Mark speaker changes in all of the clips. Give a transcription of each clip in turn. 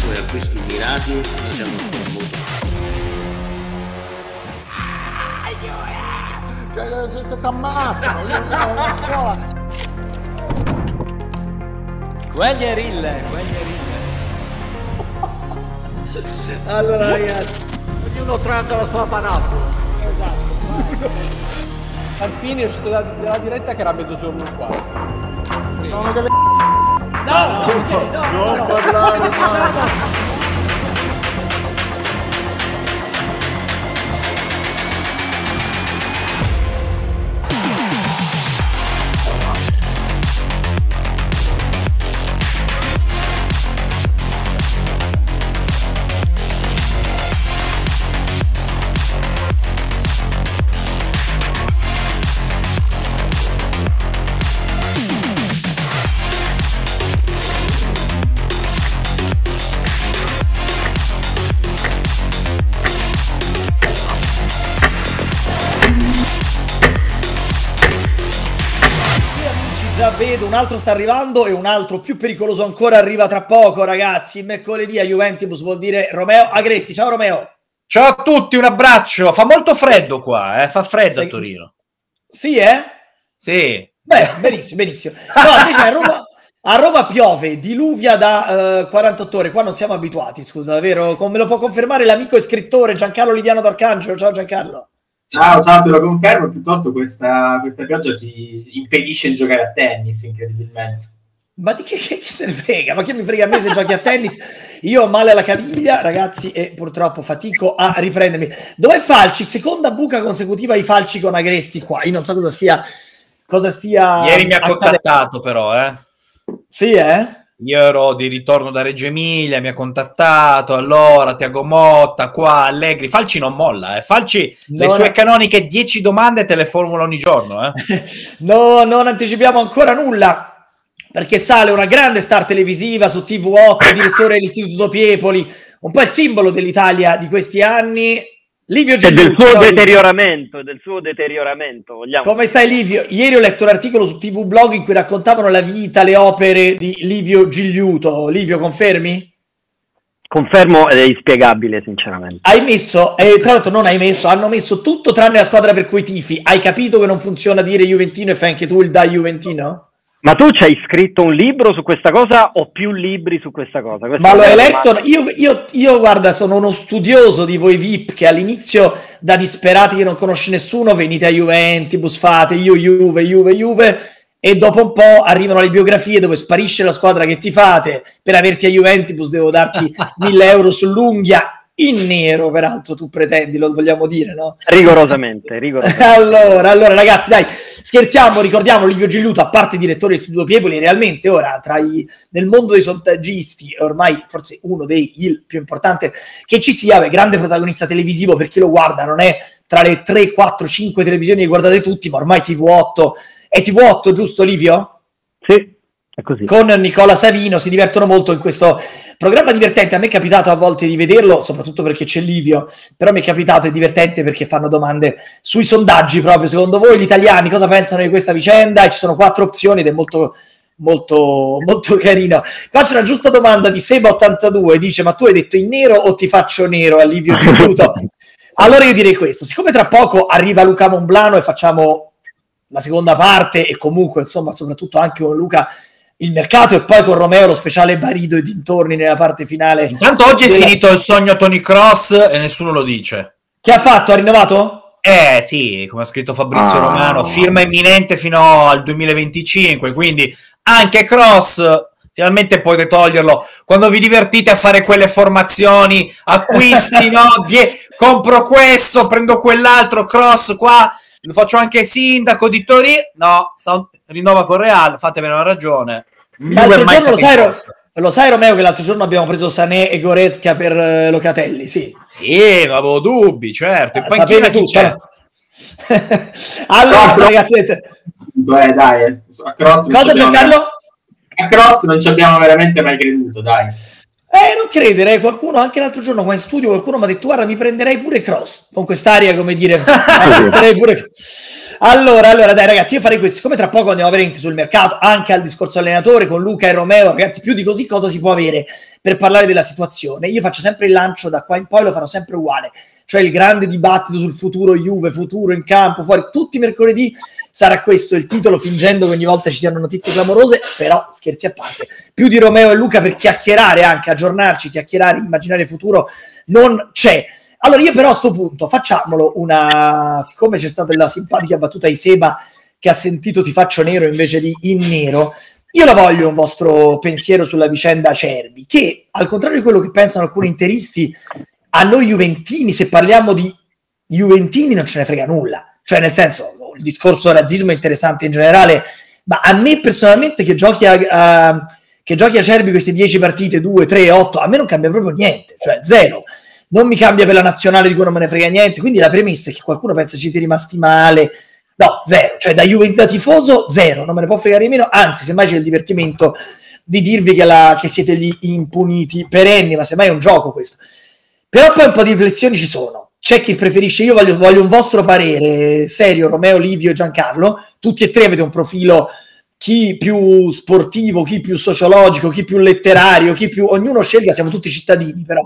Speaker 1: e acquisti mirati, noi siamo un contributo.
Speaker 2: Se ti ammazzano, io a scuola.
Speaker 3: Guagliarille. Allora ragazzi,
Speaker 2: Ognuno tratta la sua panatola.
Speaker 3: esatto.
Speaker 2: Alpini è uscito dalla diretta che era mezzogiorno qua. Sono delle...
Speaker 3: No, parlare. Già vedo, un altro sta arrivando e un altro più pericoloso ancora arriva tra poco, ragazzi. Mercoledì a Juventibus vuol dire Romeo Agresti. Ciao Romeo.
Speaker 4: Ciao a tutti, un abbraccio. Fa molto freddo qua, fa freddo a Torino.
Speaker 3: Sì, eh?
Speaker 4: Sì.
Speaker 3: Beh, benissimo. No, invece a Roma piove, diluvia da 48 ore. Qua non siamo abituati, scusa, vero? Come lo può confermare l'amico e scrittore Giancarlo Liviano d'Arcangelo. Ciao Giancarlo.
Speaker 5: Ciao, te lo confermo, piuttosto questa pioggia ci impedisce di giocare a tennis, incredibilmente.
Speaker 3: Ma di chi se ne frega? Ma chi mi frega a me se giochi a tennis? Io ho male alla caviglia, ragazzi, e purtroppo fatico a riprendermi. Dov'è Falci? Seconda buca consecutiva ai Falci con Agresti qua. Io non so cosa stia
Speaker 4: Ieri mi ha contattato però,
Speaker 3: Sì, eh?
Speaker 4: Io ero di ritorno da Reggio Emilia, mi ha contattato, allora Tiago Motta, qua, Allegri. Falci non molla, Falci le sue canoniche 10 domande te le formula ogni giorno,
Speaker 3: No, non anticipiamo ancora nulla, perché sale una grande star televisiva su TV8, direttore dell'Istituto Piepoli, un po' il simbolo dell'Italia di questi anni, Livio Gigliotti.
Speaker 6: Del suo deterioramento, vogliamo.
Speaker 3: Come stai Livio? Ieri ho letto un articolo su TV Blog in cui raccontavano la vita, le opere di Livio Gigliuto. Livio, confermi?
Speaker 6: Confermo, è inspiegabile sinceramente.
Speaker 3: Hai messo, tra l'altro non hai messo, hanno messo tutto tranne la squadra per cui tifi. Hai capito che non funziona dire Juventino e fai anche tu il da Juventino?
Speaker 6: Ma tu ci hai scritto un libro su questa cosa o più libri su questa cosa?
Speaker 3: Ma lo hai letto? Io guarda, sono uno studioso di voi VIP che all'inizio, da disperati che non conosce nessuno, venite a Juventibus, fate Juve, e dopo un po' arrivano le biografie dove sparisce la squadra che ti fate. Per averti a Juventibus devo darti 1.000 euro sull'unghia, in nero peraltro tu pretendi, lo vogliamo dire, no?
Speaker 6: Rigorosamente.
Speaker 3: Allora ragazzi, dai, scherziamo, ricordiamo Livio Gigliuto, a parte direttore dell'Istituto Piepoli, realmente ora nel mondo dei sondaggisti, ormai forse uno il più importante che ci sia, grande protagonista televisivo per chi lo guarda, non è tra le 3, 4, 5 televisioni che guardate tutti, ma ormai TV8, è TV8, giusto Livio?
Speaker 6: Sì, è così.
Speaker 3: Con Nicola Savino si divertono molto in questo programma divertente. A me è capitato a volte di vederlo, soprattutto perché c'è Livio, però mi è capitato, è divertente perché fanno domande sui sondaggi proprio. Secondo voi gli italiani cosa pensano di questa vicenda? E ci sono 4 opzioni ed è molto carino. Qua c'è una giusta domanda di Seba82, dice: ma tu hai detto in nero o ti faccio nero a Livio Gigliuto? Allora io direi questo, siccome tra poco arriva Luca Monblano e facciamo la seconda parte e comunque insomma soprattutto anche con Luca il mercato e poi con Romeo lo speciale Barido e dintorni nella parte finale.
Speaker 4: Intanto oggi è finito il sogno Tony Cross e nessuno lo dice.
Speaker 3: Che ha fatto? Ha rinnovato?
Speaker 4: Sì, come ha scritto Fabrizio Romano, firma imminente fino al 2025, quindi anche Cross finalmente potete toglierlo. Quando vi divertite a fare quelle formazioni, acquisti, no? Compro questo, prendo quell'altro, Cross qua, lo faccio anche sindaco di Torino. No, rinnova con Real, fatevene una ragione.
Speaker 3: L'altro giorno lo sai Romeo che l'altro giorno abbiamo preso Sané e Goretzka per Locatelli, sì.
Speaker 4: Ma avevo dubbi, certo. E poi
Speaker 3: sapete tu, c'è. Allora, ragazzi,
Speaker 5: dai,
Speaker 3: cosa Giancarlo?
Speaker 5: A Cross non ci abbiamo veramente mai creduto, dai.
Speaker 3: Non credere, qualcuno anche l'altro giorno qua in studio qualcuno mi ha detto guarda mi prenderei pure Cross, con quest'aria come dire prenderei pure... Allora dai ragazzi, io farei questo, siccome tra poco andiamo veramente sul mercato, anche al discorso allenatore con Luca e Romeo, ragazzi più di così cosa si può avere per parlare della situazione? Io faccio sempre il lancio da qua in poi, lo farò sempre uguale, cioè il grande dibattito sul futuro Juve, futuro in campo, fuori, tutti i mercoledì sarà questo il titolo, fingendo che ogni volta ci siano notizie clamorose, però scherzi a parte, più di Romeo e Luca per chiacchierare, anche aggiornarci, chiacchierare, immaginare il futuro, non c'è. Allora io però a sto punto facciamolo siccome c'è stata la simpatica battuta di Seba che ha sentito ti faccio nero invece di in nero, io la voglio un vostro pensiero sulla vicenda Acerbi, che al contrario di quello che pensano alcuni interisti, a noi juventini, se parliamo di juventini non ce ne frega nulla, cioè nel senso il discorso razzismo è interessante in generale, ma a me personalmente che giochi Acerbi queste 10 partite, 2, 3, 8, a me non cambia proprio niente, cioè zero, non mi cambia per la nazionale di cui non me ne frega niente, quindi la premessa è che qualcuno pensa ci siete rimasti male, no, zero, cioè da tifoso zero, non me ne può fregare di meno, anzi semmai c'è il divertimento di dirvi che siete gli impuniti perenni, ma semmai è un gioco questo. Però poi un po' di riflessioni ci sono. C'è chi preferisce, io voglio un vostro parere serio, Romeo, Livio e Giancarlo, tutti e tre avete un profilo, chi più sportivo, chi più sociologico, chi più letterario, chi più... ognuno scelga, siamo tutti cittadini però.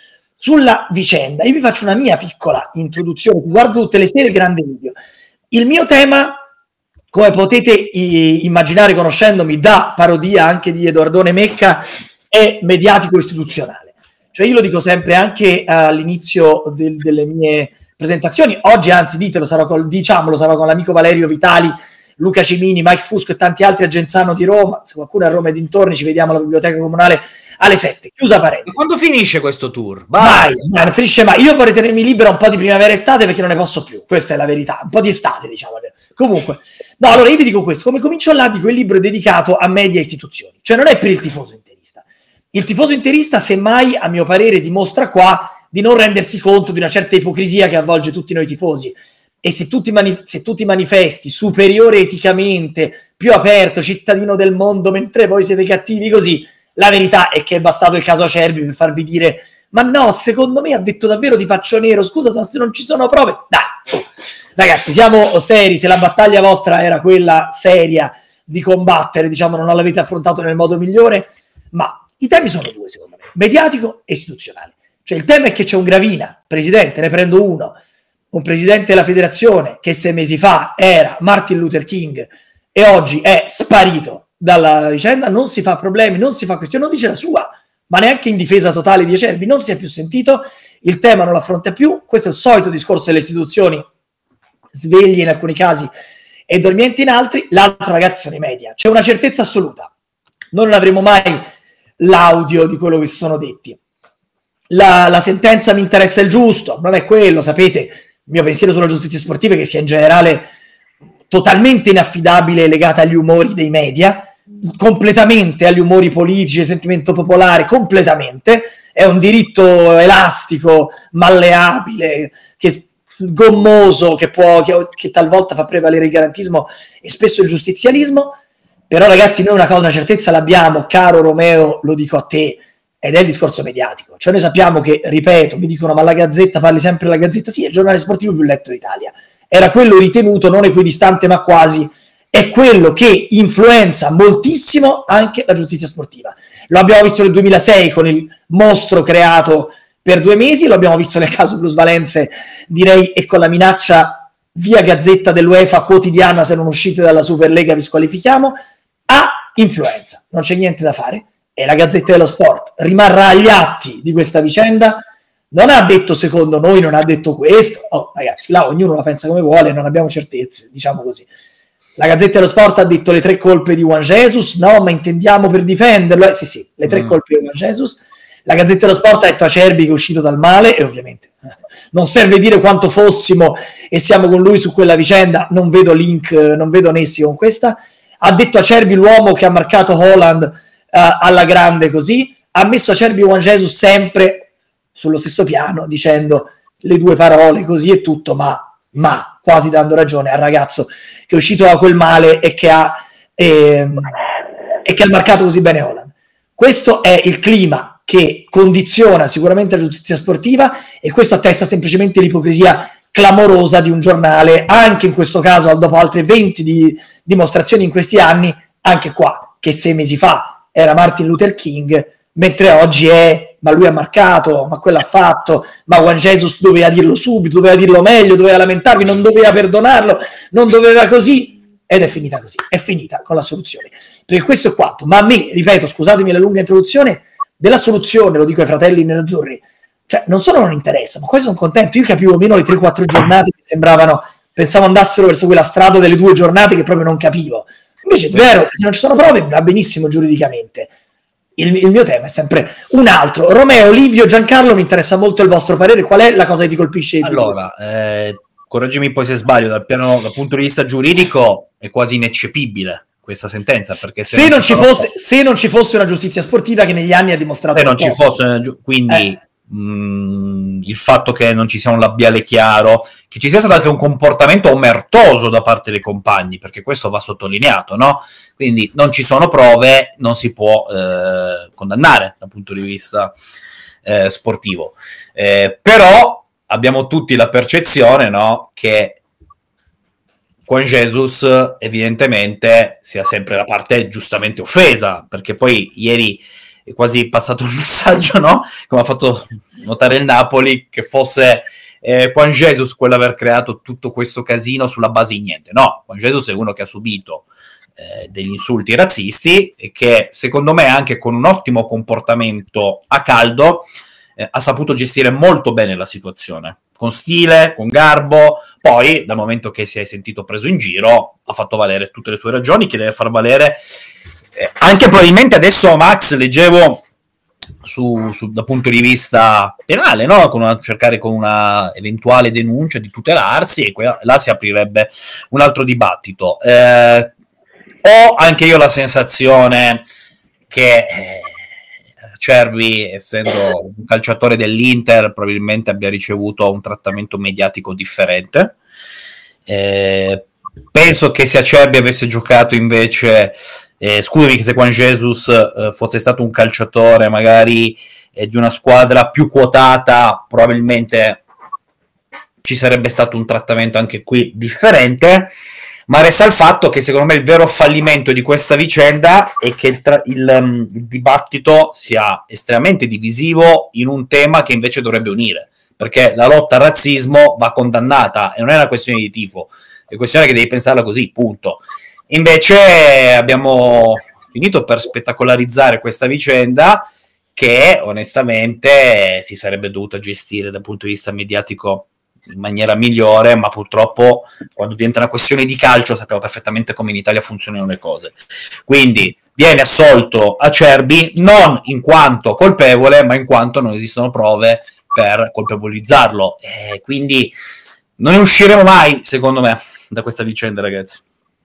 Speaker 3: Sulla vicenda, io vi faccio una mia piccola introduzione, guardo tutte le sere, grande video. Il mio tema, come potete immaginare conoscendomi da parodia anche di Edoardone Mecca, è mediatico-istituzionale. Cioè io lo dico sempre anche all'inizio delle mie presentazioni, oggi anzi sarò con l'amico Valerio Vitali, Luca Cimini, Mike Fusco e tanti altri a Genzano di Roma, se qualcuno è a Roma e dintorni ci vediamo alla biblioteca comunale alle 7, chiusa parentesi.
Speaker 4: Quando finisce questo tour?
Speaker 3: Mai, non finisce mai. Io vorrei tenermi libero un po' di primavera e estate perché non ne posso più, questa è la verità, un po' di estate diciamo. Comunque, no, allora io vi dico questo, come comincio là dico il libro è dedicato a media istituzioni, cioè non è per il tifoso interista. Il tifoso interista semmai a mio parere dimostra qua di non rendersi conto di una certa ipocrisia che avvolge tutti noi tifosi. E se tu ti manifesti superiore eticamente, più aperto, cittadino del mondo, mentre voi siete cattivi così, la verità è che è bastato il caso Acerbi per farvi dire ma no, secondo me ha detto davvero ti faccio nero, scusa ma se non ci sono prove, dai, ragazzi siamo seri, se la battaglia vostra era quella seria di combattere, diciamo non l'avete affrontato nel modo migliore, ma i temi sono due secondo me, mediatico e istituzionale. Cioè il tema è che c'è un Gravina, presidente, ne prendo uno, un presidente della federazione che 6 mesi fa era Martin Luther King e oggi è sparito dalla vicenda, non si fa problemi, non si fa questione, non dice la sua, ma neanche in difesa totale di Acerbi, non si è più sentito, il tema non lo affronta più, questo è il solito discorso delle istituzioni, sveglie in alcuni casi e dormienti in altri, l'altro ragazzi sono i media, c'è una certezza assoluta, non avremo mai l'audio di quello che si sono detti. La sentenza mi interessa il giusto, non è quello, sapete, il mio pensiero sulla giustizia sportiva è che sia in generale totalmente inaffidabile e legata agli umori dei media, completamente agli umori politici, sentimento popolare, completamente, è un diritto elastico, malleabile, gommoso, che talvolta fa prevalere il garantismo e spesso il giustizialismo, però ragazzi noi una certezza l'abbiamo, caro Romeo, lo dico a te, ed è il discorso mediatico, cioè noi sappiamo che, ripeto, mi dicono ma la Gazzetta, parli sempre della Gazzetta, sì, è il giornale sportivo più letto d'Italia, era quello ritenuto non equidistante ma quasi, è quello che influenza moltissimo anche la giustizia sportiva, lo abbiamo visto nel 2006 con il mostro creato per 2 mesi, lo abbiamo visto nel caso Plusvalenze direi e con la minaccia via Gazzetta dell'UEFA quotidiana se non uscite dalla Superlega vi squalifichiamo, ha influenza, non c'è niente da fare. E la Gazzetta dello Sport rimarrà agli atti di questa vicenda, non ha detto secondo noi, non ha detto questo, ragazzi, là ognuno la pensa come vuole, non abbiamo certezze, diciamo così. La Gazzetta dello Sport ha detto le 3 colpe di Juan Jesus, no, ma intendiamo per difenderlo, sì, le 3 colpe di Juan Jesus. La Gazzetta dello Sport ha detto Acerbi che è uscito dal male, e ovviamente non serve dire quanto fossimo e siamo con lui su quella vicenda, non vedo link, non vedo nessi con questa. Ha detto Acerbi l'uomo che ha marcato Haaland alla grande così, ha messo Acerbi e Juan Jesus sempre sullo stesso piano dicendo le 2 parole così e tutto, ma quasi dando ragione al ragazzo che è uscito da quel male e che ha marcato così bene Haaland. Questo è il clima che condiziona sicuramente la giustizia sportiva, e questo attesta semplicemente l'ipocrisia clamorosa di un giornale, anche in questo caso, dopo altre 20 di dimostrazioni in questi anni, anche qua, che 6 mesi fa era Martin Luther King, mentre oggi è ma lui ha marcato, ma quello ha fatto, ma Juan Jesus doveva dirlo subito, doveva dirlo meglio, doveva lamentarvi, non doveva perdonarlo, non doveva così, ed è finita così, è finita con la soluzione, perché questo è quanto. Ma a me, ripeto, scusatemi la lunga introduzione, della soluzione, lo dico ai fratelli nerazzurri, cioè non solo non interessa, ma quasi sono contento. Io capivo meno le 3-4 giornate che sembravano, pensavo andassero verso quella strada delle 2 giornate che proprio non capivo, invece zero, perché non ci sono prove, va benissimo giuridicamente. Il mio tema è sempre un altro. Romeo, Livio, Giancarlo, mi interessa molto il vostro parere. Qual è la cosa che vi colpisce di più?
Speaker 4: Allora, correggimi poi se sbaglio, dal punto di vista giuridico è quasi ineccepibile questa sentenza, perché se non ci fosse una giustizia sportiva che negli anni ha dimostrato se non ci fosse, quindi il fatto che non ci sia un labiale chiaro, che ci sia stato anche un comportamento omertoso da parte dei compagni, perché questo va sottolineato, no? Quindi non ci sono prove, non si può condannare dal punto di vista sportivo, però abbiamo tutti la percezione, no, che Juan Jesus evidentemente sia sempre la parte giustamente offesa, perché poi ieri è quasi passato il messaggio, no? Come ha fatto notare il Napoli, che fosse Juan Jesus quello aver creato tutto questo casino sulla base di niente. No, Juan Jesus è uno che ha subito degli insulti razzisti e che secondo me anche con un ottimo comportamento a caldo ha saputo gestire molto bene la situazione, con stile, con garbo. Poi dal momento che si è sentito preso in giro ha fatto valere tutte le sue ragioni, che deve far valere anche probabilmente adesso. Max, leggevo dal punto di vista penale, no? Cercare con una eventuale denuncia di tutelarsi, e là si aprirebbe un altro dibattito. Ho anche io la sensazione che Acerbi, essendo un calciatore dell'Inter, probabilmente abbia ricevuto un trattamento mediatico differente. Penso che se Acerbi avesse giocato invece, scusami, che se Juan Jesus fosse stato un calciatore magari di una squadra più quotata, probabilmente ci sarebbe stato un trattamento anche qui differente. Ma resta il fatto che secondo me il vero fallimento di questa vicenda è che il dibattito sia estremamente divisivo in un tema che invece dovrebbe unire, perché la lotta al razzismo va condannata e non è una questione di tifo, è questione che devi pensarla così, punto. Invece abbiamo finito per spettacolarizzare questa vicenda che onestamente si sarebbe dovuta gestire dal punto di vista mediatico in maniera migliore, ma purtroppo quando diventa una questione di calcio sappiamo perfettamente come in Italia funzionano le cose. Quindi viene assolto Acerbi non in quanto colpevole, ma in quanto non esistono prove per colpevolizzarlo, e quindi non ne usciremo mai, secondo me, da questa vicenda, ragazzi.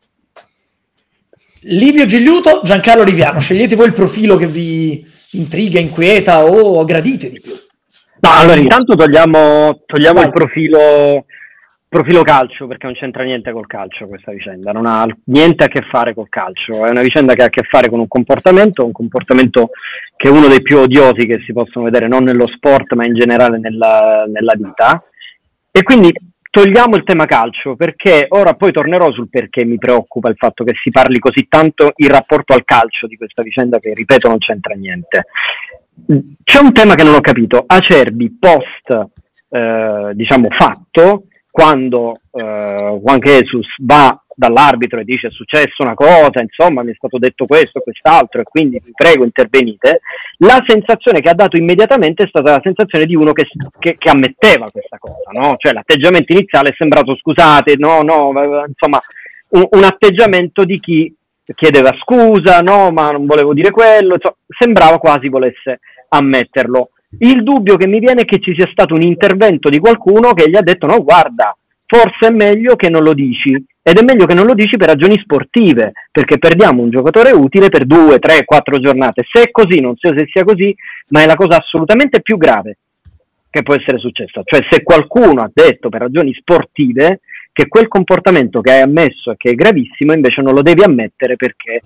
Speaker 3: Livio Gigliuto, Giancarlo Riviano, scegliete voi il profilo che vi intriga, inquieta o gradite di più.
Speaker 6: No, allora intanto togliamo il profilo calcio, perché non c'entra niente col calcio questa vicenda, non ha niente a che fare col calcio, è una vicenda che ha a che fare con un comportamento che è uno dei più odiosi che si possono vedere non nello sport ma in generale nella vita, e quindi togliamo il tema calcio, perché ora poi tornerò sul perché mi preoccupa il fatto che si parli così tanto in rapporto al calcio di questa vicenda, che ripeto non c'entra niente. C'è un tema che non ho capito. Acerbi post fatto, quando Juan Jesus va dall'arbitro e dice è successa una cosa, insomma mi è stato detto questo e quest'altro e quindi vi prego intervenite, la sensazione che ha dato immediatamente è stata la sensazione di uno che ammetteva questa cosa, no? Cioè l'atteggiamento iniziale è sembrato scusate, insomma un atteggiamento di chi chiedeva scusa, no ma non volevo dire quello, insomma, sembrava quasi volesse ammetterlo. Il dubbio che mi viene è che ci sia stato un intervento di qualcuno che gli ha detto no guarda, forse è meglio che non lo dici, ed è meglio che non lo dici per ragioni sportive, perché perdiamo un giocatore utile per 2, 3, 4 giornate. Se è così, non so se sia così, ma è la cosa assolutamente più grave che può essere successa. Cioè se qualcuno ha detto per ragioni sportive che quel comportamento che hai ammesso e che è gravissimo invece non lo devi ammettere perché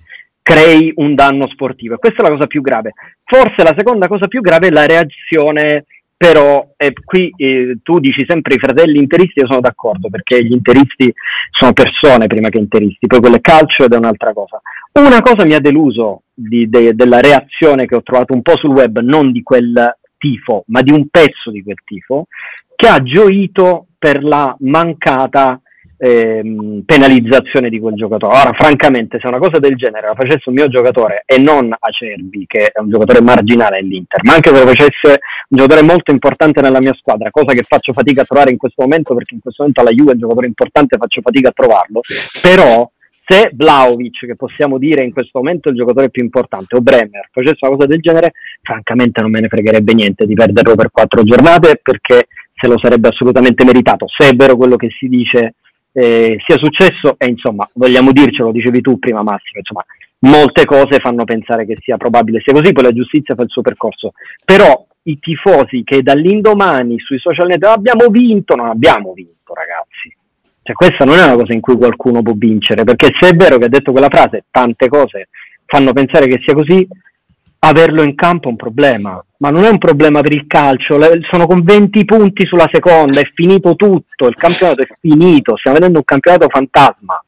Speaker 6: crei un danno sportivo. E questa è la cosa più grave. Forse la seconda cosa più grave è la reazione, però qui tu dici sempre i fratelli interisti, io sono d'accordo, perché gli interisti sono persone prima che interisti, poi quello è calcio ed è un'altra cosa. Una cosa mi ha deluso della reazione che ho trovato un po' sul web, non di quel tifo, ma di un pezzo di quel tifo, che ha gioito per la mancata penalizzazione di quel giocatore. Ora, francamente, se una cosa del genere la facesse un mio giocatore e non Acerbi, che è un giocatore marginale all'Inter, ma anche se lo facesse un giocatore molto importante nella mia squadra, cosa che faccio fatica a trovare in questo momento, perché in questo momento alla Juve un giocatore importante faccio fatica a trovarlo, però se Vlahovic, che possiamo dire in questo momento è il giocatore più importante, o Bremer facesse una cosa del genere, francamente non me ne fregherebbe niente di perderlo per 4 giornate, perché se lo sarebbe assolutamente meritato, se è vero quello che si dice sia successo. E insomma, vogliamo dircelo, dicevi tu prima Massimo, insomma molte cose fanno pensare che sia probabile sia così, poi la giustizia fa il suo percorso, però i tifosi che dall'indomani sui social network abbiamo vinto, non abbiamo vinto, ragazzi, cioè questa non è una cosa in cui qualcuno può vincere, perché se è vero che ha detto quella frase, tante cose fanno pensare che sia così, averlo in campo è un problema, ma non è un problema per il calcio, sono con 20 punti sulla seconda, è finito tutto, il campionato è finito, stiamo vedendo un campionato fantasma,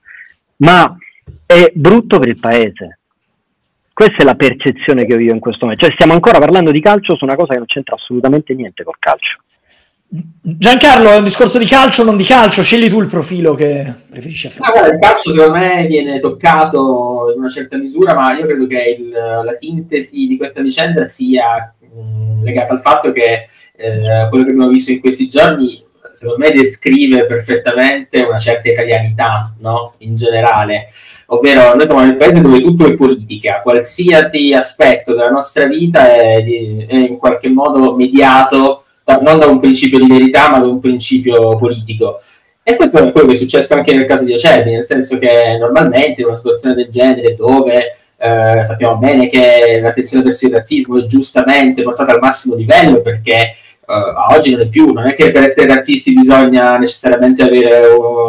Speaker 6: ma è brutto per il paese. Questa è la percezione che ho io in questo momento, cioè stiamo ancora parlando di calcio su una cosa che non c'entra assolutamente niente col calcio.
Speaker 3: Giancarlo, è un discorso di calcio o non di calcio? Scegli tu il profilo che preferisci affrontare.
Speaker 5: Il calcio secondo me viene toccato in una certa misura, ma io credo che la sintesi di questa vicenda sia legata al fatto che quello che abbiamo visto in questi giorni secondo me descrive perfettamente una certa italianità, no? In generale, ovvero noi siamo nel paese dove tutto è politica, qualsiasi aspetto della nostra vita è in qualche modo mediato non da un principio di verità, ma da un principio politico. E questo è quello che è successo anche nel caso di Acerbi, nel senso che normalmente in una situazione del genere, dove sappiamo bene che l'attenzione verso il razzismo è giustamente portata al massimo livello, perché oggi non è che per essere razzisti bisogna necessariamente avere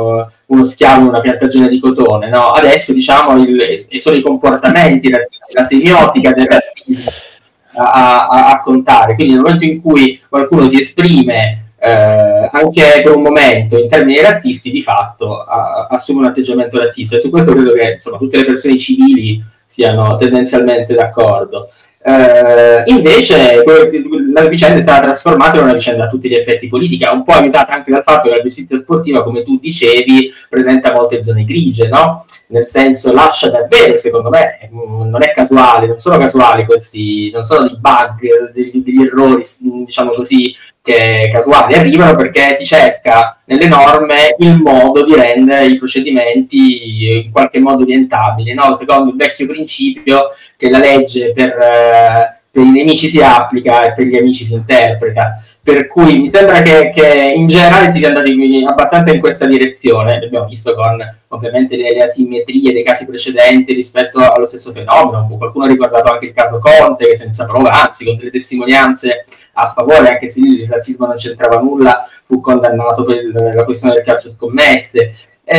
Speaker 5: uno schiavo in una piantagione di cotone, no? Adesso diciamo sono i comportamenti, la semiotica del razzismo a contare, quindi nel momento in cui qualcuno si esprime anche per un momento in termini razzisti, di fatto assume un atteggiamento razzista, e su questo credo che insomma tutte le persone civili siano tendenzialmente d'accordo. Invece la vicenda è stata trasformata in una vicenda a tutti gli effetti politica, un po' aiutata anche dal fatto che la giustizia sportiva, come tu dicevi, presenta molte zone grigie, no? Nel senso, lascia davvero, secondo me, non è casuale, non sono casuali questi, non sono dei bug, degli errori, diciamo così, che casuali, arrivano perché si cerca nelle norme il modo di rendere i procedimenti in qualche modo orientabili, no? Secondo il vecchio principio che la legge per i nemici si applica e per gli amici si interpreta, per cui mi sembra che in generale si sia andati abbastanza in questa direzione. L'abbiamo visto con ovviamente le asimmetrie dei casi precedenti rispetto allo stesso fenomeno. Qualcuno ha ricordato anche il caso Conte, che senza prova, anzi con delle testimonianze a favore, anche se il razzismo non c'entrava nulla, fu condannato per la questione del calcio scommesse.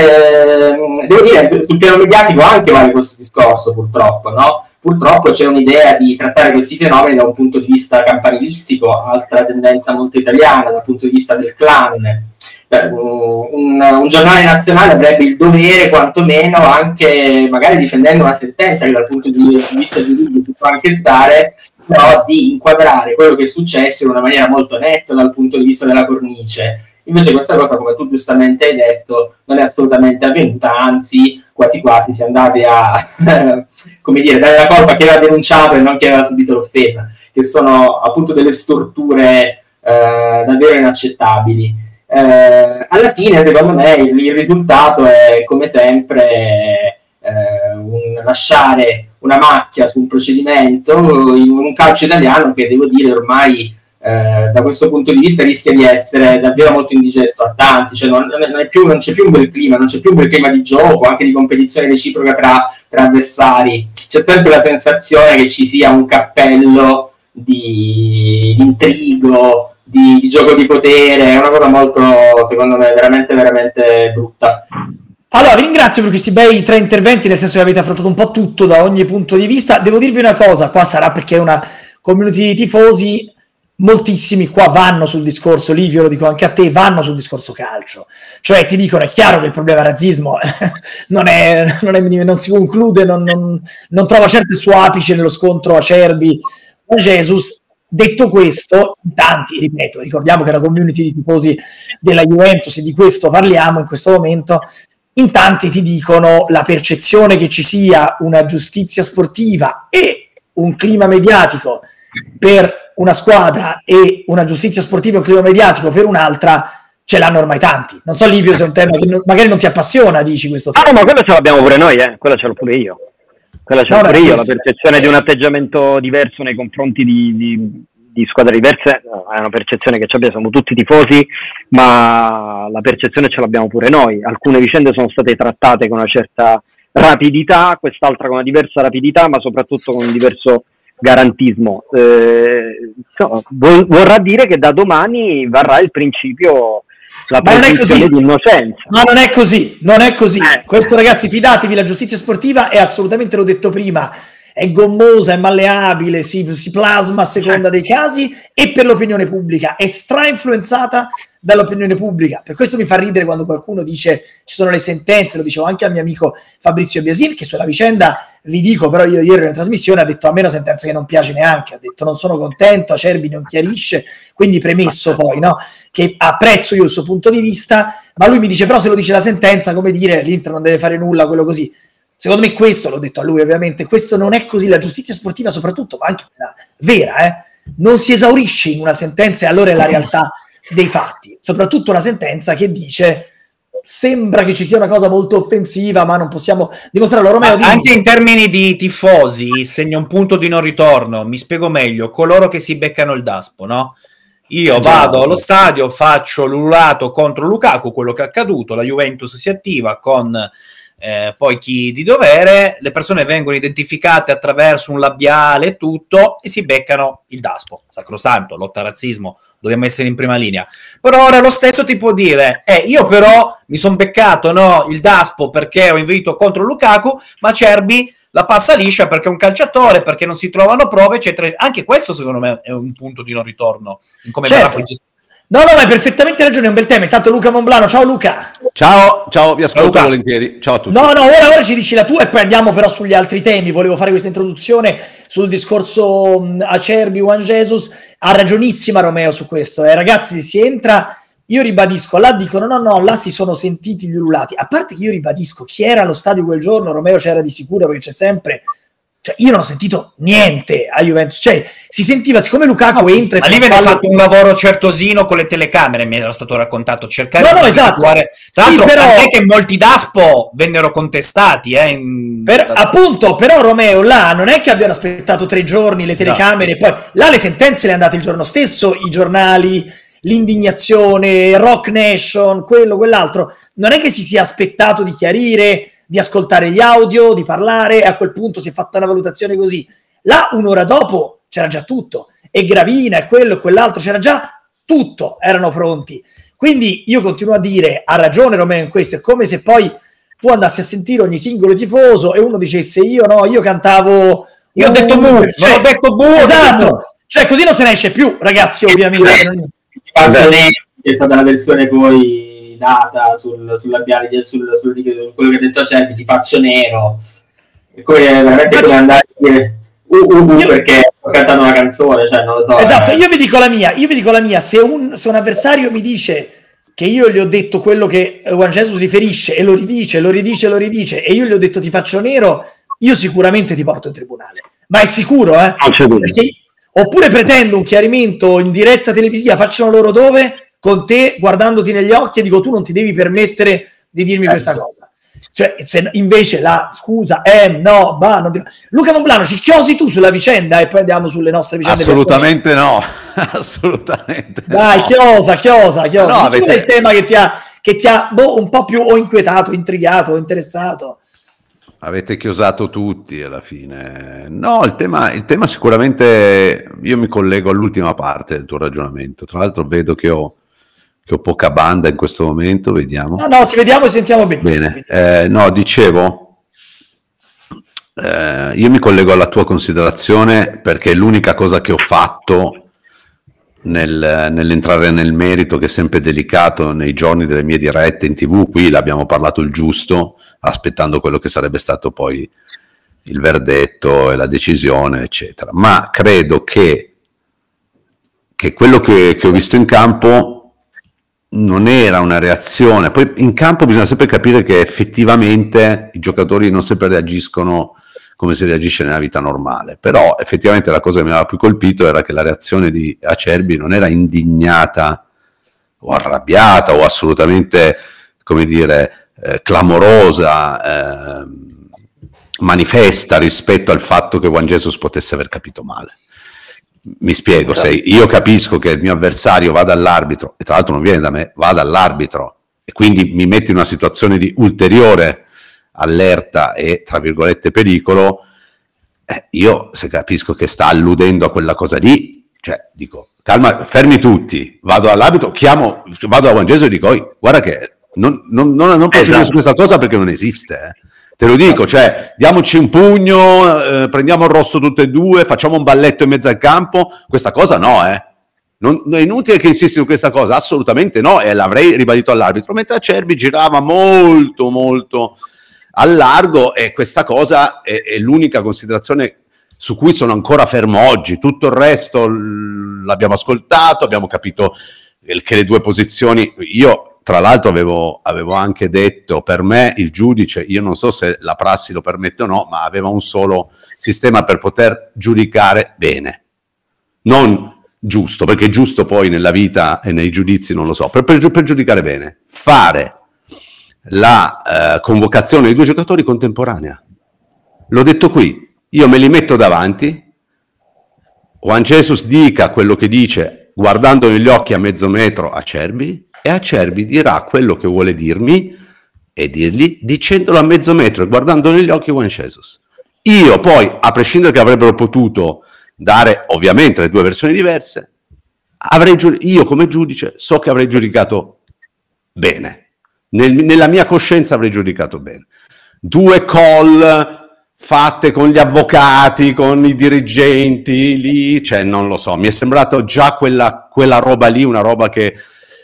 Speaker 5: Devo dire, sul piano mediatico anche vale questo discorso, purtroppo, no? Purtroppo c'è un'idea di trattare questi fenomeni da un punto di vista campanilistico, altra tendenza molto italiana, dal punto di vista del clan. Un giornale nazionale avrebbe il dovere, quantomeno, anche magari difendendo una sentenza che dal punto di vista giuridico può anche stare, però di inquadrare quello che è successo in una maniera molto netta dal punto di vista della cornice. Invece questa cosa, come tu giustamente hai detto, non è assolutamente avvenuta, anzi quasi quasi si è andati a come dire, dare la colpa a chi aveva denunciato e non chi aveva subito l'offesa, che sono appunto delle storture davvero inaccettabili. Alla fine, secondo me, il risultato è, come sempre, lasciare una macchia su un procedimento in un calcio italiano che, devo dire, ormai da questo punto di vista rischia di essere davvero molto indigesto a tanti, cioè non c'è più un bel clima, non c'è più un bel clima di gioco, anche di competizione reciproca tra avversari. C'è sempre la sensazione che ci sia un cappello di intrigo, di gioco di potere. È una cosa molto, secondo me, veramente veramente brutta.
Speaker 3: Allora, vi ringrazio per questi bei 3 interventi, nel senso che avete affrontato un po' tutto da ogni punto di vista. Devo dirvi una cosa, qua sarà perché è una community di tifosi, moltissimi qua vanno sul discorso, Livio, lo dico anche a te, vanno sul discorso calcio. Cioè ti dicono, è chiaro che il problema razzismo non si conclude, non trova certo il suo apice nello scontro Acerbi con Jesus. Detto questo, in tanti, ripeto, ricordiamo che è una community di tifosi della Juventus e di questo parliamo in questo momento, in tanti ti dicono la percezione che ci sia una giustizia sportiva e un clima mediatico per una squadra e una giustizia sportiva e un clima mediatico per un'altra ce l'hanno ormai tanti. Non so, Livio, se è un tema che magari non ti appassiona, dici questo tema.
Speaker 6: No, ma quello ce l'abbiamo pure noi, quella ce l'ho pure io. La percezione di un atteggiamento diverso nei confronti di squadre diverse è una percezione che abbiamo, siamo tutti tifosi, ma la percezione ce l'abbiamo pure noi. Alcune vicende sono state trattate con una certa rapidità, quest'altra con una diversa rapidità, ma soprattutto con un diverso garantismo. Vorrà dire che da domani varrà il principio la presunzione di innocenza.
Speaker 3: Ma non è così, non è così. Questo, ragazzi, fidatevi, la giustizia sportiva è assolutamente, l'ho detto prima, è gommosa, è malleabile, si plasma a seconda dei casi, e per l'opinione pubblica è stra-influenzata dall'opinione pubblica. Per questo mi fa ridere quando qualcuno dice ci sono le sentenze, lo dicevo anche al mio amico Fabrizio Biasin, che sulla vicenda vi dico, però io ieri in trasmissione ha detto a me una sentenza che non piace neanche, ha detto non sono contento, Acerbi non chiarisce, quindi premesso poi, no, che apprezzo io il suo punto di vista, ma lui mi dice però se lo dice la sentenza, come dire, l'Inter non deve fare nulla, quello così. Secondo me questo, l'ho detto a lui ovviamente, questo non è così, la giustizia sportiva soprattutto, ma anche quella vera, non si esaurisce in una sentenza e allora è la realtà dei fatti, soprattutto una sentenza che dice sembra che ci sia una cosa molto offensiva ma non possiamo dimostrarlo. Romeo,
Speaker 4: anche in termini di tifosi segna un punto di non ritorno, mi spiego meglio, coloro che si beccano il daspo, no? Io vado allo stadio, faccio l'ululato contro Lukaku, quello che è accaduto, la Juventus si attiva con poi chi di dovere, le persone vengono identificate attraverso un labiale e tutto e si beccano il daspo, sacrosanto, lotta al razzismo, dobbiamo essere in prima linea. Però ora lo stesso ti può dire io però mi sono beccato il daspo perché ho inveito contro Lukaku, ma Acerbi la passa liscia perché è un calciatore, perché non si trovano prove, eccetera. Anche questo secondo me è un punto di non ritorno in come verrà poi gestito.
Speaker 3: No, hai perfettamente ragione, è un bel tema. Intanto Luca Monblano, ciao Luca.
Speaker 7: Ciao, vi ascolto volentieri. Ciao a tutti.
Speaker 3: No, ora ci dici la tua e poi andiamo però sugli altri temi. Volevo fare questa introduzione sul discorso Acerbi, Juan Jesus. Ha ragionissima Romeo su questo. Ragazzi, si entra, io ribadisco, là dicono no, là si sono sentiti gli ululati. A parte che io ribadisco, chi era allo stadio quel giorno, Romeo c'era di sicuro perché c'è sempre... Cioè, io non ho sentito niente a Juventus, cioè si sentiva, siccome Lukaku entra e
Speaker 4: ma lì viene fatto un lavoro certosino con le telecamere, mi era stato raccontato, cercare
Speaker 3: di
Speaker 4: esatto. Tra l'altro però... è che molti daspo vennero contestati
Speaker 3: appunto, però Romeo là non è che abbiano aspettato 3 giorni le telecamere, poi là le sentenze le hanno date il giorno stesso, i giornali, l'indignazione, Rock Nation, quello, quell'altro, non è che si sia aspettato di chiarire, di ascoltare gli audio, di parlare, e a quel punto si è fatta una valutazione così. Là, un'ora dopo, c'era già tutto. E Gravina, e quello, e quell'altro, c'era già tutto, erano pronti. Quindi io continuo a dire, ha ragione Romeo in questo, è come se poi tu andassi a sentire ogni singolo tifoso e uno dicesse io cantavo...
Speaker 4: Io ho detto bu,
Speaker 3: cioè,
Speaker 4: ho detto bu.
Speaker 3: Esatto, cioè così non se ne esce più, ragazzi, ovviamente.
Speaker 5: È stata la versione poi data sul labiale, quello che ha detto Acerbi, ti faccio nero, e poi veramente come andare a dire perché ho cantato una canzone, cioè non lo so.
Speaker 3: Esatto, io vi dico la mia, se un avversario mi dice che io gli ho detto quello che Juan Jesus riferisce e lo ridice, e io gli ho detto ti faccio nero, io sicuramente ti porto in tribunale, ma è sicuro, perché, oppure pretendo un chiarimento in diretta televisiva, facciano loro dove? Con te, guardandoti negli occhi, e dico tu non ti devi permettere di dirmi questa cosa. Cioè, se invece la scusa no, Luca Monblano, ci chiosi tu sulla vicenda e poi andiamo sulle nostre vicende.
Speaker 7: Assolutamente no, assolutamente
Speaker 3: dai,
Speaker 7: no.
Speaker 3: Chiosa.
Speaker 7: No,
Speaker 3: Qual è il tema che ti ha un po' più inquietato, intrigato, interessato?
Speaker 7: Avete chiosato tutti alla fine. No, il tema sicuramente, io mi collego all'ultima parte del tuo ragionamento. Tra l'altro vedo che ho che ho poca banda in questo momento, vediamo.
Speaker 3: No, ti vediamo e sentiamo benissimo.
Speaker 7: Bene, no, dicevo, io mi collego alla tua considerazione perché è l'unica cosa che ho fatto nell'entrare nel merito, che è sempre delicato nei giorni delle mie dirette in TV. Qui l'abbiamo parlato il giusto, aspettando quello che sarebbe stato poi il verdetto e la decisione, eccetera. Ma credo che quello che ho visto in campo non era una reazione. Poi in campo bisogna sempre capire che effettivamente i giocatori non sempre reagiscono come si reagisce nella vita normale, però effettivamente la cosa che mi aveva più colpito era che la reazione di Acerbi non era indignata o arrabbiata o assolutamente, come dire, clamorosa, manifesta rispetto al fatto che Juan Jesus potesse aver capito male. Mi spiego, se io capisco che il mio avversario va dall'arbitro, e tra l'altro non viene da me, va dall'arbitro, e quindi mi mette in una situazione di ulteriore allerta e, tra virgolette, pericolo, io se capisco che sta alludendo a quella cosa lì, cioè dico, calma, fermi tutti, vado all'arbitro, vado a Juan Jesus e dico, guarda che non proseguire su questa cosa perché non esiste, Te lo dico, cioè, diamoci un pugno, prendiamo il rosso tutte e due, facciamo un balletto in mezzo al campo, questa cosa no, Non è inutile che insisti su questa cosa, assolutamente no, e l'avrei ribadito all'arbitro, mentre Acerbi girava molto, molto al largo, e questa cosa è l'unica considerazione su cui sono ancora fermo oggi. Tutto il resto l'abbiamo ascoltato, abbiamo capito che le due posizioni, io tra l'altro avevo anche detto, per me il giudice, io non so se la prassi lo permette o no, ma aveva un solo sistema per poter giudicare bene, non giusto, perché giusto poi nella vita e nei giudizi non lo so, per giudicare bene, fare la convocazione dei due giocatori contemporanea. L'ho detto qui, io me li metto davanti, Juan Jesus dica quello che dice guardando negli occhi a mezzo metro Acerbi, e Acerbi dirà quello che vuole dirmi e dirgli dicendolo a mezzo metro e guardando negli occhi Juan Jesus. Io poi, a prescindere che avrebbero potuto dare ovviamente le due versioni diverse, io come giudice so che avrei giudicato bene, nella mia coscienza avrei giudicato bene. Due call fatte con gli avvocati, con i dirigenti lì, cioè non lo so, mi è sembrato già quella roba lì, una roba che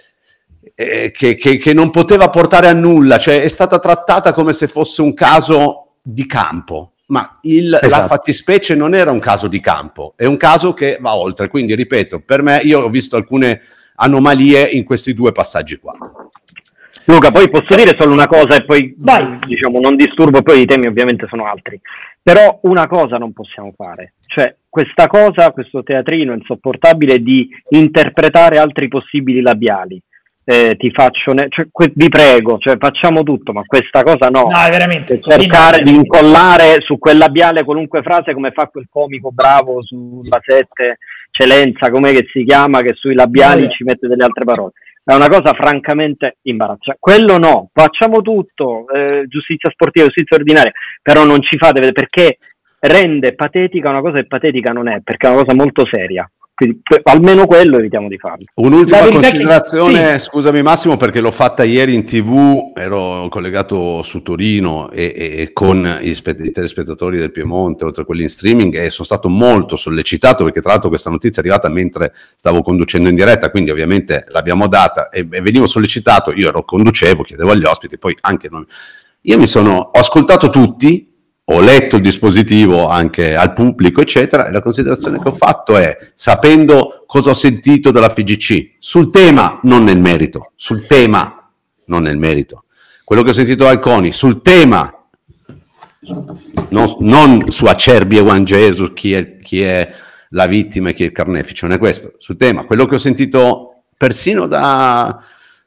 Speaker 7: non poteva portare a nulla, cioè è stata trattata come se fosse un caso di campo, ma la fattispecie non era un caso di campo, è un caso che va oltre. Quindi ripeto, per me, io ho visto alcune anomalie in questi due passaggi qua.
Speaker 6: Luca, poi posso dire solo una cosa e poi diciamo non disturbo, poi i temi ovviamente sono altri, però una cosa non possiamo fare, cioè questa cosa, questo teatrino insopportabile di interpretare altri possibili labiali. Ti faccio, vi prego, cioè facciamo tutto, ma questa cosa no.
Speaker 3: No, è veramente
Speaker 6: cercare di incollare su quel labiale qualunque frase, come fa quel comico bravo sulla 7, Celenza, com'è che si chiama, che sui labiali ci mette delle altre parole. È una cosa francamente imbarazzante. Quello no, facciamo tutto, giustizia sportiva, giustizia ordinaria, però non ci fate vedere, perché rende patetica una cosa che patetica non è, perché è una cosa molto seria. Quindi, almeno quello evitiamo di farlo.
Speaker 7: Un'ultima considerazione, scusami Massimo, perché l'ho fatta ieri in TV, ero collegato su Torino e con i telespettatori del Piemonte, oltre a quelli in streaming, e sono stato molto sollecitato, perché tra l'altro questa notizia è arrivata mentre stavo conducendo in diretta, quindi ovviamente l'abbiamo data e venivo sollecitato, io conducevo, chiedevo agli ospiti, poi anche noi. Ho ascoltato tutti, ho letto il dispositivo anche al pubblico, eccetera, e la considerazione che ho fatto è, sapendo cosa ho sentito dalla FIGC, sul tema, non nel merito, sul tema, non nel merito, quello che ho sentito dal CONI, sul tema, non su Acerbi e Juan Jesus, chi è la vittima e chi è il carnefice, non è questo, sul tema, quello che ho sentito persino dalle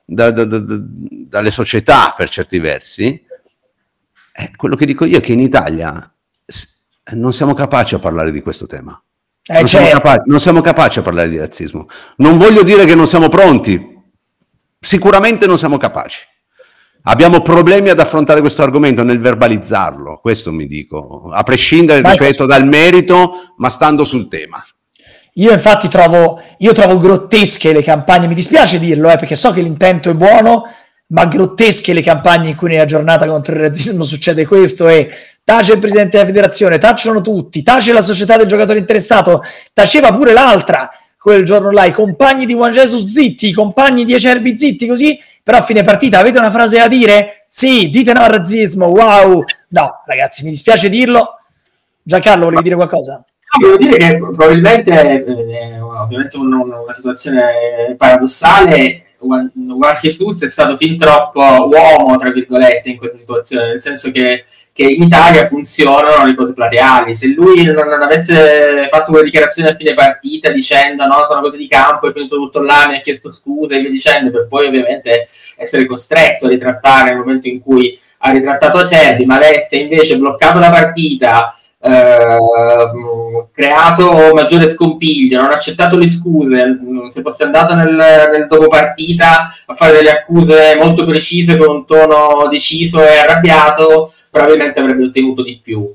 Speaker 7: società, per certi versi. Quello che dico io è che in Italia non siamo capaci a parlare di questo tema, non siamo capaci a parlare di razzismo. Non voglio dire che non siamo pronti, sicuramente non siamo capaci, abbiamo problemi ad affrontare questo argomento, nel verbalizzarlo, questo mi dico, a prescindere, ripeto, dal merito, ma stando sul tema.
Speaker 3: Io infatti trovo grottesche le campagne, mi dispiace dirlo, perché so che l'intento è buono, ma grottesche le campagne in cui nella giornata contro il razzismo succede questo e tace il presidente della federazione, tacciono tutti, tace la società del giocatore interessato, taceva pure l'altra quel giorno là, i compagni di Juan Jesus zitti, i compagni di Acerbi zitti, così, però a fine partita avete una frase da dire? Sì, dite no al razzismo, wow! No, ragazzi, mi dispiace dirlo. Giancarlo, volevi dire qualcosa?
Speaker 5: Devo dire che probabilmente ovviamente una situazione paradossale. Juan Jesus è stato fin troppo uomo, tra virgolette, in questa situazione, nel senso che in Italia funzionano le cose plateali. Se lui non avesse fatto quelle dichiarazioni a fine partita dicendo no, sono cose di campo, è finito tutto là, mi ha chiesto scusa e via dicendo, per poi ovviamente essere costretto a ritrattare nel momento in cui ha ritrattato Acerbi, ma avesse invece bloccato la partita, creato maggiore scompiglio, non ha accettato le scuse, se fosse andato nel dopo partita a fare delle accuse molto precise con un tono deciso e arrabbiato, probabilmente avrebbe ottenuto di più.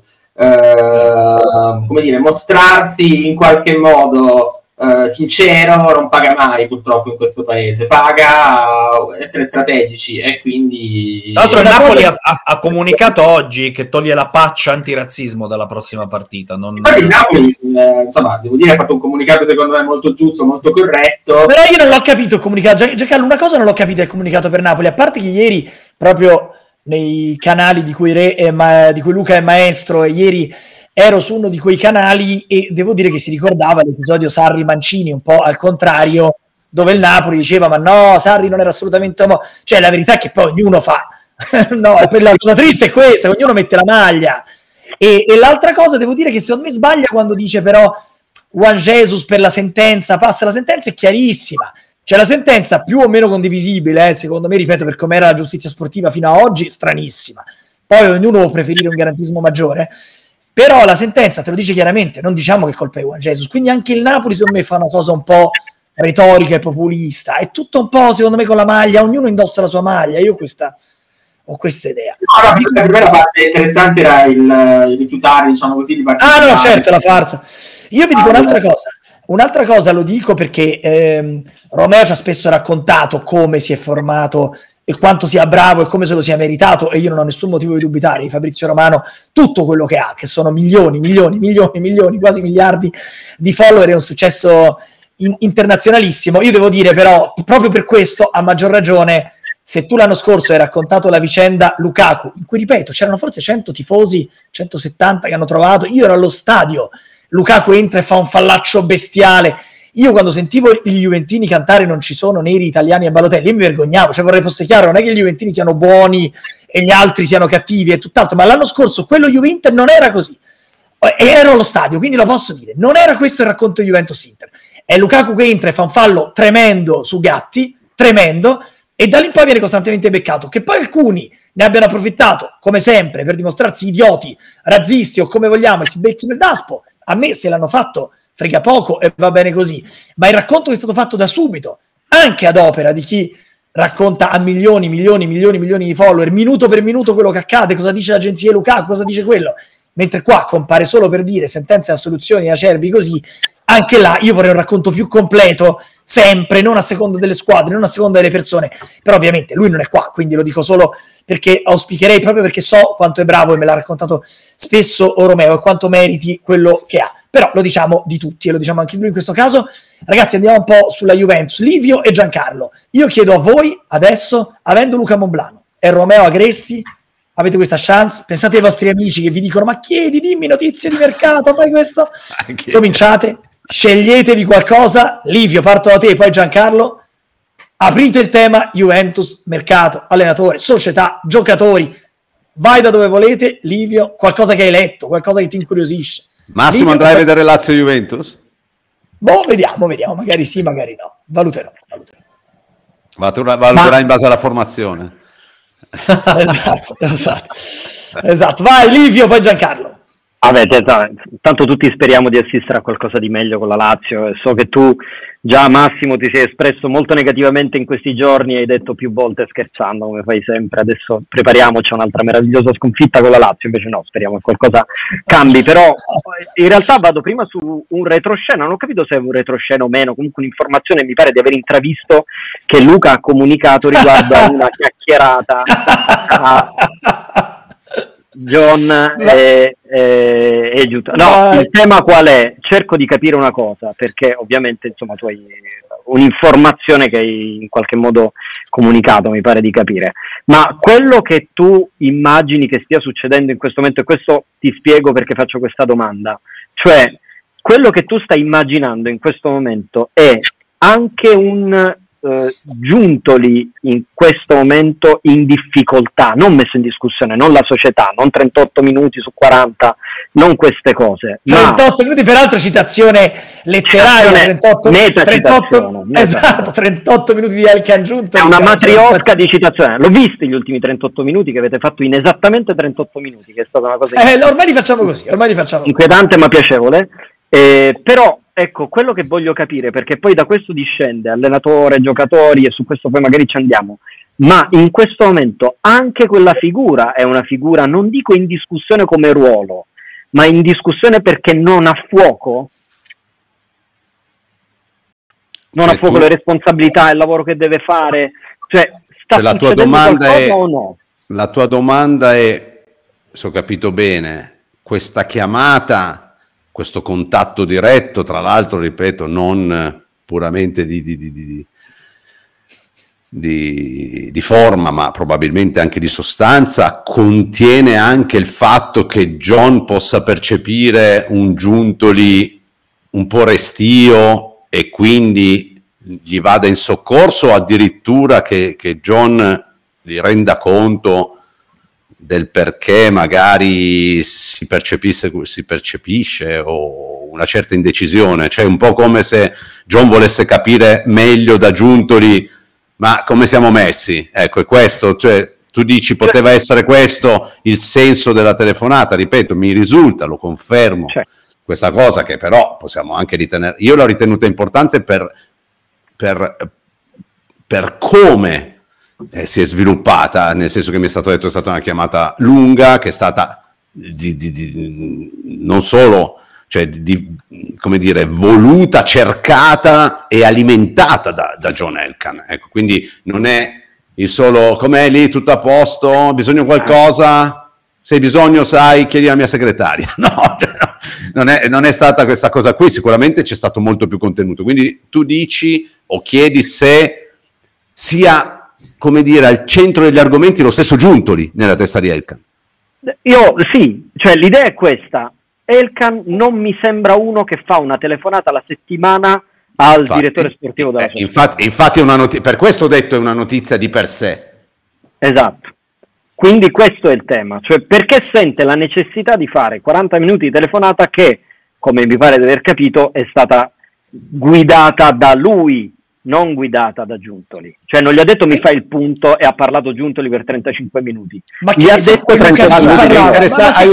Speaker 5: Come dire, mostrarsi in qualche modo sincero non paga mai, purtroppo, in questo paese. Paga essere strategici, e quindi
Speaker 4: tra l'altro il Napoli ha comunicato oggi che toglie la patch antirazzismo dalla prossima partita.
Speaker 5: Infatti il Napoli, insomma, devo dire, ha fatto un comunicato secondo me molto giusto, molto corretto.
Speaker 3: Però io non l'ho capito il comunicato. Giancarlo, una cosa non l'ho capita il comunicato per Napoli, a parte che ieri proprio nei canali di cui Luca è maestro, e ieri ero su uno di quei canali e devo dire che si ricordava l'episodio Sarri-Mancini, un po' al contrario, dove il Napoli diceva ma no, Sarri non era assolutamente cioè la verità è che poi ognuno fa no, per la cosa triste è questa, ognuno mette la maglia e l'altra cosa devo dire che secondo me sbaglia quando dice però Juan Jesus per la sentenza, passa la sentenza, è chiarissima. Cioè la sentenza più o meno condivisibile, secondo me, ripeto, per com'era la giustizia sportiva fino a oggi, stranissima. Poi ognuno può preferire un garantismo maggiore, però la sentenza te lo dice chiaramente, non diciamo che colpa è Juan Jesus. Quindi anche il Napoli, secondo me, fa una cosa un po' retorica e populista. È tutto un po', secondo me, con la maglia, ognuno indossa la sua maglia. Io ho questa idea.
Speaker 5: No, per me la parte interessante era il rifiutare, diciamo così, di partecipare.
Speaker 3: Ah, no, certo, la farsa. Io vi dico un'altra cosa. Un'altra cosa lo dico perché Romeo ci ha spesso raccontato come si è formato e quanto sia bravo e come se lo sia meritato, e io non ho nessun motivo di dubitare di Fabrizio Romano, tutto quello che ha, che sono milioni, quasi miliardi di follower, è un successo internazionalissimo. Io devo dire però, proprio per questo, a maggior ragione, se tu l'anno scorso hai raccontato la vicenda Lukaku, in cui, ripeto, c'erano forse 100 tifosi, 170 che hanno trovato, io ero allo stadio, Lukaku entra e fa un fallaccio bestiale. Io quando sentivo gli juventini cantare non ci sono neri, italiani e Balotelli, io mi vergognavo, cioè vorrei fosse chiaro, non è che gli juventini siano buoni e gli altri siano cattivi e tutt'altro, ma l'anno scorso quello Juve-Inter non era così, e ero allo stadio, quindi lo posso dire, non era questo il racconto di Juventus-Inter, è Lukaku che entra e fa un fallo tremendo su Gatti, tremendo, e da lì in poi viene costantemente beccato. Che poi alcuni ne abbiano approfittato, come sempre, per dimostrarsi idioti, razzisti o come vogliamo, e si becchino il daspo, a me se l'hanno fatto frega poco e va bene così, ma il racconto che è stato fatto da subito, anche ad opera di chi racconta a milioni di follower, minuto per minuto quello che accade, cosa dice l'agenzia Lukaku, cosa dice quello, mentre qua compare solo per dire sentenze e assoluzioni di Acerbi così, anche là io vorrei un racconto più completo, sempre, non a seconda delle squadre, non a seconda delle persone, però ovviamente lui non è qua, quindi lo dico solo perché auspicherei, proprio perché so quanto è bravo e me l'ha raccontato spesso Romeo e quanto meriti quello che ha, però lo diciamo di tutti e lo diciamo anche di lui in questo caso. Ragazzi, andiamo un po' sulla Juventus, Livio e Giancarlo, io chiedo a voi adesso, avendo Luca Monblano e Romeo Agresti, avete questa chance, pensate ai vostri amici che vi dicono ma chiedi, dimmi notizie di mercato, fai questo, cominciate, sceglietevi qualcosa. Livio, parto da te, poi Giancarlo, aprite il tema Juventus, mercato, allenatore, società, giocatori, vai da dove volete. Livio, qualcosa che hai letto, qualcosa che ti incuriosisce.
Speaker 7: Massimo,
Speaker 3: Livio,
Speaker 7: andrai a vedere Lazio-Juventus?
Speaker 3: Boh, vediamo, magari sì, magari no, valuterò.
Speaker 7: Valuterà in base alla formazione.
Speaker 3: Esatto, vai Livio, poi Giancarlo.
Speaker 6: Tanto tutti speriamo di assistere a qualcosa di meglio con la Lazio, e so che tu Già Massimo ti sei espresso molto negativamente in questi giorni, hai detto più volte scherzando come fai sempre, adesso prepariamoci a un'altra meravigliosa sconfitta con la Lazio, invece no, speriamo che qualcosa cambi, però in realtà vado prima su un retroscena, non ho capito se è un retroscena o meno, comunque un'informazione, mi pare di aver intravisto che Luca ha comunicato riguardo a una chiacchierata a John e Giuto. No, il tema qual è? Cerco di capire una cosa, perché ovviamente insomma tu hai un'informazione che hai in qualche modo comunicato, mi pare di capire, ma quello che tu immagini che stia succedendo in questo momento, e questo ti spiego perché faccio questa domanda, cioè quello che tu stai immaginando in questo momento è anche un Giuntoli in questo momento in difficoltà, non messo in discussione, non la società, non 38 minuti su 40, non queste cose.
Speaker 3: 38 minuti, peraltro citazione letteraria, 38 minuti di Elkan Giuntoli.
Speaker 6: È una matriosca di citazione. L'ho visti gli ultimi 38 minuti che avete fatto in esattamente 38 minuti, che è stata una cosa
Speaker 3: ormai li facciamo così,
Speaker 6: inquietante ma piacevole. Però ecco, quello che voglio capire, perché poi da questo discende allenatore, giocatori, e su questo poi magari ci andiamo, ma in questo momento anche quella figura è una figura, non dico in discussione come ruolo, ma in discussione perché non ha fuoco? Non ha fuoco le responsabilità, il lavoro che deve fare, cioè sta
Speaker 7: la tua domanda è,
Speaker 6: o no?
Speaker 7: La tua domanda è, se ho capito bene, questa chiamata, questo contatto diretto, tra l'altro, ripeto, non puramente di forma, ma probabilmente anche di sostanza, contiene anche il fatto che John possa percepire un Giuntoli un po' restio e quindi gli vada in soccorso, o addirittura che John gli renda conto del perché magari si percepisce o una certa indecisione, cioè un po' come se John volesse capire meglio da Giuntoli ma come siamo messi, ecco, è questo, cioè tu dici poteva essere questo il senso della telefonata, ripeto, mi risulta, lo confermo, questa cosa che però possiamo anche ritenere, io l'ho ritenuta importante per come si è sviluppata, nel senso che mi è stato detto è stata una chiamata lunga, che è stata non solo, cioè come dire, voluta, cercata e alimentata da John Elkann, ecco, quindi non è il solo com'è lì, tutto a posto, bisogno qualcosa, se hai bisogno sai, chiedi alla mia segretaria, no, non è stata questa cosa qui, sicuramente c'è stato molto più contenuto, quindi tu dici o chiedi se sia, come dire, al centro degli argomenti lo stesso Giuntoli nella testa di Elkann.
Speaker 6: Io sì, cioè l'idea è questa, Elkann non mi sembra uno che fa una telefonata alla settimana al direttore sportivo della società.
Speaker 7: Infatti è una notizia, per questo ho detto è una notizia di per sé.
Speaker 6: Esatto, quindi questo è il tema, cioè perché sente la necessità di fare 40 minuti di telefonata che, come mi pare di aver capito, è stata guidata da lui, non guidata da Giuntoli, cioè non gli ha detto mi fai il punto e ha parlato Giuntoli per 35 minuti,
Speaker 3: ma
Speaker 6: gli ha detto 35 minuti.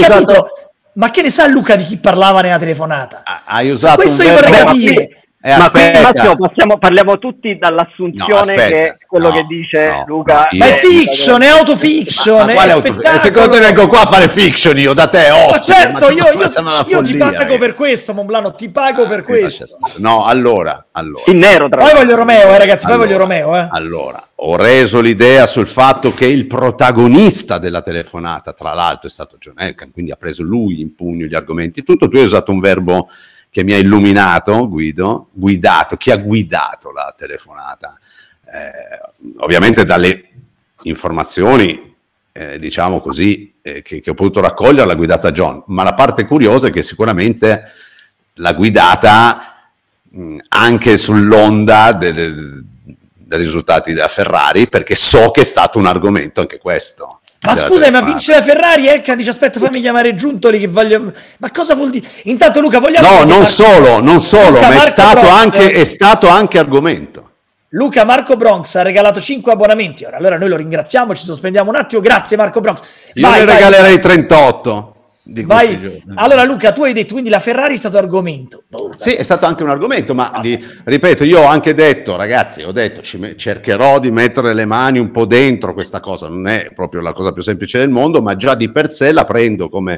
Speaker 3: Ma che ne sa Luca di chi parlava nella telefonata?
Speaker 7: Hai usato
Speaker 3: questo
Speaker 7: un
Speaker 3: io vorrei capire.
Speaker 6: Ma qui Massimo, parliamo tutti dall'assunzione che quello che dice Luca
Speaker 3: ma è fiction, è autofiction,
Speaker 7: secondo me vengo qua a fare fiction io da te,
Speaker 3: ma certo, io ti pago per questo, Monblano, ti pago per questo.
Speaker 7: No, allora
Speaker 6: in nero
Speaker 3: poi voglio Romeo, ragazzi, poi voglio Romeo,
Speaker 7: Allora, ho reso l'idea sul fatto che il protagonista della telefonata, tra l'altro, è stato John Elkann, quindi ha preso lui in pugno gli argomenti, tutto. Tu hai usato un verbo che mi ha illuminato, guidato, chi ha guidato la telefonata? Ovviamente dalle informazioni, diciamo così, che ho potuto raccogliere, l'ha guidata John, ma la parte curiosa è che sicuramente l'ha guidata anche sull'onda dei risultati della Ferrari, perché so che è stato un argomento anche questo.
Speaker 3: Ma scusa, ma vince la Ferrari? Elkann dice aspetta, fammi chiamare Giuntoli che voglio... Ma cosa vuol dire? Intanto Luca, vogliamo...
Speaker 7: No, non solo, Luca, ma è stato anche argomento.
Speaker 3: Luca, Marco Bronx ha regalato 5 abbonamenti ora, allora noi lo ringraziamo, ci sospendiamo un attimo, grazie Marco Bronx.
Speaker 7: Io ne regalerei 38. di
Speaker 3: Vai.
Speaker 7: questi giorni.
Speaker 3: Allora Luca, tu hai detto, quindi la Ferrari è stato argomento.
Speaker 7: Sì, è stato anche un argomento, ma ripeto, io ho anche detto, ragazzi, cercherò di mettere le mani un po' dentro questa cosa, non è proprio la cosa più semplice del mondo, ma già di per sé la prendo come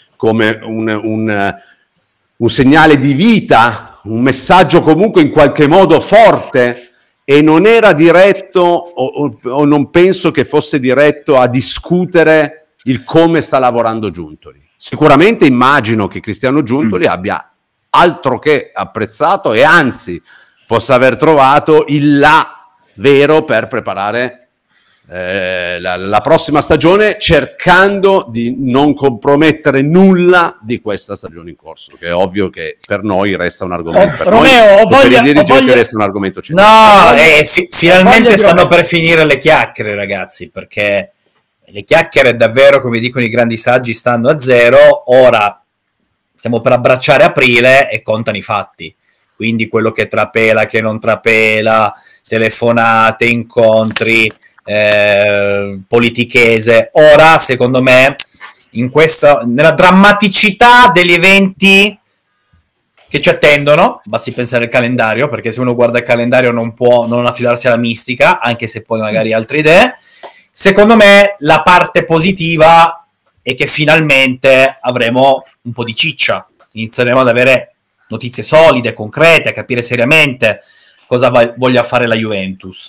Speaker 7: un segnale di vita, un messaggio comunque in qualche modo forte, e non era diretto o non penso che fosse diretto a discutere il come sta lavorando Giuntoli. Sicuramente immagino che Cristiano Giuntoli abbia altro che apprezzato e anzi possa aver trovato il là vero per preparare la prossima stagione, cercando di non compromettere nulla di questa stagione in corso, che è ovvio che per noi resta un argomento, per i dirigenti resta un argomento centrale.
Speaker 4: No, finalmente stanno per finire le chiacchiere, ragazzi, perché le chiacchiere davvero, come dicono i grandi saggi, stanno a zero. Ora stiamo per abbracciare aprile e contano i fatti, quindi quello che trapela, che non trapela, telefonate, incontri, politichese. Ora, secondo me, nella drammaticità degli eventi che ci attendono, basti pensare al calendario, perché se uno guarda il calendario non può non affidarsi alla mistica, anche se poi magari ha altre idee. Secondo me la parte positiva è che finalmente avremo un po' di ciccia, inizieremo ad avere notizie solide, concrete, a capire seriamente cosa voglia fare la Juventus.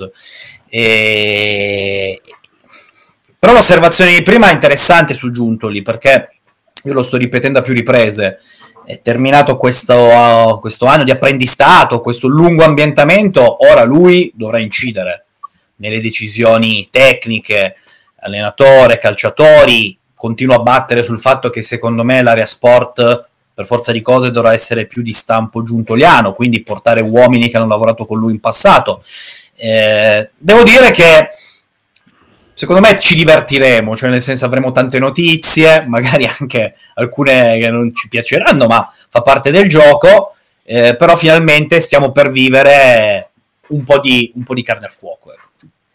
Speaker 4: Però l'osservazione di prima è interessante su Giuntoli, perché io lo sto ripetendo a più riprese. È terminato questo anno di apprendistato, questo lungo ambientamento, ora lui dovrà incidere nelle decisioni tecniche, allenatore, calciatori. Continuo a battere sul fatto che secondo me l'area sport per forza di cose dovrà essere più di stampo giuntoliano, quindi portare uomini che hanno lavorato con lui in passato. Devo dire che secondo me ci divertiremo, cioè nel senso avremo tante notizie, magari anche alcune che non ci piaceranno, ma fa parte del gioco, però finalmente stiamo per vivere un po' di carne al fuoco, ecco.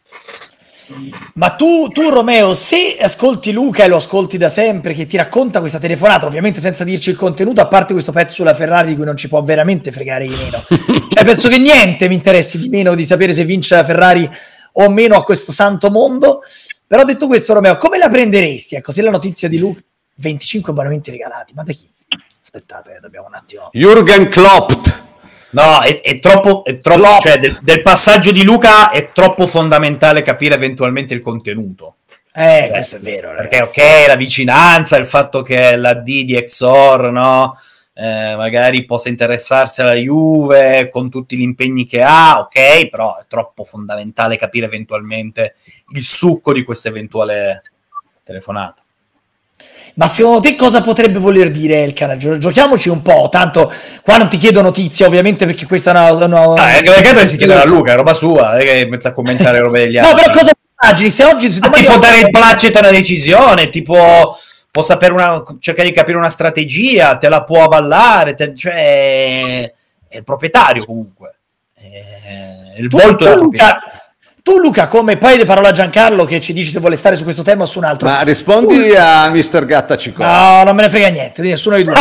Speaker 3: Ma tu Romeo, se ascolti Luca e lo ascolti da sempre, che ti racconta questa telefonata, ovviamente senza dirci il contenuto, a parte questo pezzo sulla Ferrari di cui non ci può veramente fregare di meno, cioè penso che niente mi interessi di meno di sapere se vince la Ferrari o meno a questo santo mondo. Però detto questo, Romeo, come la prenderesti? Ecco, se la notizia di Luca, 25 abbonamenti regalati, ma da chi? Aspettate, dobbiamo un attimo.
Speaker 7: Jürgen Klopp.
Speaker 4: No, è troppo cioè del passaggio di Luca è troppo fondamentale capire eventualmente il contenuto.
Speaker 3: Questo è vero,
Speaker 4: perché ok, la vicinanza, il fatto che la D di Exor, no, magari possa interessarsi alla Juve con tutti gli impegni che ha, ok, però è troppo fondamentale capire eventualmente il succo di questa eventuale telefonata.
Speaker 3: Ma secondo te cosa potrebbe voler dire Elkann? Giochiamoci un po', tanto qua non ti chiedo notizie ovviamente, perché questa è una
Speaker 4: si chiede a Luca, è roba sua, che mette a commentare robe degli altri.
Speaker 3: No, però cosa immagini? Se oggi
Speaker 4: ti può dare il placet a una decisione, tipo può sapere cercare di capire una strategia, te la può avallare, cioè è il proprietario comunque, il volto del proprietario.
Speaker 3: Tu Luca, come poi le parole a Giancarlo che ci dici se vuole stare su questo tema o su un altro.
Speaker 7: Ma rispondi a Mr. Gattacico.
Speaker 3: No, non me ne frega niente di nessuno dei due.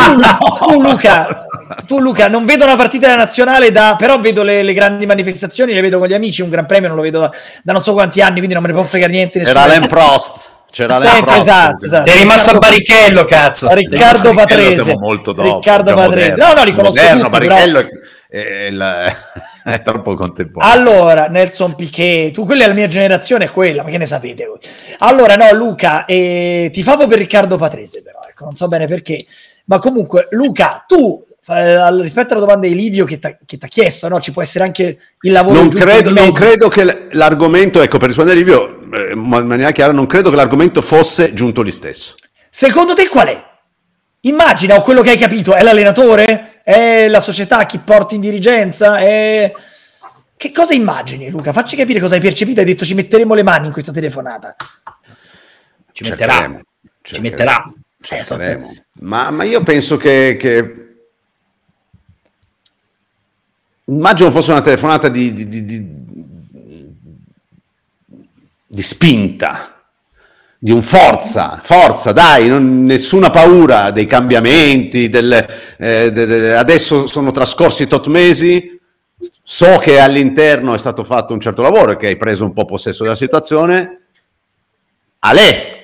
Speaker 3: tu Luca, non vedo una partita della nazionale però vedo le grandi manifestazioni, le vedo con gli amici, un gran premio non lo vedo da non so quanti anni, quindi non me ne può fregare niente.
Speaker 7: Era Alain Prost.
Speaker 3: Esatto.
Speaker 4: Sei rimasto a Barrichello, cazzo.
Speaker 3: Riccardo Patrese.
Speaker 7: Siamo molto dopo.
Speaker 3: Riccardo Patrese. No, li conosco tutti,
Speaker 7: Barrichello è troppo contemporaneo.
Speaker 3: Allora, Nelson Piquet, quella è la mia generazione, è quella, ma che ne sapete voi? Allora, no, Luca, ti favo per Riccardo Patrese, però, ecco, non so bene perché, ma comunque, Luca, tu, rispetto alla domanda di Livio che ti ha chiesto, no, ci può essere anche il lavoro
Speaker 7: non credo che l'argomento, ecco, per rispondere a Livio, in maniera chiara, non credo che l'argomento fosse Giuntoli stesso.
Speaker 3: Secondo te qual è? Immagina, o quello che hai capito, è l'allenatore? È la società, chi porta in dirigenza? Che cosa immagini, Luca? Facci capire cosa hai percepito. Hai detto ci metteremo le mani in questa telefonata.
Speaker 4: Ci metterà.
Speaker 7: Ma io penso che immagino fosse una telefonata di spinta, di un forza, dai, nessuna paura dei cambiamenti, adesso sono trascorsi tot mesi, so che all'interno è stato fatto un certo lavoro e che hai preso un po' possesso della situazione. Ale!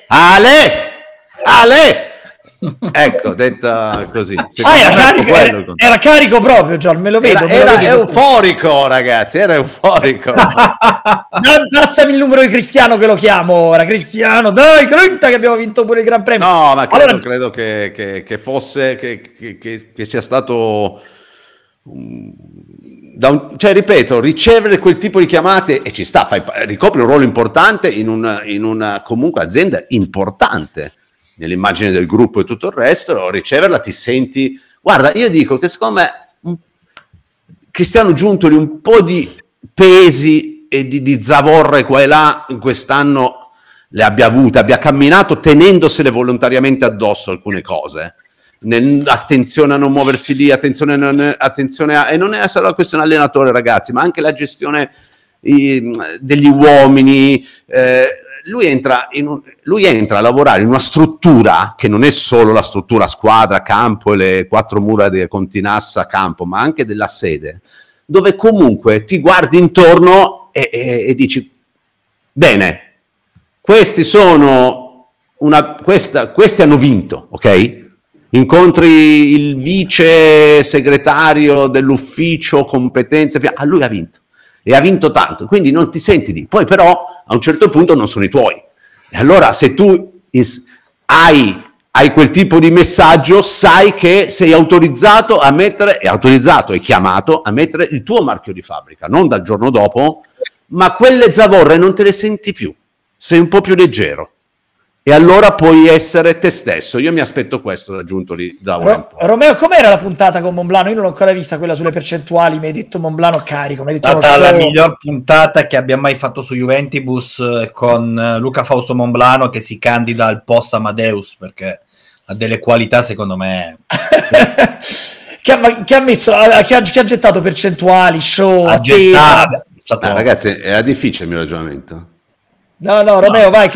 Speaker 7: Ecco, detta così.
Speaker 3: Era carico proprio, John, me lo vedo.
Speaker 7: Era euforico, ragazzi, era euforico.
Speaker 3: Passami il numero di Cristiano che lo chiamo ora. Cristiano, dai, crenta che abbiamo vinto pure il Gran Premio.
Speaker 7: No, ma credo che fosse, che sia stato... cioè, ripeto, ricevere quel tipo di chiamate, e ci sta, ricopri un ruolo importante in una comunque azienda importante nell'immagine del gruppo e tutto il resto. Riceverla, ti senti, guarda, io dico che secondo me Cristiano Giuntoli un po' di pesi e di zavorre qua e là in quest'anno le abbia avute, abbia camminato tenendosele volontariamente addosso alcune cose. Attenzione a non muoversi lì, attenzione a, e non è solo la questione allenatore, ragazzi, ma anche la gestione degli uomini. Lui entra a lavorare in una struttura che non è solo la struttura squadra, campo e le 4 mura con Tinassa campo, ma anche della sede, dove comunque ti guardi intorno e dici, bene, questi hanno vinto, ok? Incontri il vice segretario dell'ufficio competenze, lui ha vinto. E ha vinto tanto, quindi non ti senti poi però a un certo punto non sono i tuoi, e allora se tu hai quel tipo di messaggio, sai che sei autorizzato a mettere, e chiamato a mettere il tuo marchio di fabbrica, non dal giorno dopo, ma quelle zavorre non te le senti più, sei un po' più leggero. E allora puoi essere te stesso. Io mi aspetto questo da Giuntoli da ora un po'.
Speaker 3: Romeo, com'era la puntata con Monblano? Io non l'ho ancora vista, quella sulle percentuali. Mi hai detto Monblano carico. Mi hai detto
Speaker 4: è stata la miglior puntata che abbia mai fatto su Juventibus, con Luca Fausto Monblano che si candida al post Amadeus, perché ha delle qualità secondo me.
Speaker 3: che ha messo, che ha gettato percentuali, show,
Speaker 7: ragazzi, era difficile il mio ragionamento.
Speaker 3: No, Romeo, vai.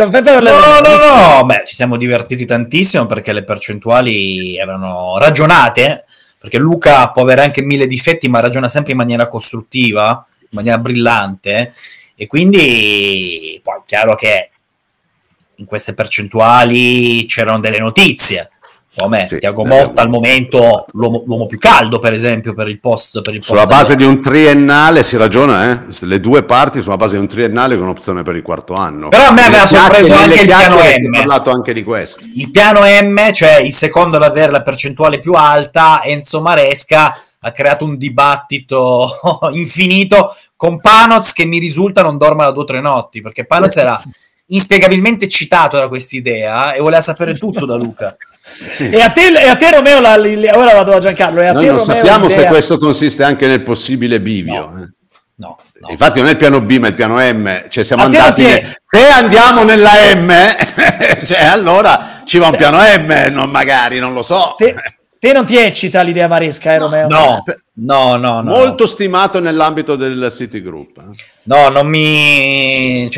Speaker 4: No, beh, ci siamo divertiti tantissimo perché le percentuali erano ragionate, perché Luca può avere anche 1000 difetti, ma ragiona sempre in maniera costruttiva, in maniera brillante, e quindi poi è chiaro che in queste percentuali c'erano delle notizie, come Thiago Motta al momento l'uomo più caldo, per esempio, per il post
Speaker 7: sulla base di un triennale si ragiona, le due parti sulla base di un triennale con opzione per il quarto anno.
Speaker 4: Però a me aveva sorpreso anche il piano M.
Speaker 7: Si è parlato anche di questo,
Speaker 4: il piano M, cioè il secondo ad avere la percentuale più alta. Enzo Maresca ha creato un dibattito infinito con Panoz, che mi risulta non dorma da 2 o 3 notti, perché Panoz era inspiegabilmente eccitato da quest'idea e voleva sapere tutto da Luca.
Speaker 3: Sì. E a te Romeo, ora vado a Giancarlo.
Speaker 7: Noi non sappiamo se questo consiste anche nel possibile bivio.
Speaker 4: No.
Speaker 7: Infatti non è il piano B, ma il piano M. Cioè siamo andati se andiamo nella M, cioè allora ci va un piano M, magari, non lo so.
Speaker 3: Te non ti eccita l'idea Maresca, Romeo?
Speaker 4: No.
Speaker 7: Molto stimato nell'ambito del Citigroup.
Speaker 4: No, non mi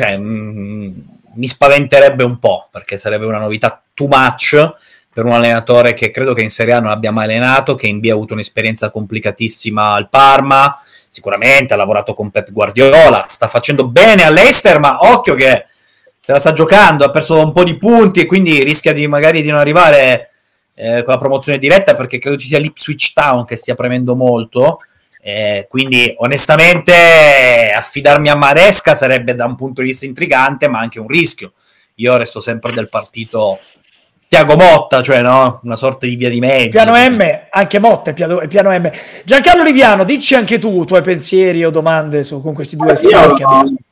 Speaker 4: spaventerebbe un po', perché sarebbe una novità too much per un allenatore che credo che in Serie A non abbia mai allenato, che in B ha avuto un'esperienza complicatissima al Parma, sicuramente ha lavorato con Pep Guardiola, sta facendo bene all'Leicester, ma occhio che se la sta giocando, ha perso un po' di punti e quindi rischia magari di non arrivare con la promozione diretta, perché credo ci sia l'Ipswich Town che stia premendo molto, quindi onestamente affidarmi a Maresca sarebbe da un punto di vista intrigante, ma anche un rischio. Io resto sempre del partito Thiago Motta, cioè una sorta di via di mezzo.
Speaker 3: Piano M, anche Motta è piano M. Giancarlo Liviano, dici anche tu i tuoi pensieri o domande con questi due esterni.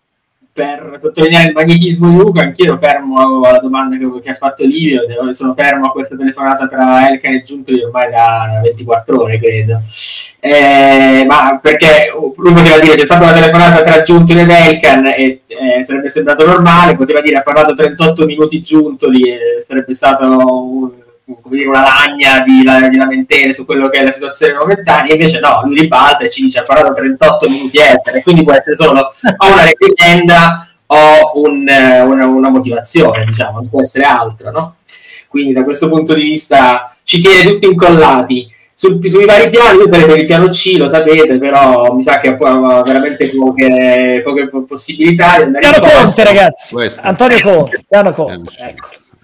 Speaker 5: Per sottolineare il magnetismo di Luca, anch'io fermo alla domanda che ha fatto Livio, sono fermo a questa telefonata tra Elkan e Giuntoli ormai da 24 ore, credo. Ma perché lui poteva dire c'è stata una telefonata tra Giuntoli ed Elkan e sarebbe sembrato normale, poteva dire ha parlato 38 minuti Giuntoli e sarebbe stato una lagna di lamentele su quello che è la situazione momentanea, invece no, lui ribalta e ci dice ha parlato 38 minuti Elkan, e quindi può essere solo o una reprimenda ho una motivazione, diciamo, non può essere altro, no? Quindi da questo punto di vista ci tiene tutti incollati. Sui vari piani, io sarei per il piano C, lo sapete, però mi sa che ho veramente poche possibilità di andare
Speaker 3: piano
Speaker 5: in
Speaker 3: Conte, ragazzi.
Speaker 7: Questo.
Speaker 3: Antonio Conte, piano Conte, ecco.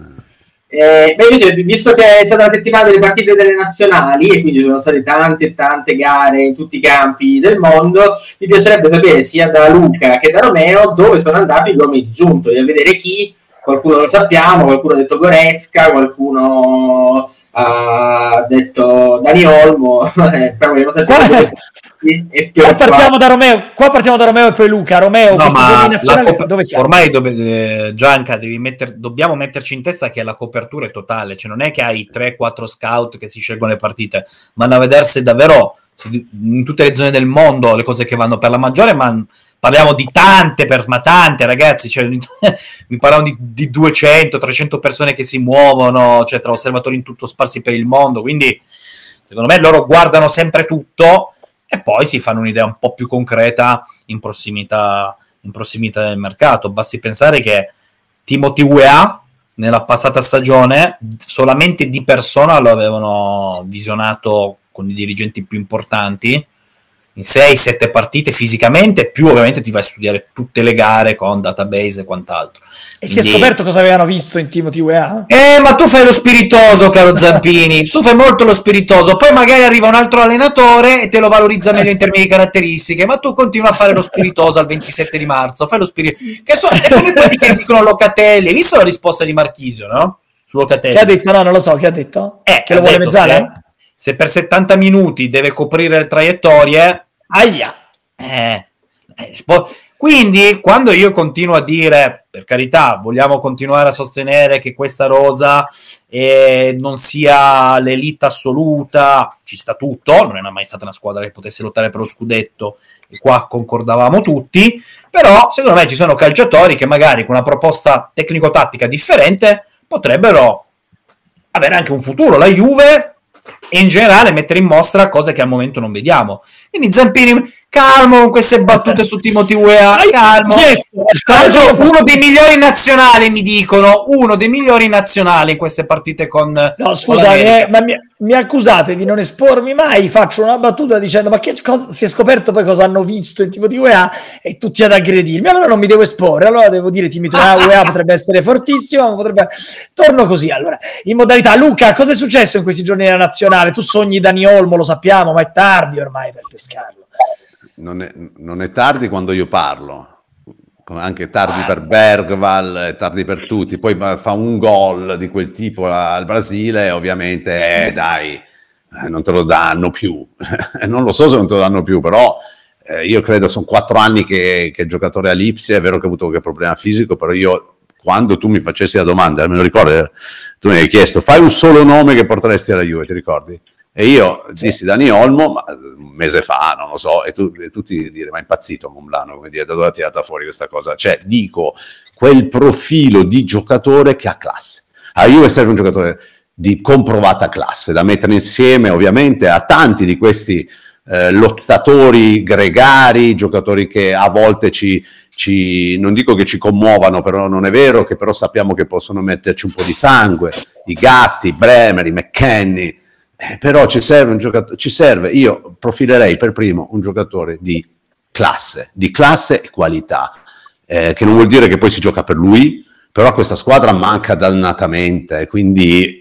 Speaker 5: Visto che è stata la settimana delle partite delle nazionali e quindi ci sono state tante gare in tutti i campi del mondo, mi piacerebbe sapere sia da Luca che da Romeo dove sono andati gli uomini di giunto, e a vedere chi. Qualcuno lo sappiamo, qualcuno ha detto Goretzka, qualcuno ha detto Dani Olmo, però vogliamo sapere
Speaker 3: qua partiamo da Romeo. Qua partiamo da Romeo e poi Luca. Romeo,
Speaker 4: no, ma
Speaker 3: dove siamo?
Speaker 4: Ormai Gianca, dobbiamo metterci in testa che la copertura è totale, cioè non è che hai 3-4 scout che si scelgono le partite, vanno a vedersi davvero in tutte le zone del mondo le cose che vanno per la maggiore, ma parliamo di tante ragazzi, cioè, mi parlavano di 200-300 persone che si muovono, cioè tra osservatori in tutto sparsi per il mondo, quindi secondo me loro guardano sempre tutto e poi si fanno un'idea un po' più concreta in prossimità del mercato. Basti pensare che Timothy Weah nella passata stagione solamente di persona lo avevano visionato con i dirigenti più importanti in 6-7 partite fisicamente, più ovviamente ti vai a studiare tutte le gare con database e quant'altro.
Speaker 3: E si è scoperto cosa avevano visto in Timothy Weah?
Speaker 4: Ma tu fai lo spiritoso, caro Zampini, tu fai molto lo spiritoso, poi magari arriva un altro allenatore e te lo valorizza meglio in termini di caratteristiche, ma tu continui a fare lo spiritoso al 27 di marzo, fai lo spiritoso, è come quelli che dicono Locatelli. Hai visto la risposta di Marchisio, no? Su Locatelli.
Speaker 3: Che ha detto? No, non lo so, che ha detto? Che lo vuole mezzale?
Speaker 4: Se per 70 minuti deve coprire le traiettorie,
Speaker 3: aia.
Speaker 4: Quindi quando io continuo a dire, per carità, vogliamo continuare a sostenere che questa rosa non sia l'elite assoluta, ci sta tutto, non è mai stata una squadra che potesse lottare per lo scudetto e qua concordavamo tutti, però secondo me ci sono calciatori che magari con una proposta tecnico-tattica differente potrebbero avere anche un futuro. La Juve e in generale mettere in mostra cose che al momento non vediamo. Quindi Zampini, calmo con queste battute su Timothy Weah, calmo. Uno dei migliori nazionali, mi dicono, uno dei migliori nazionali in queste partite con...
Speaker 3: No, scusate, ma mi accusate di non espormi mai, faccio una battuta dicendo ma che cosa, si è scoperto poi cosa hanno visto in Timothy Weah e tutti ad aggredirmi, allora non mi devo esporre, allora devo dire Timothy Weah potrebbe essere fortissimo, ma potrebbe... Torno così, allora, in modalità. Luca, cosa è successo in questi giorni nella nazionale? Tu sogni Dani Olmo, lo sappiamo, ma è tardi ormai per pescarlo.
Speaker 7: Non è tardi quando io parlo, anche tardi per Bergval, tardi per tutti, poi fa un gol di quel tipo al Brasile, ovviamente dai, non te lo danno più. Non lo so se non te lo danno più, però io credo sono 4 anni che il giocatore ha l'Ipsia, è vero che ha avuto qualche problema fisico, però io, quando tu mi facessi la domanda, me lo ricordo, tu mi hai chiesto fai un solo nome che porteresti alla Juve, ti ricordi? E io dissi Dani Olmo, ma un mese fa, non lo so, e tutti dire ma è impazzito Momlano, come dire, da dove ha tirata fuori questa cosa? Cioè, dico, quel profilo di giocatore che ha classe. A Juve serve un giocatore di comprovata classe, da mettere insieme ovviamente a tanti di questi lottatori gregari, giocatori che a volte non dico che ci commuovano, però non è vero, che però sappiamo che possono metterci un po' di sangue, i Gatti, i Bremer, i McKennie. Però ci serve un giocatore, io profilerei per primo un giocatore di classe e qualità, che non vuol dire che poi si gioca per lui, però questa squadra manca dannatamente, quindi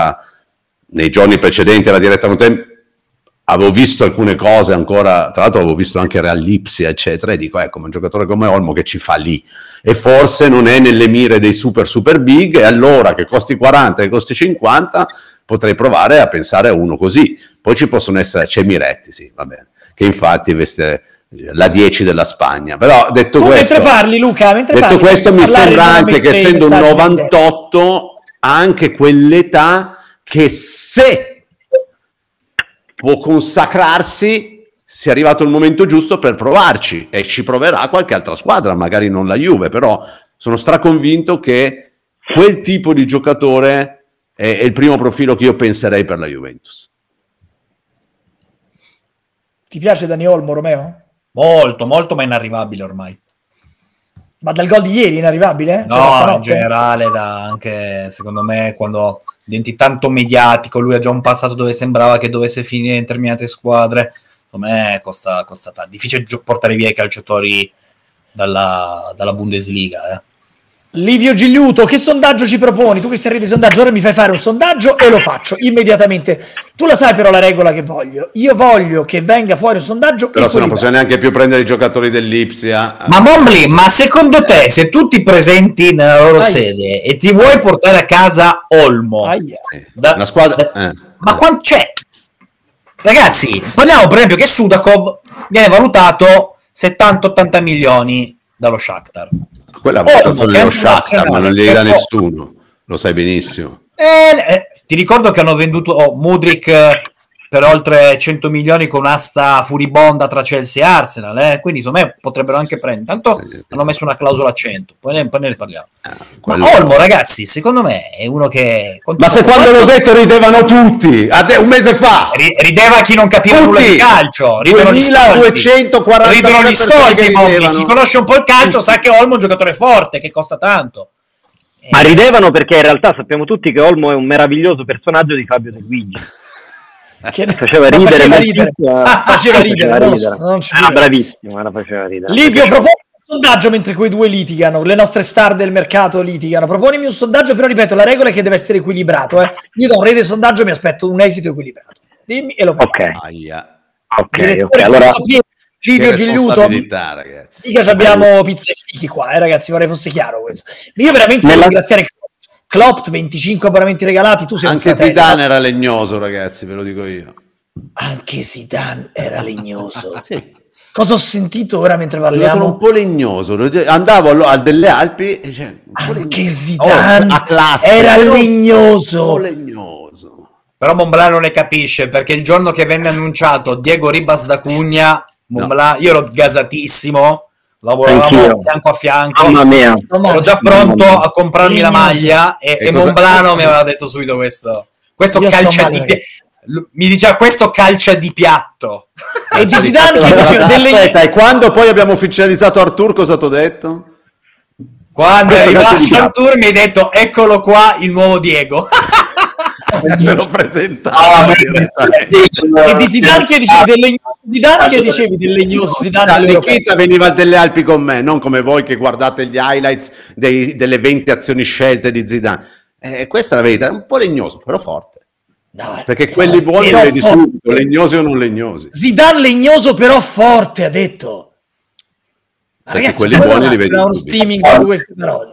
Speaker 7: nei giorni precedenti alla diretta con te avevo visto alcune cose ancora, tra l'altro avevo visto anche Real Lipsia eccetera, e dico ecco, un giocatore come Olmo che ci fa lì, e forse non è nelle mire dei super big, e allora che costi 40, che costi 50, potrei provare a pensare a uno così. Poi ci possono essere, c'è Miretti, sì, va bene, che infatti veste la 10 della Spagna, però detto questo,
Speaker 3: mentre parli Luca,
Speaker 7: questo mi sembra anche che essendo un 98 ha anche quell'età che se può consacrarsi, sia arrivato il momento giusto per provarci, e ci proverà qualche altra squadra, magari non la Juve, però sono straconvinto che quel tipo di giocatore è il primo profilo che io penserei per la Juventus.
Speaker 3: Ti piace Dani Olmo, Romeo?
Speaker 4: Molto, molto, ma inarrivabile ormai.
Speaker 3: Ma dal gol di ieri è inarrivabile? Cioè,
Speaker 4: No, in
Speaker 3: stanotte?
Speaker 4: generale, anche secondo me, quando diventi tanto mediatico, lui ha già un passato dove sembrava che dovesse finire in determinate squadre, secondo me costa tanto. Difficile portare via i calciatori dalla Bundesliga.
Speaker 3: Livio Gigliuto, che sondaggio ci proponi? Tu che sei a rete di sondaggio, ora mi fai fare un sondaggio e lo faccio immediatamente. Tu la sai però la regola che voglio. Io voglio che venga fuori un sondaggio
Speaker 7: Però se non
Speaker 3: equilibrato.
Speaker 7: possiamo neanche più prendere i giocatori dell'Ipsia.
Speaker 4: Ma Mombli, ma secondo te, se tu ti presenti nella loro sede e ti vuoi portare a casa Olmo,
Speaker 3: Aia.
Speaker 7: La squadra...
Speaker 4: ma quanto c'è? Ragazzi, parliamo per esempio che Sudakov viene valutato 70-80 milioni dallo Shakhtar.
Speaker 7: Quella valutazione
Speaker 4: che è
Speaker 7: dello Shakhtar, ma non gli dà
Speaker 4: nazionale,
Speaker 7: nessuno. Lo sai benissimo.
Speaker 4: Ti ricordo che hanno venduto Mudryk per oltre 100 milioni con un'asta furibonda tra Chelsea e Arsenal, quindi secondo me potrebbero anche prendere. Tanto hanno messo una clausola a 100, poi ne parliamo. Ma Olmo, ragazzi, secondo me è uno che...
Speaker 7: Ma se quando l'ho detto ridevano tutti, un mese fa!
Speaker 4: Rideva chi non capiva nulla di calcio. Ridono gli
Speaker 7: 2240
Speaker 4: ridono gli stolti,
Speaker 7: ridevano.
Speaker 4: chi conosce un po' il calcio sa che Olmo è un giocatore forte, che costa tanto.
Speaker 6: Ma ridevano perché in realtà sappiamo tutti che Olmo è un meraviglioso personaggio di Fabio De Luigi.
Speaker 3: Che
Speaker 6: Faceva ridere,
Speaker 3: faceva ridere.
Speaker 6: faceva
Speaker 3: ridere, non lo so, non ci credo.
Speaker 6: bravissimo, la faceva ridere.
Speaker 3: Livio, proponi un sondaggio mentre quei due litigano, le nostre star del mercato litigano. Proponimi un sondaggio, però ripeto, la regola è che deve essere equilibrato. Io da un rete sondaggio mi aspetto un esito equilibrato. Dimmi e lo faccio.
Speaker 6: Ok, allora...
Speaker 3: Livio Gigliuto,
Speaker 7: ragazzi.
Speaker 3: mica abbiamo pizza e fichi qua, ragazzi, vorrei fosse chiaro questo. Io veramente devo ringraziare Klopp, 25 abbonamenti regalati, tu sei
Speaker 7: anche Zidane era legnoso, ragazzi, ve lo dico io.
Speaker 3: Anche Zidane era legnoso.
Speaker 7: Sì.
Speaker 3: Cosa ho sentito ora mentre parliamo?
Speaker 7: Un po' legnoso, andavo al delle Alpi e
Speaker 3: anche Zidane
Speaker 7: a classe,
Speaker 3: era legnoso.
Speaker 7: Un po' legnoso.
Speaker 4: Però Mombla non ne capisce, perché il giorno che venne annunciato Diego Ribas da Cugna, Mombla, io ero gasatissimo, lavoravamo fianco a fianco,
Speaker 6: mamma mia,
Speaker 4: ero già pronto a comprarmi la maglia e Momblano mi aveva detto subito questo calcia di mi diceva questo calcia di piatto.
Speaker 3: E di Zidane che diceva
Speaker 7: aspetta, e quando poi abbiamo ufficializzato Artur, cosa t'ho detto?
Speaker 4: Quando è arrivato Artur mi hai detto eccolo qua il nuovo Diego.
Speaker 7: Me lo presentavo
Speaker 3: e di Zidane che dicevi del legnoso Zidane
Speaker 7: Nikita veniva delle Alpi con me, non come voi che guardate gli highlights delle 20 azioni scelte di Zidane. Questa è la verità, è un po' legnoso però forte, perché quelli buoni li vedi subito, legnosi o non legnosi.
Speaker 3: Zidane legnoso però forte, ha detto. Ma
Speaker 7: perché
Speaker 3: ragazzi,
Speaker 7: quelli buoni li vedi
Speaker 3: uno
Speaker 7: subito.
Speaker 3: streaming di queste parole.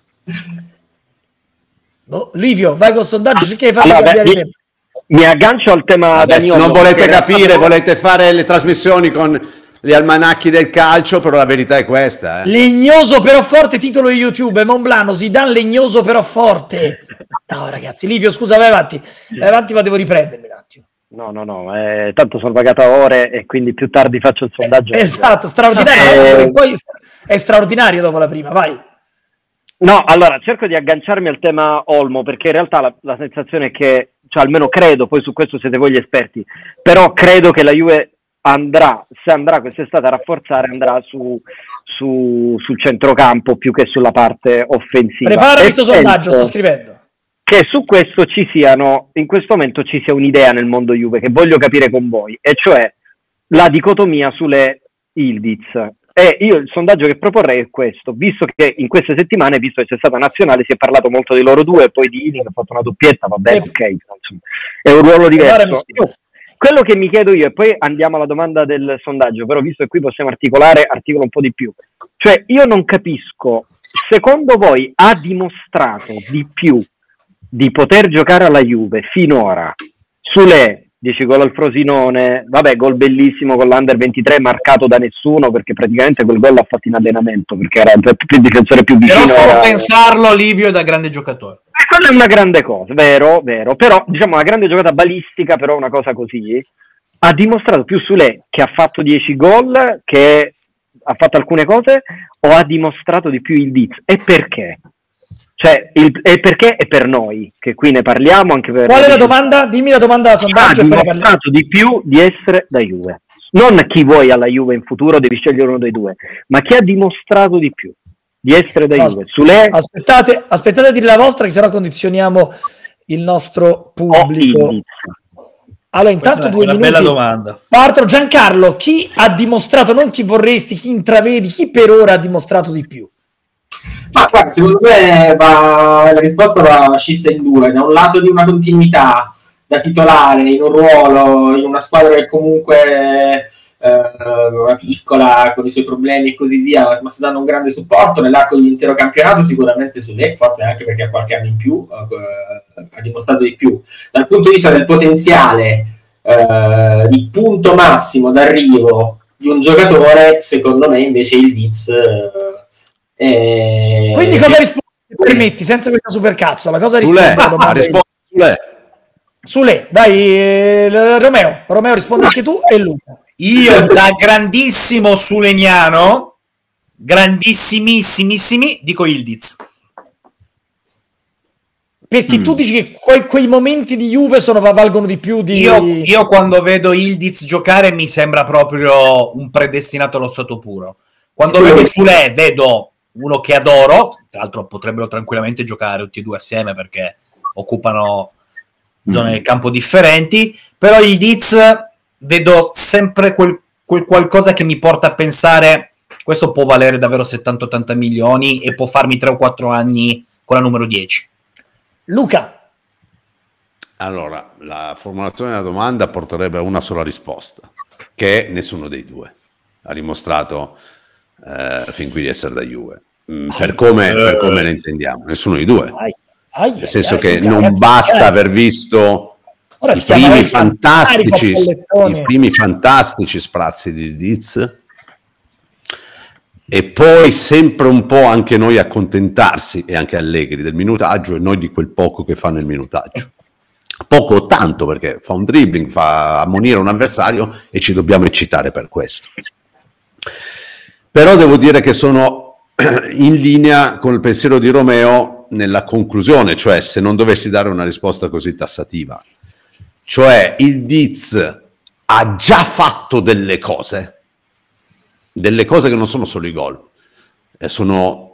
Speaker 3: Livio, vai col sondaggio, cerchi di farmi cambiare tempo.
Speaker 6: Mi aggancio al tema
Speaker 7: adesso. Non volete capire, volete fare le trasmissioni con gli almanacchi del calcio, però la verità è questa.
Speaker 3: Legnoso però forte, titolo di YouTube, Monblano, Zidane legnoso però forte. No ragazzi, Livio, scusa, vai avanti, ma devo riprendermi un attimo.
Speaker 6: No, tanto sono pagato a ore e quindi più tardi faccio il sondaggio.
Speaker 3: Esatto, straordinario, poi è straordinario dopo la prima, vai.
Speaker 6: No, allora, cerco di agganciarmi al tema Olmo, perché in realtà la sensazione è che, cioè almeno credo, poi su questo siete voi gli esperti, però credo che la Juve se andrà quest'estate a rafforzare, andrà sul centrocampo più che sulla parte offensiva.
Speaker 3: Prepara questo sondaggio, sto scrivendo.
Speaker 6: Che su questo in questo momento ci sia un'idea nel mondo Juve, che voglio capire con voi, e cioè la dicotomia sulle Ildiz. E io il sondaggio che proporrei è questo, visto che in queste settimane, visto che c'è stata nazionale, si è parlato molto di loro due, poi di Iling ha fatto una doppietta, va bene, ok, insomma, è un ruolo diverso. Quello che mi chiedo io, e poi andiamo alla domanda del sondaggio, però visto che qui possiamo articolo un po' di più, cioè io non capisco, secondo voi ha dimostrato di più di poter giocare alla Juve finora sulle 10 gol al Frosinone, vabbè, gol bellissimo con l'Under 23 marcato da nessuno, perché praticamente quel gol l'ha fatto in allenamento, perché era il difensore più vicino.
Speaker 4: Però solo pensarlo, Livio è da grande giocatore.
Speaker 6: Quella è una grande cosa, vero, però diciamo una grande giocata balistica, però una cosa così, ha dimostrato più Sule che ha fatto 10 gol, che ha fatto alcune cose, o ha dimostrato di più il Diz? E perché? Cioè, e perché è per noi, che qui ne parliamo anche per...
Speaker 3: Qual è la domanda? Dimmi la domanda da sondaggio.
Speaker 6: Ha dimostrato di più di essere da Juve. Non chi vuoi alla Juve in futuro, devi scegliere uno dei due, ma chi ha dimostrato di più di essere da Juve. Sule,
Speaker 3: aspettate a dire la vostra, che sennò condizioniamo il nostro pubblico. Allora, intanto 2 minuti.
Speaker 4: Bella domanda.
Speaker 3: Parto. Giancarlo, chi ha dimostrato, non chi vorresti, chi intravedi, chi per ora ha dimostrato di più?
Speaker 5: Ma guarda, secondo me la risposta va scissa in due. Da un lato di una continuità da titolare in un ruolo, in una squadra che comunque piccola, con i suoi problemi e così via, ma sta dando un grande supporto nell'arco dell'intero campionato, sicuramente Sule, forse anche perché ha qualche anno in più, ha dimostrato di più. Dal punto di vista del potenziale di punto massimo d'arrivo di un giocatore, secondo me invece il Leeds
Speaker 3: quindi cosa rispondi, se permetti, senza questa supercazzola, cosa rispondi alla domanda? Sule, dai, Romeo rispondi anche tu e Luca.
Speaker 4: Io da grandissimo suleniano, grandissimissimi, dico Ildiz.
Speaker 3: Perché tu dici che quei momenti di Juve valgono di più di...
Speaker 4: Io quando vedo Ildiz giocare mi sembra proprio un predestinato allo stato puro. Quando vedo Sule vedo uno che adoro, tra l'altro potrebbero tranquillamente giocare tutti e due assieme perché occupano zone del campo differenti, però Ildiz vedo sempre quel qualcosa che mi porta a pensare questo può valere davvero 70-80 milioni e può farmi 3 o 4 anni con la numero 10. Luca.
Speaker 7: Allora, la formulazione della domanda porterebbe a una sola risposta, che è nessuno dei due ha dimostrato fin qui di essere da Juve. Per come ne intendiamo, nessuno dei due. Nel senso che Luca, non ragazzi, basta aver visto i primi fantastici sprazzi di Diz e poi sempre un po' anche noi accontentarsi, e anche Allegri, del minutaggio, e noi di quel poco che fa nel minutaggio. Poco o tanto, perché fa un dribbling, fa ammonire un avversario e ci dobbiamo eccitare per questo. Però devo dire che sono in linea con il pensiero di Romeo nella conclusione, cioè se non dovessi dare una risposta così tassativa, cioè il Diz ha già fatto delle cose che non sono solo i gol, sono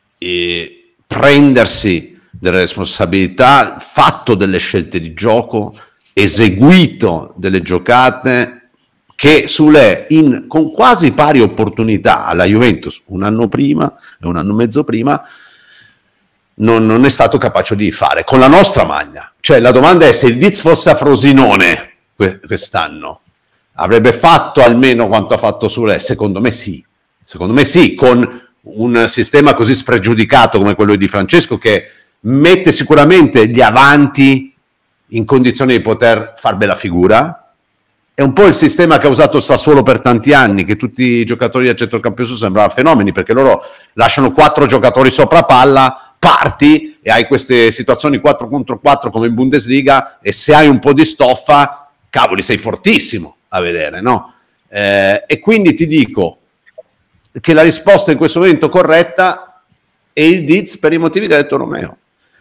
Speaker 7: prendersi delle responsabilità, fatto delle scelte di gioco, eseguito delle giocate che Sule con quasi pari opportunità alla Juventus un anno prima e un anno e mezzo prima non è stato capace di fare con la nostra maglia. Cioè la domanda è: se il Diz fosse a Frosinone quest'anno avrebbe fatto almeno quanto ha fatto Sule? Secondo me sì, con un sistema così spregiudicato come quello di Francesco, che mette sicuramente gli avanti in condizione di poter far bella figura. È un po' il sistema che ha usato il Sassuolo per tanti anni, che tutti i giocatori a centrocampo sembravano fenomeni, perché loro lasciano 4 giocatori sopra palla, parti e hai queste situazioni 4 contro 4 come in Bundesliga, e se hai un po' di stoffa, cavoli, sei fortissimo a vedere, no? E quindi ti dico che la risposta in questo momento corretta è il Diz, per i motivi che ha detto Romeo.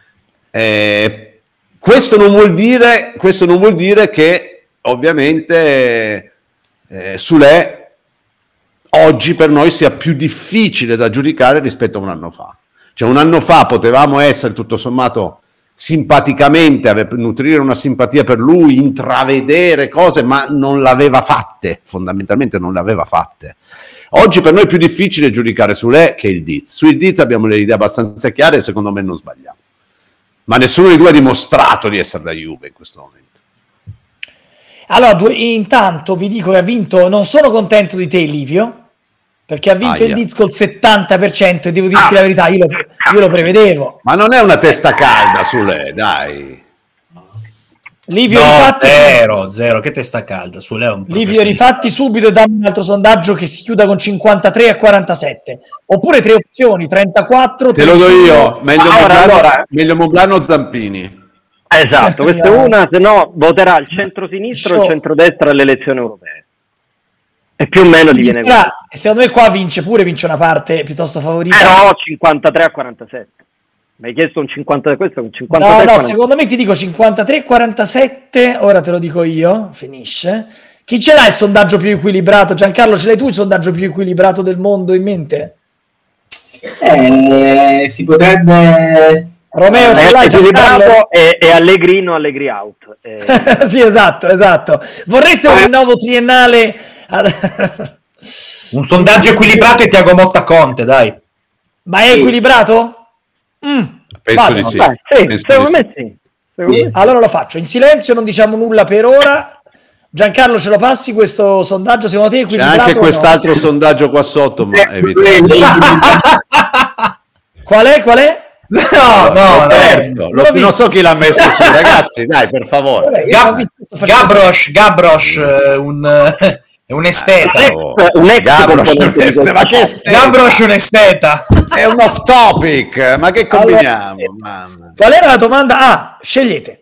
Speaker 7: Questo non vuol dire che ovviamente Sule oggi per noi sia più difficile da giudicare rispetto a un anno fa. Cioè un anno fa potevamo essere tutto sommato simpaticamente, nutrire una simpatia per lui, intravedere cose, ma non l'aveva fatte, fondamentalmente non le aveva fatte. Oggi per noi è più difficile giudicare Sule che il Diz. Sul Diz abbiamo le idee abbastanza chiare e secondo me non sbagliamo. Ma nessuno dei due ha dimostrato di essere da Juve in questo momento.
Speaker 3: Allora, intanto vi dico che ha vinto, non sono contento di te Livio, perché ha vinto il Diz col 70% e devo dirti la verità, io lo prevedevo.
Speaker 7: Ma non è una testa calda Sule, dai.
Speaker 3: Livio,
Speaker 4: no,
Speaker 3: rifatti
Speaker 4: zero, che testa calda. Sule è un
Speaker 3: Livio, rifatti subito e dammi un altro sondaggio che si chiuda con 53 a 47. Oppure 3 opzioni, 34.
Speaker 7: Te lo do io, meglio Moblano o Zampini.
Speaker 6: Esatto, questa è una, se no voterà il centro-sinistra o il centrodestra alle elezioni europee. E più o meno ti viene così.
Speaker 3: Secondo me qua vince una parte piuttosto favorita.
Speaker 6: No, 53 a 47. Mi hai chiesto un 50, questo è un 53.
Speaker 3: No, secondo me ti dico 53-47, ora te lo dico io, finisce. Chi ce l'ha il sondaggio più equilibrato? Giancarlo, ce l'hai tu il sondaggio più equilibrato del mondo in mente?
Speaker 5: Si potrebbe...
Speaker 3: Romeo, se l'hai
Speaker 6: equilibrato e Allegrino, Allegri out.
Speaker 3: Sì, esatto. Vorreste un rinnovo triennale?
Speaker 4: Un sondaggio equilibrato e Thiago Motta Conte, dai.
Speaker 3: Ma è equilibrato?
Speaker 7: Penso di sì.
Speaker 6: Secondo me sì.
Speaker 3: Allora lo faccio in silenzio, non diciamo nulla per ora. Giancarlo, ce lo passi questo sondaggio? Secondo te è
Speaker 7: C'è
Speaker 3: equilibrato?
Speaker 7: anche quest'altro sondaggio qua sotto, ma
Speaker 3: Qual è?
Speaker 7: No, perso. Non so chi l'ha messo su, ragazzi, dai, per favore.
Speaker 4: Gabros, è un esteta. Gabros un esteta.
Speaker 7: È un off topic, ma che combiniamo?
Speaker 3: Qual era la domanda? Scegliete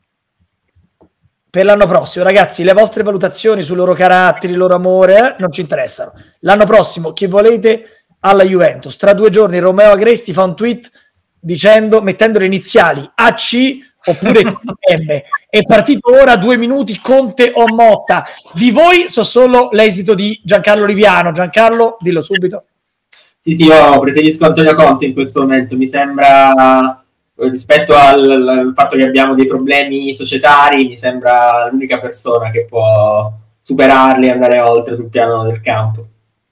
Speaker 3: per l'anno prossimo, ragazzi, le vostre valutazioni sui loro caratteri, il loro amore non ci interessano. L'anno prossimo chi volete alla Juventus? Tra 2 giorni Romeo Agresti fa un tweet mettendo le iniziali AC oppure M. È partito ora 2 minuti Conte o Motta. Di voi so solo l'esito di Giancarlo Liviano. Giancarlo, dillo subito.
Speaker 5: Sì, io preferisco Antonio Conte in questo momento. Mi sembra, rispetto al fatto che abbiamo dei problemi societari, mi sembra l'unica persona che può superarli e andare oltre sul piano del campo.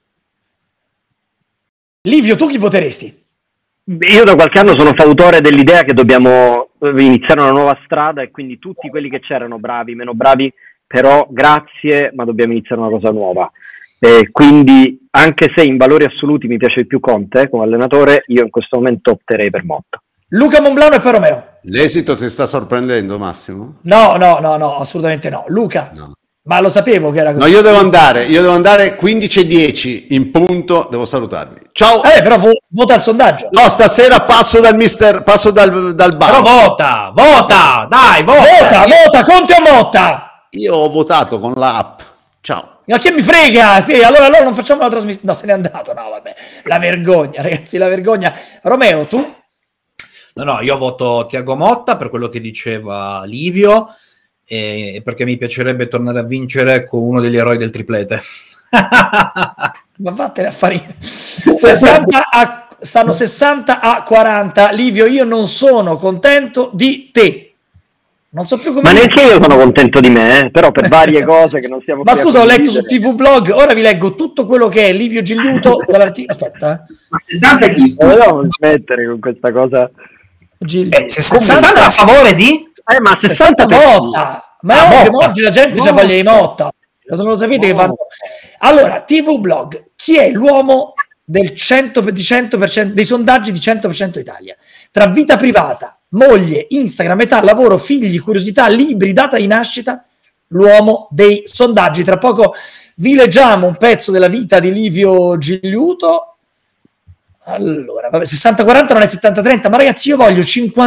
Speaker 3: Livio, tu chi voteresti?
Speaker 6: Io da qualche anno sono fautore dell'idea che dobbiamo iniziare una nuova strada e quindi tutti quelli che c'erano, bravi, meno bravi, però grazie, ma dobbiamo iniziare una cosa nuova. Quindi anche se in valori assoluti mi piace di più Conte come allenatore, io in questo momento opterei per Motta.
Speaker 3: Luca Monblano e poi Romeo.
Speaker 7: L'esito ti sta sorprendendo, Massimo?
Speaker 3: No, assolutamente no. Luca?
Speaker 7: No.
Speaker 3: Ma lo sapevo che era così.
Speaker 7: No, io devo andare 15:10 in punto, devo salutarvi. Ciao.
Speaker 3: Però vota il sondaggio.
Speaker 7: No, stasera passo dal bar.
Speaker 4: Però vota, dai,
Speaker 3: Vota, Conte o Motta?
Speaker 7: Io ho votato con l'app. Ciao.
Speaker 3: Ma che mi frega? Sì, allora non facciamo la trasmissione. No, se n'è andato. No, vabbè. La vergogna, ragazzi, la vergogna. Romeo, tu?
Speaker 4: No, io voto Thiago Motta per quello che diceva Livio e perché mi piacerebbe tornare a vincere con uno degli eroi del triplete.
Speaker 3: Ma vattene a fare. Stanno 60-40. Livio, io non sono contento di te. Non so più come.
Speaker 6: Ma neanche io sono contento di me, però per varie cose che non siamo.
Speaker 3: Ma scusa, ho letto su TV Blog, ora vi leggo tutto quello che è Livio Gigliuto dall'articolo. Aspetta,
Speaker 5: Ma 60 chi?
Speaker 6: Dobbiamo smettere con questa cosa.
Speaker 4: 60 a favore di?
Speaker 6: Ma 60
Speaker 3: Motta. Ma oggi la gente c'ha voglia di Motta. Non lo sapete che fanno. Allora, TV Blog, chi è l'uomo del 100% dei sondaggi di 100% Italia? Tra vita privata, moglie, Instagram, età, lavoro, figli, curiosità, libri, data di nascita, l'uomo dei sondaggi. Tra poco vi leggiamo un pezzo della vita di Livio Gigliuto. Allora, vabbè, 60-40 non è 70-30, ma ragazzi io voglio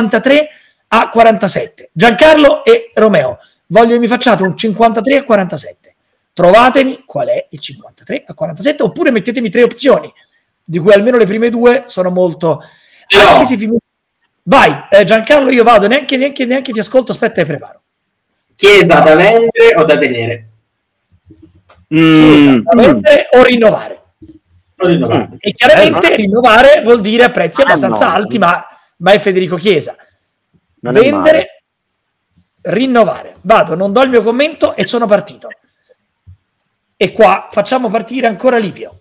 Speaker 3: 53-47. Giancarlo e Romeo, voglio che mi facciate un 53-47. Trovatemi qual è il 53-47 oppure mettetemi 3 opzioni, di cui almeno le prime 2 sono molto... Anche se vai, Giancarlo, io vado, neanche ti ascolto, aspetta e preparo.
Speaker 5: Chiesa da vendere o da tenere?
Speaker 3: Chiesa da vendere o rinnovare? E chiaramente rinnovare vuol dire a prezzi abbastanza alti, ma è Federico Chiesa. Vendere, rinnovare. Vado, non do il mio commento e sono partito. E qua facciamo partire ancora Livio.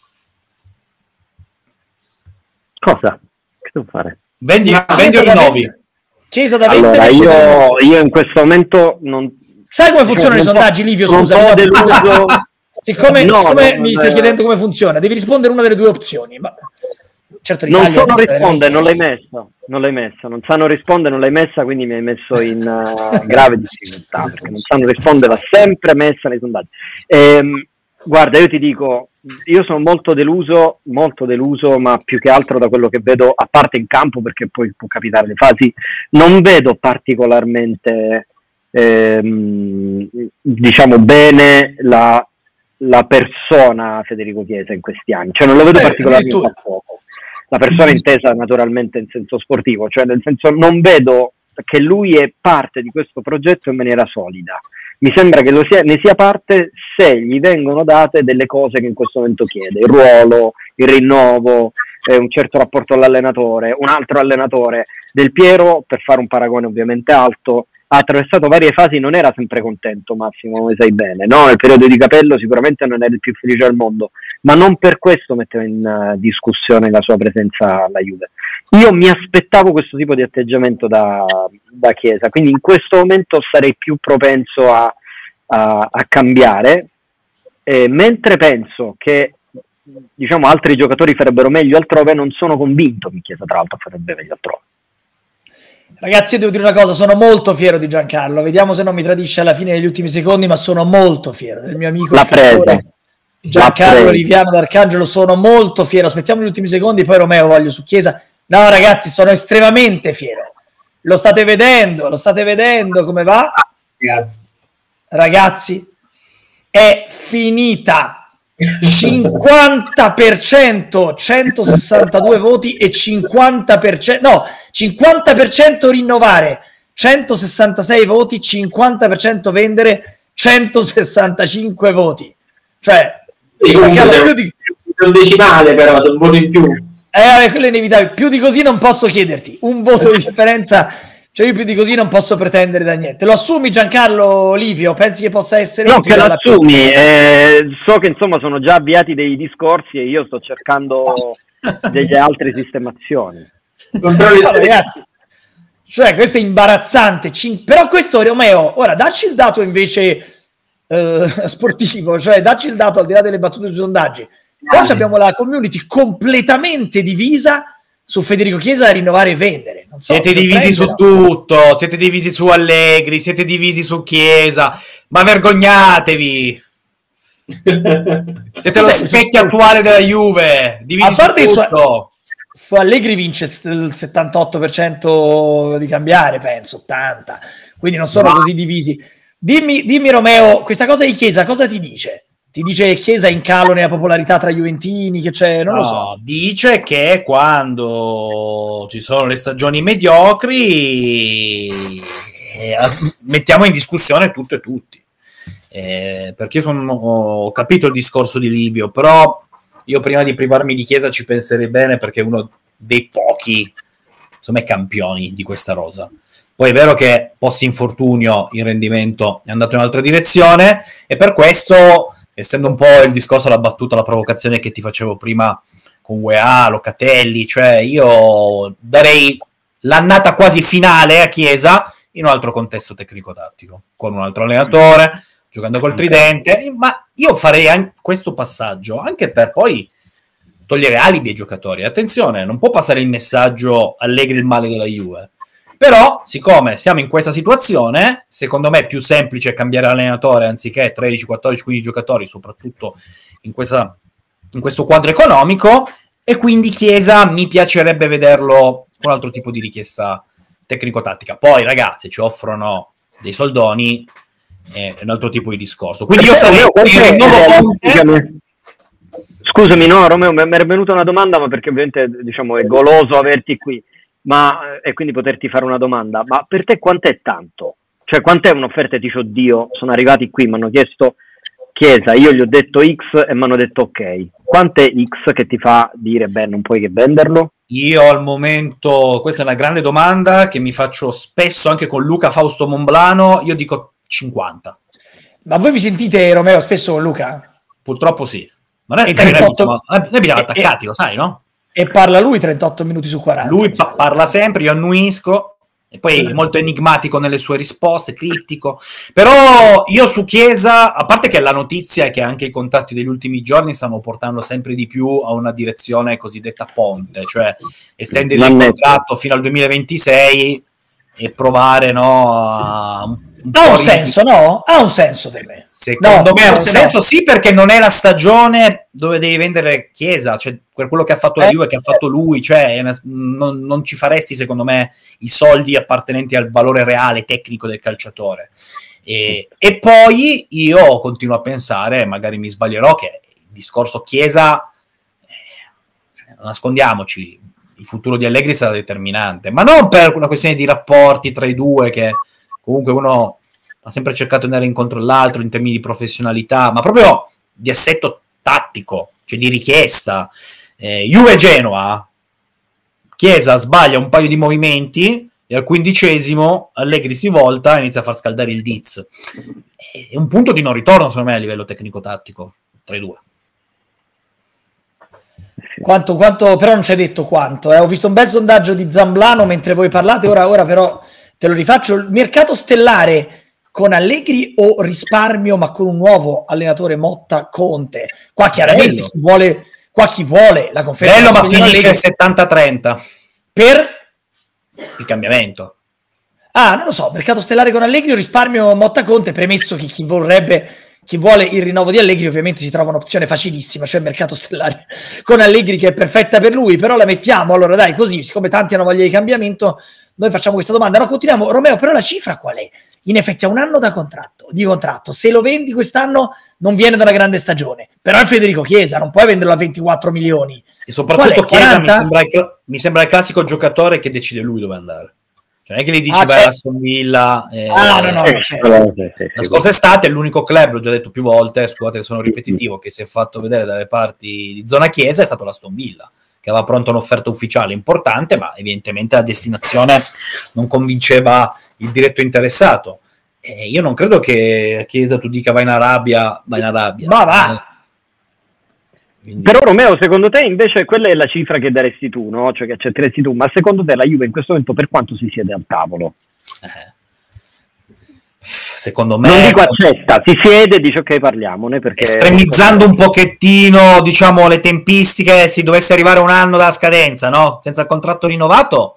Speaker 6: Cosa? Che devo fare?
Speaker 4: Vendi o rinnovi?
Speaker 3: Chiesa da vendere.
Speaker 6: Allora, io in questo momento non...
Speaker 3: Sai come funzionano i sondaggi, Livio? Scusa. Siccome mi stai chiedendo come funziona, devi rispondere una delle 2 opzioni. Ma certo,
Speaker 6: non sanno rispondere, non l'hai messa. Non sanno rispondere, non l'hai messa, quindi mi hai messo in grave difficoltà, perché non sanno rispondere, va sempre messa nei sondaggi. Guarda, io ti dico, io sono molto deluso, ma più che altro da quello che vedo, a parte in campo, perché poi può capitare le fasi, non vedo particolarmente, diciamo, bene la persona Federico Chiesa in questi anni, cioè non lo vedo particolarmente a poco. La persona intesa naturalmente in senso sportivo, cioè nel senso non vedo che lui è parte di questo progetto in maniera solida. Mi sembra che ne sia parte se gli vengono date delle cose che in questo momento chiede, il ruolo, il rinnovo, un certo rapporto all'allenatore, un altro allenatore. Del Piero, per fare un paragone ovviamente alto, ha attraversato varie fasi, non era sempre contento, Massimo, come sai bene, no? Nel periodo di Capello sicuramente non era il più felice al mondo, ma non per questo metteva in discussione la sua presenza alla Juve. Io mi aspettavo questo tipo di atteggiamento da Chiesa, quindi in questo momento sarei più propenso a cambiare, mentre penso che diciamo altri giocatori farebbero meglio altrove, non sono convinto che Chiesa tra l'altro farebbe meglio altrove.
Speaker 3: Ragazzi, io devo dire una cosa, sono molto fiero di Giancarlo, vediamo se non mi tradisce alla fine degli ultimi secondi, ma sono molto fiero del mio amico scrittore Giancarlo Riviano d'Arcangelo, sono molto fiero. Aspettiamo gli ultimi secondi, poi Romeo voglio su Chiesa. No ragazzi, sono estremamente fiero, lo state vedendo come va? Ragazzi, è finita. 50%, 162 voti e 50% rinnovare, 166 voti, 50% vendere, 165 voti, cioè
Speaker 5: più di un decimale, però c'è un voto in più,
Speaker 3: quello è inevitabile. Più di così non posso chiederti, un voto di differenza, cioè io più di così non posso pretendere da niente. Lo assumi, Giancarlo Livio? Pensi che possa essere
Speaker 6: no,
Speaker 3: utile?
Speaker 6: Che lo assumi, so che insomma sono già avviati dei discorsi e io sto cercando delle altre sistemazioni.
Speaker 3: No, ragazzi, cioè questo è imbarazzante, però questo, Romeo, ora dacci il dato invece sportivo, cioè dacci il dato al di là delle battute sui sondaggi. Poi abbiamo la community completamente divisa su Federico Chiesa da rinnovare e vendere. Non so,
Speaker 4: siete divisi su tutto, siete divisi su Allegri, siete divisi su Chiesa, ma vergognatevi. Siete lo specchio attuale della Juve, divisi su tutto.
Speaker 3: Su Allegri vince il 78% di cambiare, penso, 80%, quindi non sono così divisi. Dimmi Romeo, questa cosa di Chiesa cosa ti dice? Ti dice che Chiesa è in calo nella popolarità tra juventini, che c'è, non lo so.
Speaker 4: Dice che quando ci sono le stagioni mediocri mettiamo in discussione tutto e tutti. Perché io ho capito il discorso di Livio, però io prima di privarmi di Chiesa ci penserei bene, perché è uno dei pochi, insomma, campioni di questa rosa. Poi è vero che post infortunio il rendimento è andato in un'altra direzione, e per questo, essendo un po' il discorso, la battuta, la provocazione che ti facevo prima con UEA, Locatelli, cioè io darei l'annata quasi finale a Chiesa in un altro contesto tecnico-tattico, con un altro allenatore, giocando col tridente, ma io farei anche questo passaggio, anche per poi togliere alibi ai giocatori. Attenzione, non può passare il messaggio Allegri il male della Juve. Però, siccome siamo in questa situazione, secondo me è più semplice cambiare allenatore anziché 13, 14, 15 giocatori, soprattutto in questo quadro economico, e quindi Chiesa mi piacerebbe vederlo con altro tipo di richiesta tecnico-tattica. Poi, ragazzi, ci offrono dei soldoni, è un altro tipo di discorso. Quindi io sarei
Speaker 6: Scusami, no, Romeo, mi è venuta una domanda, ma perché ovviamente diciamo è goloso averti qui. E quindi poterti fare una domanda, ma per te quant'è tanto? Cioè quant'è un'offerta e dici oddio, sono arrivati qui, mi hanno chiesto Chiesa, io gli ho detto X e mi hanno detto ok, quant'è X che ti fa dire beh, non puoi che venderlo?
Speaker 4: Io al momento, questa è una grande domanda che mi faccio spesso anche con Luca Fausto Monblano, io dico 50.
Speaker 3: Ma voi vi sentite, Romeo, spesso con Luca?
Speaker 4: Purtroppo sì, ma noi abbiamo attaccati, lo sai, no?
Speaker 3: E parla lui 38 minuti su 40.
Speaker 4: Lui parla sempre, io annuisco, e poi è molto enigmatico nelle sue risposte, criptico. Però io su Chiesa, a parte che la notizia è che anche i contatti degli ultimi giorni stanno portando sempre di più a una direzione cosiddetta ponte, cioè estendere il contratto fino al 2026 e provare, no,
Speaker 3: ha un senso, no? Ha un senso per me.
Speaker 4: Secondo me ha un senso, sì, perché non è la stagione dove devi vendere Chiesa, cioè quello che ha fatto la Juve, che ha fatto lui, cioè non ci faresti, secondo me, i soldi appartenenti al valore reale tecnico del calciatore. E poi io continuo a pensare, magari mi sbaglierò, che il discorso Chiesa, non nascondiamoci, il futuro di Allegri sarà determinante, ma non per una questione di rapporti tra i due, che comunque uno ha sempre cercato di andare incontro all'altro in termini di professionalità, ma proprio di assetto tattico, cioè di richiesta. Juve-Genoa, Chiesa sbaglia un paio di movimenti e al 15° Allegri si volta e inizia a far scaldare il Diz. È un punto di non ritorno secondo me a livello tecnico-tattico tra i due.
Speaker 3: Quanto, però non ci hai detto quanto. Ho visto un bel sondaggio di Zamblano mentre voi parlate, ora però te lo rifaccio. Il mercato stellare con Allegri o risparmio ma con un nuovo allenatore Motta Conte? Qua chiaramente chi vuole la conferenza.
Speaker 4: Bello, ma finisce 70-30
Speaker 3: per
Speaker 4: il cambiamento.
Speaker 3: Non lo so, mercato stellare con Allegri o risparmio Motta Conte, premesso che chi vuole il rinnovo di Allegri ovviamente si trova un'opzione facilissima, cioè mercato stellare con Allegri, che è perfetta per lui, però la mettiamo, allora dai, così, siccome tanti hanno voglia di cambiamento, noi facciamo questa domanda. No, continuiamo. Romeo, però la cifra qual è? In effetti ha un anno di contratto, se lo vendi quest'anno non viene da una grande stagione, però è Federico Chiesa, non puoi venderlo a 24 milioni.
Speaker 4: E soprattutto Chiesa mi sembra il classico giocatore che decide lui dove andare. Cioè, non è che gli dici vai all'Aston Villa. La scorsa estate è l'unico club, l'ho già detto più volte, scusate se sono ripetitivo, che si è fatto vedere dalle parti di zona Chiesa è stato l'Aston Villa, che aveva pronta un'offerta ufficiale importante, ma evidentemente la destinazione non convinceva il diretto interessato. Io non credo che Chiesa tu dica vai in Arabia.
Speaker 3: Ma va!
Speaker 6: Quindi... Però Romeo, secondo te invece quella è la cifra che daresti tu, no? Cioè che accetteresti tu, ma secondo te la Juve in questo momento per quanto si siede al tavolo?
Speaker 4: Secondo me...
Speaker 6: Non dico accetta, si siede e dice ok parliamone, perché...
Speaker 4: Estremizzando un pochettino, diciamo, le tempistiche, se dovesse arrivare un anno dalla scadenza, no? Senza il contratto rinnovato...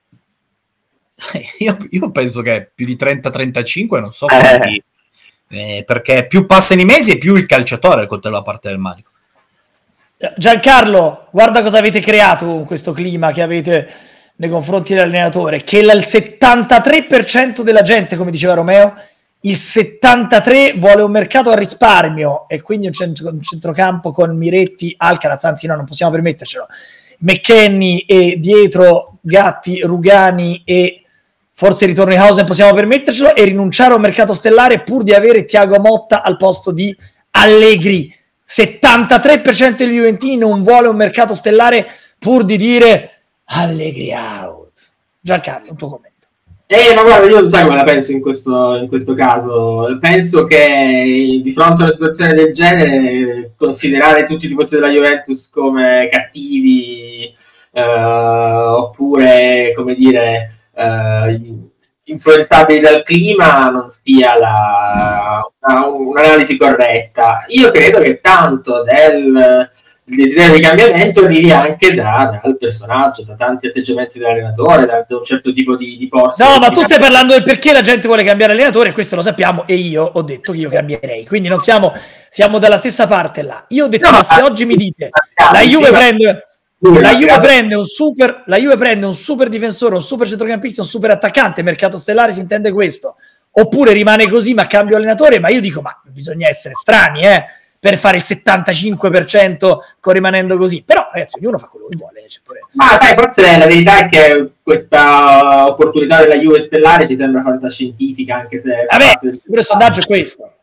Speaker 4: Io penso che più di 30-35, non so quanti, perché più passano i mesi e più il calciatore è il coltello a parte del manico.
Speaker 3: Giancarlo, guarda cosa avete creato con questo clima che avete nei confronti dell'allenatore, che il 73% della gente, come diceva Romeo, il 73% vuole un mercato a risparmio e quindi un centrocampo con Miretti, Alcaraz, anzi no, non possiamo permettercelo, McKennie e dietro Gatti, Rugani e forse ritorno di Hausen possiamo permettercelo, e rinunciare a un mercato stellare pur di avere Thiago Motta al posto di Allegri. 73% degli juventini non vuole un mercato stellare pur di dire Allegri out. Giancarlo, un tuo commento.
Speaker 5: Ma guarda, io non sai come la penso in questo caso. Penso che di fronte a una situazione del genere considerare tutti i tifosi della Juventus come cattivi oppure, come dire, influenzabili dal clima non sia un'analisi corretta. Io credo che tanto del desiderio di cambiamento arrivi anche dal personaggio, da tanti atteggiamenti dell'allenatore, da un certo tipo di posto.
Speaker 3: No, ma tu stai parlando del perché la gente vuole cambiare allenatore, e questo lo sappiamo, e io ho detto che io cambierei, quindi non siamo dalla stessa parte là. Io ho detto, ma se oggi mi dite la Juve prende un super difensore, un super centrocampista, un super attaccante, mercato stellare si intende questo, oppure rimane così ma cambio allenatore, ma io dico, ma bisogna essere strani per fare il 75% rimanendo così, però ragazzi ognuno fa quello che vuole.
Speaker 5: Ma sai, forse la verità è che questa opportunità della Juve stellare ci sembra fantascientifica, anche se
Speaker 3: pure il sondaggio è questo.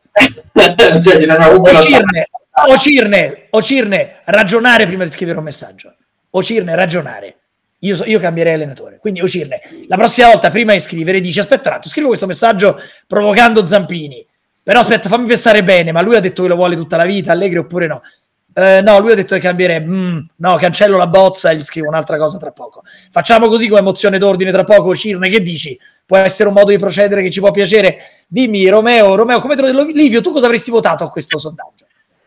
Speaker 5: Cioè,
Speaker 3: o Cirne ragionare prima di scrivere un messaggio, o Cirne ragionare, io cambierei allenatore, quindi o Cirne la prossima volta prima di scrivere dici aspetta un attimo, scrivo questo messaggio provocando Zampini, però aspetta, fammi pensare bene, ma lui ha detto che lo vuole tutta la vita, Allegri, oppure no? No, lui ha detto che cambierebbe, no, cancello la bozza e gli scrivo un'altra cosa tra poco. Facciamo così come mozione d'ordine tra poco. Cirne, che dici? Può essere un modo di procedere che ci può piacere? Dimmi, Romeo, come te lo... Livio, tu cosa avresti votato a questo sondaggio?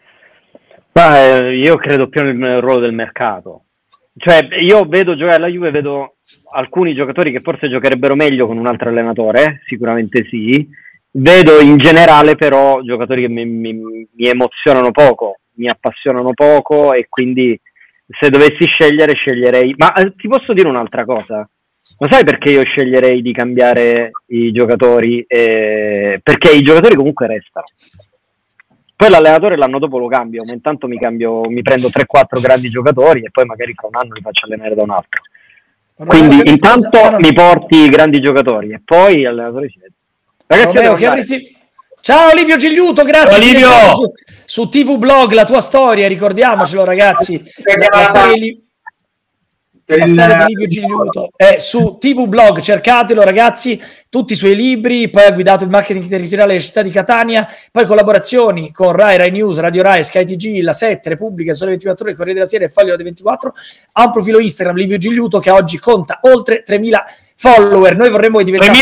Speaker 6: Io credo più nel ruolo del mercato. Cioè, io vedo giocare alla Juve, vedo alcuni giocatori che forse giocherebbero meglio con un altro allenatore, sicuramente sì. Vedo in generale però giocatori che mi emozionano poco, mi appassionano poco, e quindi se dovessi sceglierei. Ma ti posso dire un'altra cosa? Lo sai perché io sceglierei di cambiare i giocatori? Perché i giocatori comunque restano. Poi l'allenatore l'anno dopo lo cambio, ma intanto mi prendo 3-4 grandi giocatori e poi magari fra un anno li faccio allenare da un altro. Quindi intanto mi porti i grandi giocatori e poi l'allenatore si vede. Ragazzi,
Speaker 3: Romeo, Ciao Livio Gigliuto, grazie.
Speaker 4: Ciao, Livio.
Speaker 3: Su TV Blog la tua storia, ricordiamocelo ragazzi. La storia di Livio Gigliuto su TV Blog, cercatelo ragazzi, tutti i suoi libri, poi ha guidato il marketing territoriale della città di Catania, poi collaborazioni con Rai News, Radio Rai, Sky TG, La 7, Repubblica, Sole 24 Ore, Corriere della Sera e Foglio delle 24. Ha un profilo Instagram, Livio Gigliuto, che oggi conta oltre 3.000 follower. Noi vorremmo che diventasse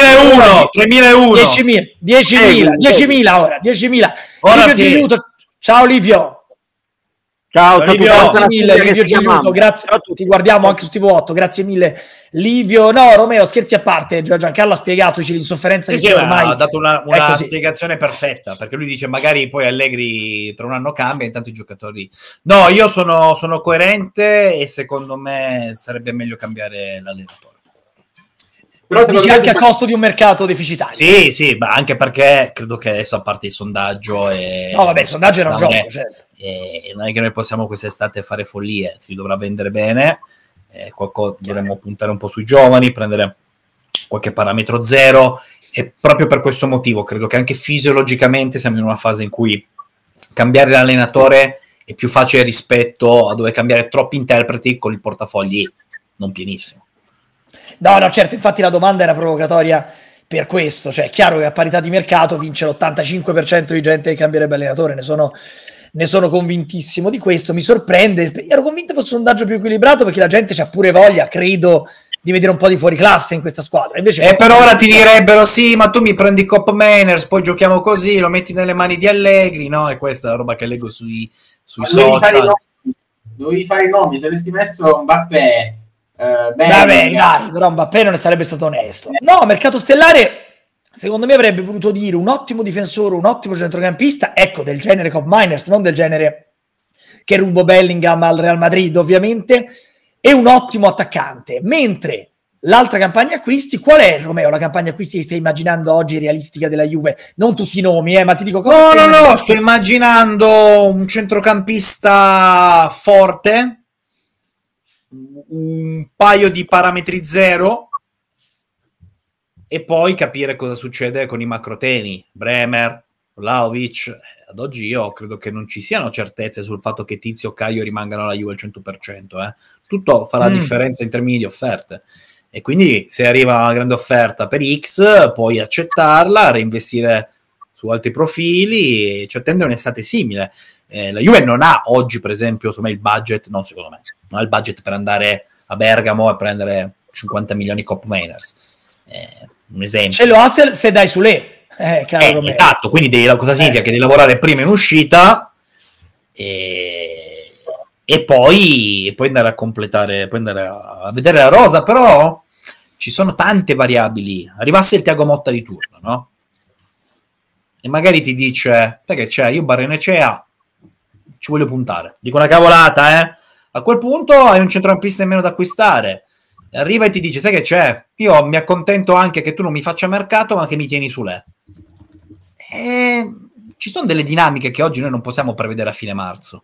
Speaker 3: 10.000 ora, 10.000. Livio Gigliuto, ciao Livio.
Speaker 6: Ciao
Speaker 3: Livio, grazie mille Livio Gigliuto, grazie, ti guardiamo anche su TV8, grazie mille Livio. No, Romeo, scherzi a parte, Giancarlo ha spiegato l'insofferenza che c'è ormai.
Speaker 4: Ha dato una spiegazione perfetta, perché lui dice magari poi Allegri tra un anno cambia, intanto i giocatori... No, io sono coerente e secondo me sarebbe meglio cambiare l'allenatore.
Speaker 3: Però dici anche a costo di un mercato deficitario.
Speaker 4: Sì, ma anche perché credo che adesso, a parte il sondaggio...
Speaker 3: No, vabbè, il sondaggio era un gioco, certo.
Speaker 4: E non è che noi possiamo quest'estate fare follie, si dovrà vendere bene, dovremmo puntare un po' sui giovani, prendere qualche parametro zero, e proprio per questo motivo credo che anche fisiologicamente siamo in una fase in cui cambiare l'allenatore è più facile rispetto a dover cambiare troppi interpreti con il portafogli non pienissimo.
Speaker 3: No, certo, infatti la domanda era provocatoria per questo, cioè è chiaro che a parità di mercato vince l'85% di gente che cambierebbe allenatore, ne sono convintissimo di questo, mi sorprende, ero convinto fosse un sondaggio più equilibrato perché la gente c'ha pure voglia, credo, di vedere un po' di fuoriclasse in questa squadra. Invece
Speaker 4: per ora ti direbbero sì, ma tu mi prendi Cop Manners, poi giochiamo così, lo metti nelle mani di Allegri, no? E questa è la roba che leggo sui social.
Speaker 5: Dovevi fare i nomi, se avessi messo Mbappé...
Speaker 3: dai, però Mbappé non ne sarebbe stato onesto. No, mercato stellare... Secondo me avrebbe voluto dire un ottimo difensore, un ottimo centrocampista, ecco, del genere Cop Miners, non del genere che rubo Bellingham al Real Madrid, ovviamente, e un ottimo attaccante. Mentre l'altra campagna acquisti, qual è, Romeo, la campagna acquisti che stai immaginando oggi realistica della Juve? Non tutti i nomi, ma ti dico cosa.
Speaker 4: No, sto immaginando un centrocampista forte, un paio di parametri zero, e poi capire cosa succede con i macroteni, Bremer, Vlahovic. Ad oggi io credo che non ci siano certezze sul fatto che Tizio o Caio rimangano alla Juve al 100%. Tutto fa la differenza in termini di offerte. E quindi se arriva una grande offerta per X, puoi accettarla, reinvestire su altri profili, cioè attendere un'estate simile. La Juve non ha oggi, per esempio, il budget, non secondo me, non ha il budget per andare a Bergamo e prendere 50 milioni Cop Mainers. Un esempio.
Speaker 3: Ce lo ha se dai su lei, caro
Speaker 4: esatto, quindi cosa significa? Che devi lavorare prima in uscita e poi andare a completare, poi andare a vedere la rosa. Però ci sono tante variabili. Arrivasse il Thiago Motta di turno, no? E magari ti dice, sai che c'è, io Barrenecea ci voglio puntare, dico una cavolata, a quel punto hai un centrocampista in meno da acquistare. Arriva e ti dice, sai che c'è? Io mi accontento anche che tu non mi faccia mercato, ma che mi tieni su lei. Ci sono delle dinamiche che oggi noi non possiamo prevedere a fine marzo.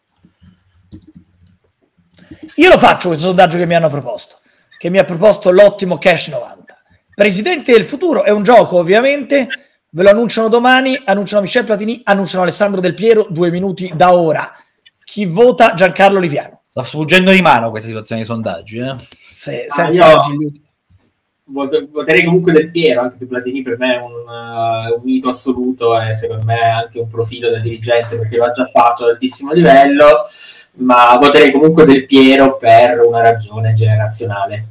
Speaker 3: Io lo faccio questo sondaggio che mi hanno proposto, che mi ha proposto l'ottimo Cash 90. Presidente del futuro è un gioco, ovviamente, ve lo annunciano domani, annunciano Michel Platini, annunciano Alessandro Del Piero, 2 minuti da ora. Chi vota? Giancarlo Liviano.
Speaker 4: Sta sfuggendo di mano questa situazione di sondaggi,
Speaker 5: senza voterei comunque Del Piero, anche se Platini per me è un mito assoluto e secondo me è anche un profilo da dirigente perché lo ha già fatto ad altissimo livello, ma voterei comunque Del Piero per una ragione generazionale.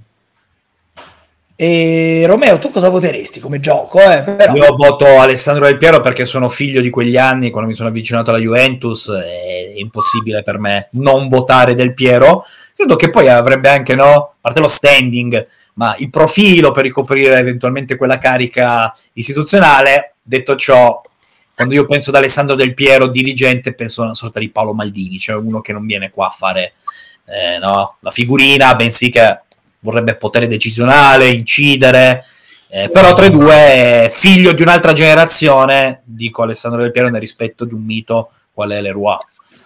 Speaker 3: E Romeo, tu cosa voteresti come gioco? Però...
Speaker 4: Io voto Alessandro Del Piero perché sono figlio di quegli anni quando mi sono avvicinato alla Juventus, è impossibile per me non votare Del Piero. Credo che poi avrebbe anche, a parte lo standing, ma il profilo per ricoprire eventualmente quella carica istituzionale. Detto ciò, quando io penso ad Alessandro Del Piero dirigente, penso a una sorta di Paolo Maldini, cioè uno che non viene qua a fare la figurina, bensì che vorrebbe potere decisionale, incidere, però tra i due, figlio di un'altra generazione, dico Alessandro Del Piero nel rispetto di un mito qual è Leroy.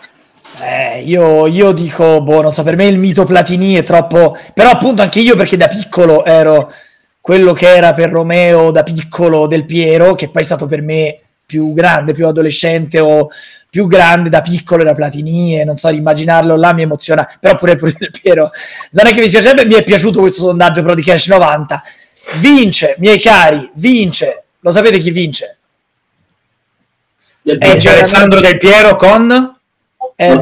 Speaker 3: Io dico, non so, per me il mito Platini è troppo, però appunto anche io, perché da piccolo ero quello che era per Romeo da piccolo Del Piero, che poi è stato per me più grande, più adolescente o più grande, da piccolo era Platini, e non so, immaginarlo là mi emoziona, però pure Del Piero non è che mi piacerebbe. Mi è piaciuto questo sondaggio però di Cash 90. Vince, miei cari, vince. Lo sapete chi vince?
Speaker 4: Vince Alessandro Del Piero con...
Speaker 3: È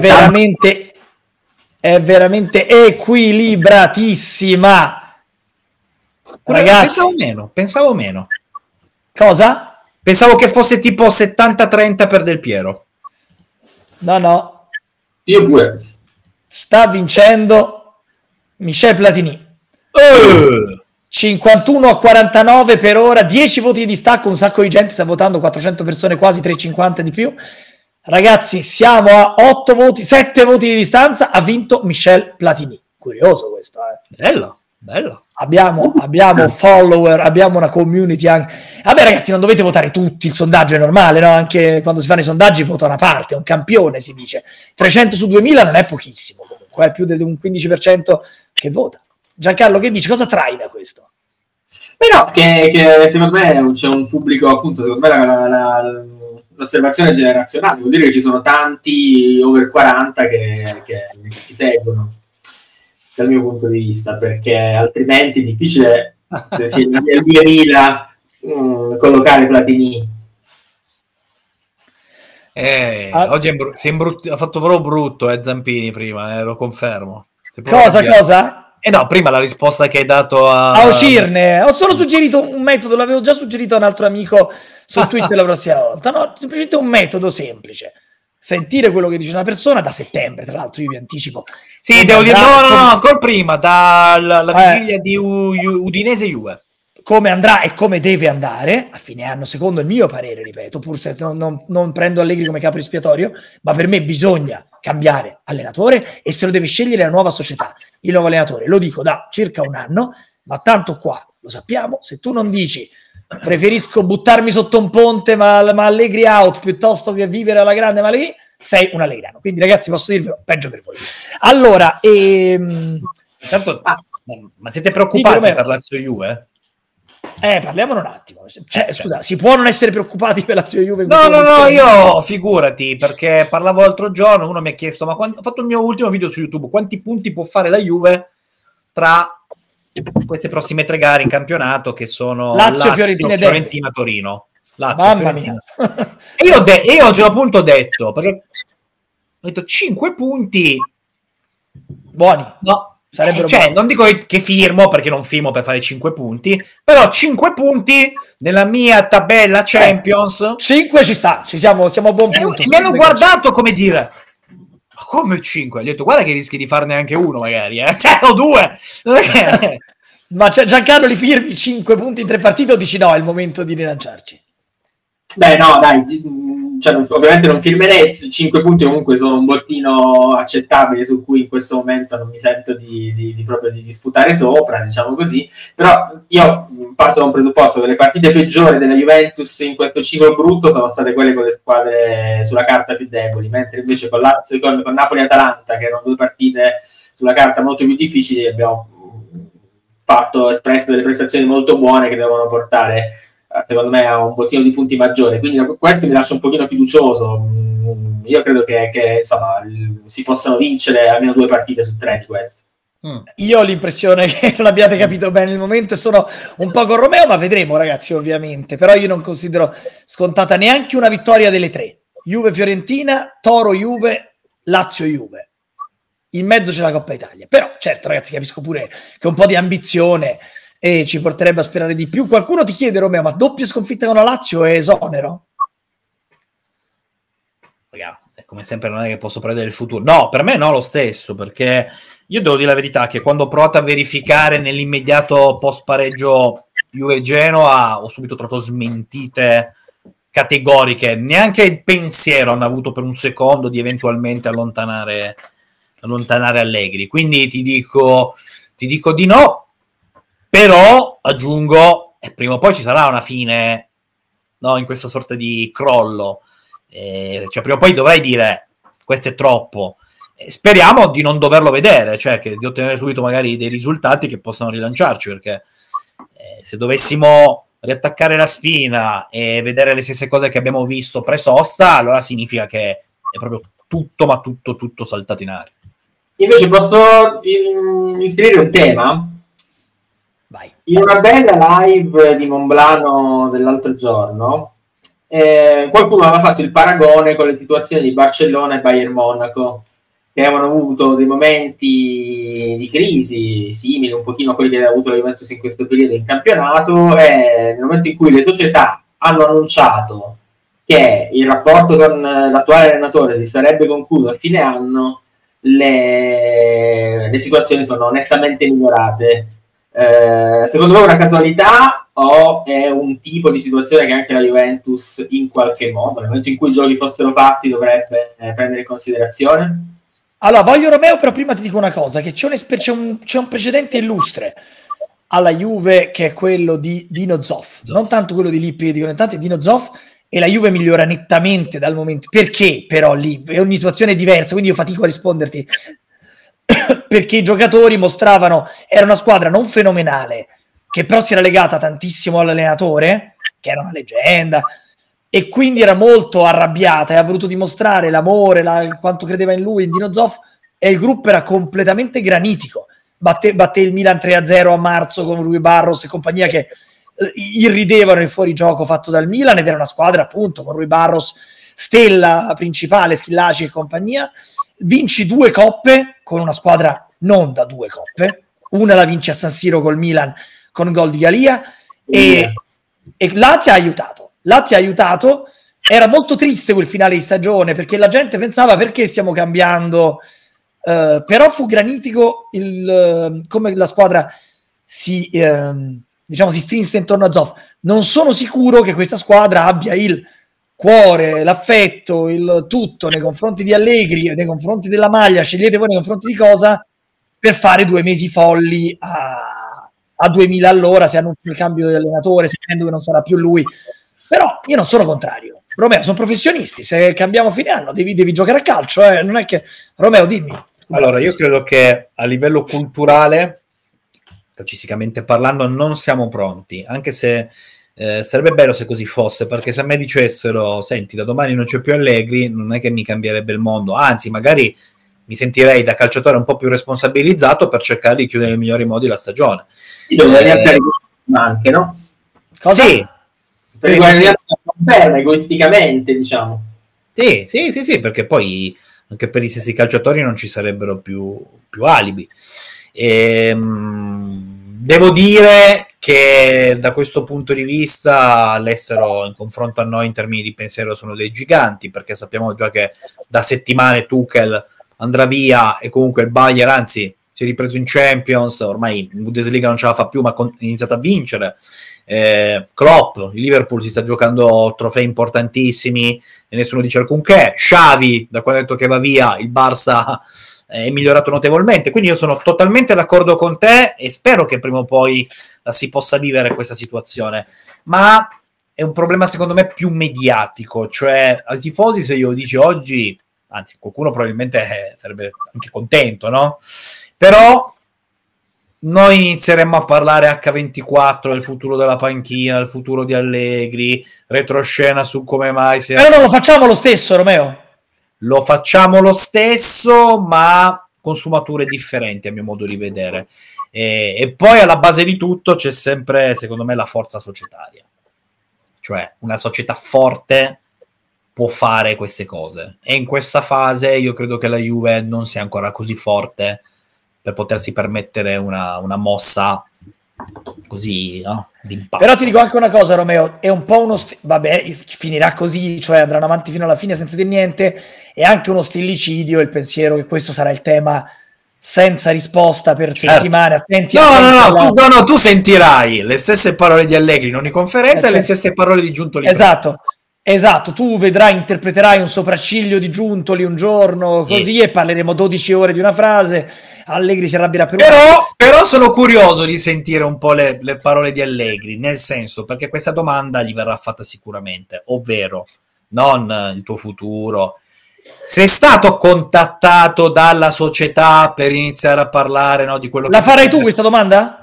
Speaker 3: veramente equilibratissima. Ragazzi,
Speaker 4: pensavo meno.
Speaker 3: Cosa?
Speaker 4: Pensavo che fosse tipo 70-30 per Del Piero.
Speaker 3: No.
Speaker 5: Io pure.
Speaker 3: Sta vincendo Michel Platini. 51-49 per ora, 10 voti di distacco, un sacco di gente sta votando, 400 persone, quasi 350 di più. Ragazzi, siamo a 8 voti, 7 voti di distanza, ha vinto Michel Platini. Curioso questo,
Speaker 4: Bello.
Speaker 3: Abbiamo follower, abbiamo una community anche. Vabbè ragazzi, non dovete votare tutti, il sondaggio è normale, no? Anche quando si fanno i sondaggi vota una parte, un campione si dice. 300 su 2000 non è pochissimo, comunque è più di un 15% che vota. Giancarlo, che dici? Cosa trai da questo?
Speaker 5: Però che secondo me c'è un pubblico, appunto, secondo me l'osservazione generazionale, vuol dire che ci sono tanti over 40 che ti seguono, dal mio punto di vista, perché altrimenti è difficile, perché nel 2000 collocare Platini.
Speaker 4: Oggi ha fatto proprio brutto Zampini prima, lo confermo.
Speaker 3: Cosa?
Speaker 4: No, prima la risposta che hai dato
Speaker 3: a uscirne. Ho solo suggerito un metodo, l'avevo già suggerito a un altro amico su Twitter la prossima volta. No, semplicemente un metodo semplice. Sentire quello che dice una persona da settembre, tra l'altro io vi anticipo.
Speaker 4: Sì, devo dire, no, ancora prima, dalla vigilia di Udinese-Juve.
Speaker 3: Come andrà e come deve andare a fine anno, secondo il mio parere, ripeto, pur se non prendo Allegri come capo espiatorio, ma per me bisogna cambiare allenatore e se lo deve scegliere la nuova società, il nuovo allenatore. Lo dico da circa un anno, ma tanto qua lo sappiamo, se tu non dici preferisco buttarmi sotto un ponte ma Allegri out piuttosto che vivere alla grande ma lì, sei un allegrano. Quindi ragazzi, posso dirvelo, peggio per voi. Allora,
Speaker 4: ma siete preoccupati per Lazio-Juve?
Speaker 3: Parliamone un attimo. Scusa, si può non essere preoccupati per Lazio-Juve?
Speaker 4: No, io figurati, perché parlavo l'altro giorno, uno mi ha chiesto, ma ho fatto il mio ultimo video su YouTube, quanti punti può fare la Juve tra queste prossime 3 gare in campionato, che sono
Speaker 3: Lazio, Fiorentina,
Speaker 4: Torino.
Speaker 3: Mamma mia.
Speaker 4: E io oggi appunto ho detto 5 punti
Speaker 3: buoni.
Speaker 4: No.
Speaker 3: Sarebbero
Speaker 4: non dico che firmo, perché non firmo per fare 5 punti, però 5 punti nella mia tabella Champions.
Speaker 3: 5 ci sta, siamo a buon punto.
Speaker 4: Mi hanno guardato come dire, ma come 5? Gli ho detto, guarda che rischi di farne anche uno magari, o 2.
Speaker 3: Ma Giancarlo, li firmi 5 punti in 3 partite o dici no, è il momento di rilanciarci?
Speaker 5: Beh no, dai, ovviamente non firmerei, 5 punti comunque sono un bottino accettabile su cui in questo momento non mi sento proprio di sputare sopra, diciamo così, però io parto da un presupposto che le partite peggiori della Juventus in questo ciclo brutto sono state quelle con le squadre sulla carta più deboli, mentre invece con Lazio, con Napoli e Atalanta, che erano 2 partite sulla carta molto più difficili, abbiamo espresso delle prestazioni molto buone che devono portare secondo me ha un bottino di punti maggiore, quindi questo mi lascia un pochino fiducioso. Io credo che insomma si possano vincere almeno 2 partite su 3 di queste.
Speaker 3: Io ho l'impressione che non abbiate capito bene il momento e sono un po' con Romeo, ma vedremo ragazzi, ovviamente, però io non considero scontata neanche una vittoria delle 3: Juve-Fiorentina, Toro-Juve, Lazio-Juve, in mezzo c'è la Coppa Italia. Però certo ragazzi, capisco pure che un po' di ambizione e ci porterebbe a sperare di più. Qualcuno ti chiede, Romeo, ma doppia sconfitta con la Lazio è esonero?
Speaker 4: Come sempre non è che posso prendere il futuro. No, per me no lo stesso, perché io devo dire la verità che quando ho provato a verificare nell'immediato post pareggio Juve-Genoa ho subito trovato smentite categoriche, neanche il pensiero hanno avuto per un secondo di eventualmente allontanare Allegri, quindi ti dico di no. Però aggiungo, prima o poi ci sarà una fine, no, in questa sorta di crollo. Cioè prima o poi dovrai dire questo è troppo. Speriamo di non doverlo vedere, cioè di ottenere subito magari dei risultati che possano rilanciarci, perché se dovessimo riattaccare la spina e vedere le stesse cose che abbiamo visto pre-sosta, allora significa che è proprio tutto, ma tutto saltato in aria.
Speaker 5: Invece posso inserire un tema?
Speaker 3: Vai.
Speaker 5: In una bella live di Monblano dell'altro giorno, qualcuno aveva fatto il paragone con le situazioni di Barcellona e Bayern Monaco, che avevano avuto dei momenti di crisi simili un pochino a quelli che aveva avuto la Juventus in questo periodo in campionato, e nel momento in cui le società hanno annunciato che il rapporto con l'attuale allenatore si sarebbe concluso a fine anno, le situazioni sono onestamente migliorate. Secondo voi è una casualità o è un tipo di situazione che anche la Juventus in qualche modo, nel momento in cui i giochi fossero fatti, dovrebbe prendere in considerazione?
Speaker 3: Allora, voglio Romeo, però prima ti dico una cosa, che c'è un precedente illustre alla Juve, che è quello di Dino Zoff, non tanto quello di Lippi, dicono tanto è Dino Zoff, e la Juve migliora nettamente dal momento. Perché però lì è una situazione diversa, quindi io fatico a risponderti, perché i giocatori mostravano, era una squadra non fenomenale, che però si era legata tantissimo all'allenatore, che era una leggenda, e quindi era molto arrabbiata e ha voluto dimostrare l'amore, quanto credeva in lui, in Dino Zoff, e il gruppo era completamente granitico. Batté il Milan 3-0 a marzo con Rui Barros e compagnia, che irridevano il fuorigioco fatto dal Milan, ed era una squadra appunto con Rui Barros stella principale, Schillaci e compagnia. Vinci 2 coppe con una squadra non da 2 coppe, una la vince a San Siro col Milan con gol di Galia, e là ti ha aiutato. Era molto triste quel finale di stagione, perché la gente pensava perché stiamo cambiando, però fu granitico come la squadra si strinse intorno a Zoff. Non sono sicuro che questa squadra abbia il cuore, l'affetto, il tutto nei confronti di Allegri, nei confronti della maglia, scegliete voi nei confronti di cosa, per fare 2 mesi folli a 2000 all'ora, se annuncia il cambio di allenatore, sapendo che non sarà più lui. Però io non sono contrario. Romeo, sono professionisti, se cambiamo fine anno devi giocare a calcio, non è che... Romeo, dimmi.
Speaker 4: Allora, io credo che a livello culturale, calcisticamente parlando, non siamo pronti, anche se sarebbe bello se così fosse, perché se a me dicessero senti, da domani non c'è più Allegri, non è che mi cambierebbe il mondo, anzi magari mi sentirei da calciatore un po' più responsabilizzato per cercare di chiudere nei migliori modi la stagione.
Speaker 5: Anche, no?
Speaker 3: Cosa?
Speaker 4: Sì.
Speaker 5: Per guadagnarsi egoisticamente, diciamo.
Speaker 4: Sì, perché poi anche per i stessi calciatori non ci sarebbero più alibi. Devo dire che da questo punto di vista l'estero in confronto a noi in termini di pensiero sono dei giganti, perché sappiamo già che da settimane Tuchel andrà via e comunque il Bayern, anzi, si è ripreso in Champions, ormai in Bundesliga non ce la fa più, ma ha iniziato a vincere. Klopp, il Liverpool si sta giocando trofei importantissimi e nessuno dice alcunché. Xavi, da quando ha detto che va via, il Barça è migliorato notevolmente, quindi io sono totalmente d'accordo con te e spero che prima o poi si possa vivere questa situazione, ma è un problema secondo me più mediatico, cioè ai tifosi, se io dici oggi, anzi qualcuno probabilmente sarebbe anche contento, no? Però noi inizieremmo a parlare H24 del futuro della panchina, del futuro di Allegri, retroscena su come mai si...
Speaker 3: Però non lo facciamo lo stesso, Romeo.
Speaker 4: Lo facciamo lo stesso, ma con sfumature differenti a mio modo di vedere. E poi alla base di tutto c'è sempre, secondo me, la forza societaria. Cioè, una società forte può fare queste cose. E in questa fase io credo che la Juve non sia ancora così forte per potersi permettere una mossa così, no? D'impatto.
Speaker 3: Però ti dico anche una cosa, Romeo, è un po' uno vabbè, finirà così, cioè andranno avanti fino alla fine senza dire niente, è anche uno stillicidio il pensiero che questo sarà il tema senza risposta per settimane. Attenti,
Speaker 4: no, tu sentirai le stesse parole di Allegri in ogni conferenza e le stesse parole di Giuntoli.
Speaker 3: Esatto, tu interpreterai un sopracciglio di Giuntoli un giorno così e parleremo 12 ore di una frase, Allegri si arrabbierà per
Speaker 4: però sono curioso di sentire un po' le parole di Allegri, nel senso, perché questa domanda gli verrà fatta sicuramente, ovvero non il tuo futuro. Sei stato contattato dalla società per iniziare a parlare, no, di quello
Speaker 3: La farai tu questa domanda?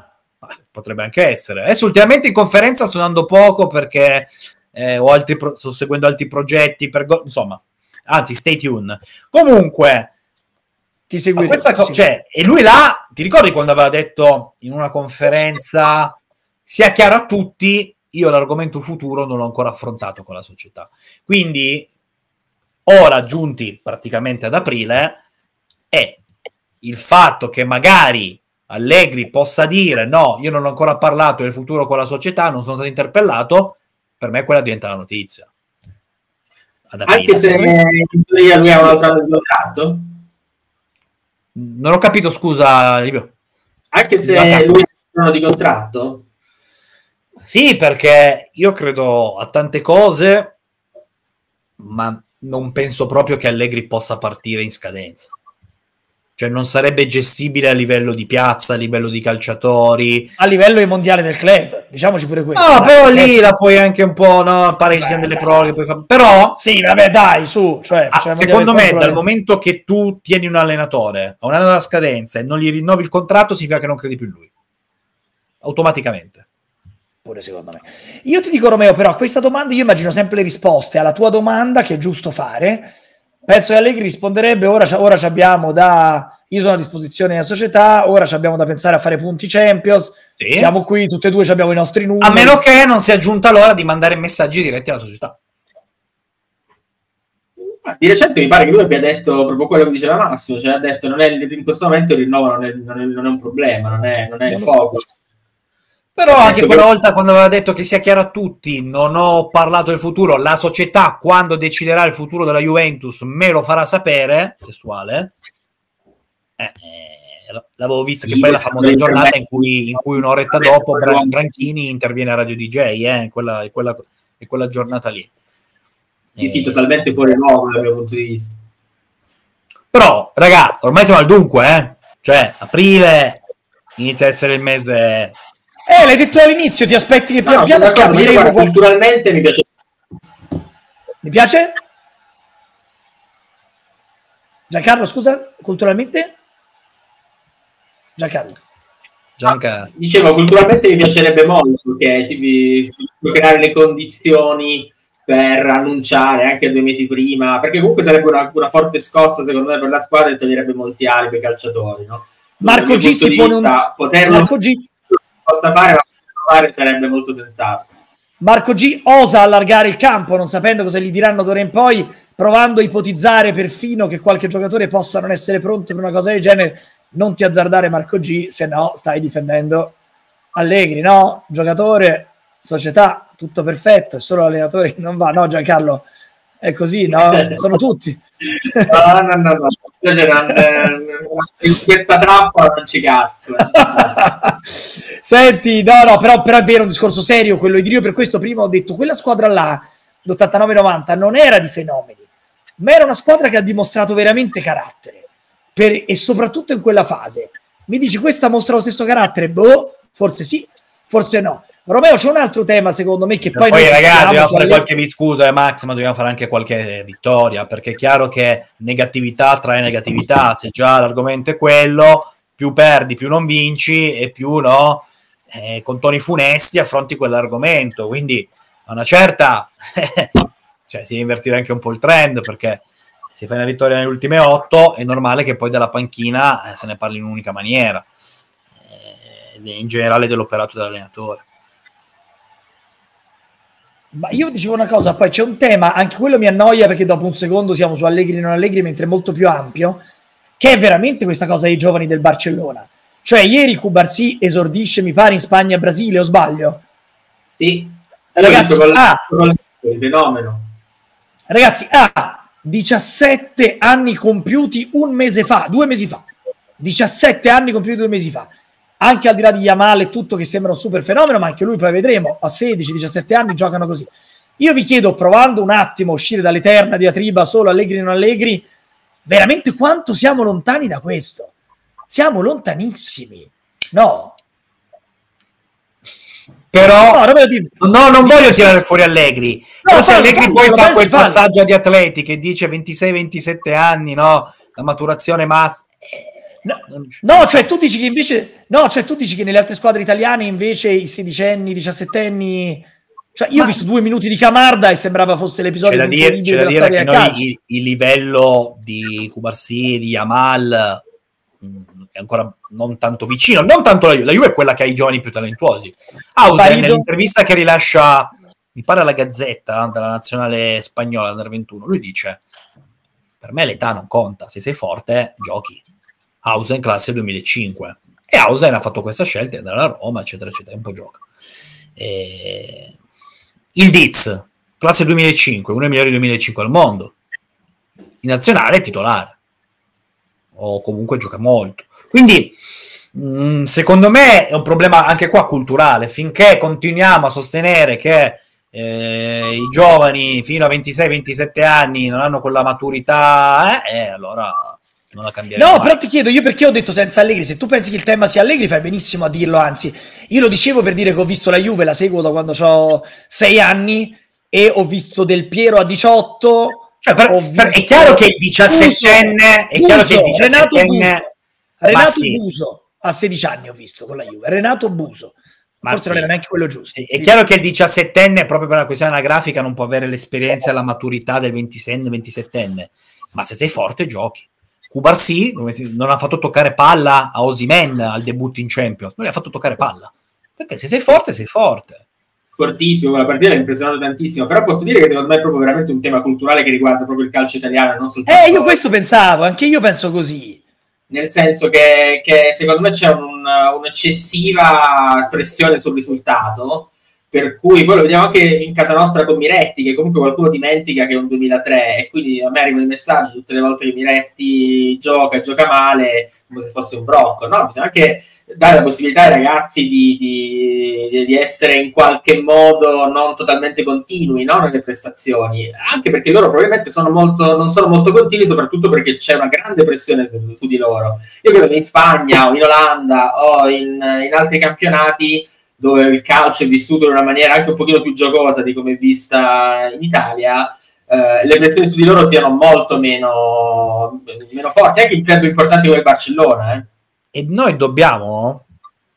Speaker 4: Potrebbe anche essere. Adesso ultimamente in conferenza sto andando poco perché sto seguendo altri progetti, insomma, anzi, stay tuned. Comunque,
Speaker 3: ti seguirò.
Speaker 4: Cioè, e lui là, ti ricordi quando aveva detto in una conferenza, sia chiaro a tutti, io l'argomento futuro non l'ho ancora affrontato con la società. Quindi, ora giunti praticamente ad aprile, è il fatto che magari Allegri possa dire no, io non ho ancora parlato del futuro con la società, non sono stato interpellato, per me quella diventa la notizia.
Speaker 5: Anche se lui aveva un altro anno di contratto?
Speaker 4: Non ho capito, scusa Livio.
Speaker 5: Anche se lui ha un anno di contratto?
Speaker 4: Sì, perché io credo a tante cose, ma non penso proprio che Allegri possa partire in scadenza. Cioè non sarebbe gestibile a livello di piazza, a livello di calciatori,
Speaker 3: a livello di mondiale del club, diciamoci pure questo.
Speaker 4: No, però lì la puoi anche un po', no? Pare ci siano delle proroghe, però
Speaker 3: sì, vabbè, dai, su, cioè,
Speaker 4: secondo me dal momento che tu tieni un allenatore a un anno della scadenza e non gli rinnovi il contratto, significa che non credi più in lui automaticamente.
Speaker 3: Pure secondo me. Io ti dico, Romeo, però a questa domanda io immagino sempre le risposte alla tua domanda, che è giusto fare. Penso che Allegri risponderebbe ora ci abbiamo io sono a disposizione della società, ora ci abbiamo da pensare a fare punti Champions,
Speaker 4: sì.
Speaker 3: Siamo qui, tutte e due abbiamo i nostri numeri.
Speaker 4: A meno che non sia giunta l'ora di mandare messaggi diretti alla società.
Speaker 5: Di recente mi pare che lui abbia detto proprio quello che diceva Massimo, cioè ha detto in questo momento il rinnovo non è un problema, non è il focus.
Speaker 4: Però anche quella volta quando aveva detto che sia chiaro a tutti, non ho parlato del futuro, la società quando deciderà il futuro della Juventus me lo farà sapere, testuale. L'avevo vista, che poi è la famosa giornata in cui un'oretta dopo Branchini interviene a Radio DJ, in quella giornata lì.
Speaker 5: Sì, totalmente fuori luogo dal mio punto di vista.
Speaker 4: Però, raga, ormai siamo al dunque, cioè aprile inizia a essere il mese...
Speaker 3: l'hai detto all'inizio, ti aspetti che pian piano
Speaker 5: capiremo. Culturalmente mi piace.
Speaker 3: Mi piace? Giancarlo, scusa, culturalmente? Giancarlo.
Speaker 5: Dicevo, culturalmente mi piacerebbe molto che si creare le condizioni per annunciare anche 2 mesi prima, perché comunque sarebbe una forte scossa secondo me per la squadra e toglierebbe molti alibi ai calciatori, no?
Speaker 3: Marco G si pone
Speaker 5: Marco G possa fare sarebbe molto sensato.
Speaker 3: Marco G osa allargare il campo, non sapendo cosa gli diranno d'ora in poi, provando a ipotizzare perfino che qualche giocatore possa non essere pronto per una cosa del genere. Non ti azzardare, Marco G, se no stai difendendo Allegri, no? Giocatore, società, tutto perfetto, è solo l'allenatore che non va, no Giancarlo? È così, no? Sono tutti.
Speaker 5: No. In questa trappola non ci casco.
Speaker 3: Senti, no, però è vero, un discorso serio quello di Rio, per questo prima ho detto, quella squadra là, l'89-90, non era di fenomeni, ma era una squadra che ha dimostrato veramente carattere, e soprattutto in quella fase. Mi dici, questa mostra lo stesso carattere? Boh, forse sì, forse no. Romeo, c'è un altro tema secondo me che poi
Speaker 4: ragazzi dobbiamo fare qualche scusa, Max, ma dobbiamo fare anche qualche vittoria, perché è chiaro che negatività trae negatività. Se già l'argomento è quello, più perdi, più non vinci e più no, con toni funesti affronti quell'argomento, quindi a una certa cioè si deve invertire anche un po' il trend, perché se fai una vittoria nelle ultime 8 è normale che poi dalla panchina se ne parli in un'unica maniera, in generale dell'operato dell'allenatore.
Speaker 3: Ma io dicevo una cosa, poi c'è un tema, anche quello mi annoia perché dopo un secondo siamo su Allegri non Allegri, mentre è molto più ampio, che è veramente questa cosa dei giovani del Barcellona. Cioè ieri Cubarsí esordisce, mi pare, in Spagna e Brasile, o sbaglio?
Speaker 5: Sì.
Speaker 3: Ragazzi,
Speaker 5: fenomeno.
Speaker 3: Ragazzi, ha 17 anni compiuti 2 mesi fa. 17 anni compiuti 2 mesi fa. Anche al di là di Yamal e tutto, che sembra un super fenomeno, ma anche lui poi vedremo, a 16-17 anni giocano così. Io vi chiedo, provando un attimo a uscire dall'eterna diatriba solo Allegri non Allegri, veramente quanto siamo lontani da questo? Siamo lontanissimi, no?
Speaker 4: Però non voglio tirare fuori Allegri. No, se Allegri poi fa quel passaggio di atleti che dice 26-27 anni, no? La maturazione
Speaker 3: No, cioè tu dici che invece tu dici che nelle altre squadre italiane invece i 16enni, 17enni, cioè io ho visto 2 minuti di Camarda e sembrava fosse l'episodio più incredibile della storia del calcio.
Speaker 4: Il livello di Cubarsí, di Yamal è ancora non tanto vicino, non tanto la Juve è quella che ha i giovani più talentuosi. Hausen nell'intervista che rilascia, mi pare alla Gazzetta della nazionale spagnola under 21, lui dice: per me l'età non conta, se sei forte giochi. Hausen classe 2005 e Hausen ha fatto questa scelta dalla Roma, eccetera eccetera, un po' gioca. Il Diz classe 2005, uno dei migliori 2005 al mondo, in nazionale è titolare o comunque gioca molto, quindi secondo me è un problema anche qua culturale. Finché continuiamo a sostenere che i giovani fino a 26-27 anni non hanno quella maturità, allora non la cambieremo.
Speaker 3: No,
Speaker 4: mai.
Speaker 3: però ti chiedo, io perché ho detto senza Allegri? Se tu pensi che il tema sia Allegri, fai benissimo a dirlo, anzi, io lo dicevo per dire che ho visto la Juve, la seguo da quando ho 6 anni e ho visto Del Piero a 18.
Speaker 4: Cioè, è chiaro che il 17enne
Speaker 3: Renato Buso a 16 anni ho visto con la Juve, Renato Buso. Forse non era neanche quello giusto.
Speaker 4: Sì, è chiaro che il 17enne, proprio per una questione anagrafica, non può avere l'esperienza e la maturità del 26enne, 27enne. Ma se sei forte, giochi. Cubarsí non ha fatto toccare palla a Osimhen al debutto in Champions, non gli ha fatto toccare palla. Perché se sei forte, sei forte.
Speaker 5: Fortissimo, la partita mi ha impressionato tantissimo, però posso dire che secondo me è proprio veramente un tema culturale che riguarda proprio il calcio italiano, non soltanto...
Speaker 3: io questo pensavo, anche io penso così.
Speaker 5: Nel senso che secondo me c'è un'eccessiva pressione sul risultato, per cui poi lo vediamo anche in casa nostra con Miretti, che comunque qualcuno dimentica che è un 2003, e quindi a me arrivano i messaggi tutte le volte che Miretti gioca male, come se fosse un brocco. No, bisogna anche dare la possibilità ai ragazzi di essere in qualche modo non totalmente continui, no, nelle prestazioni, anche perché loro probabilmente non sono molto continui, soprattutto perché c'è una grande pressione su di loro. Io credo che in Spagna o in Olanda o in altri campionati dove il calcio è vissuto in una maniera anche un pochino più giocosa di come è vista in Italia, le pressioni su di loro siano molto meno forti, anche in club importanti come il Barcellona.
Speaker 4: E noi dobbiamo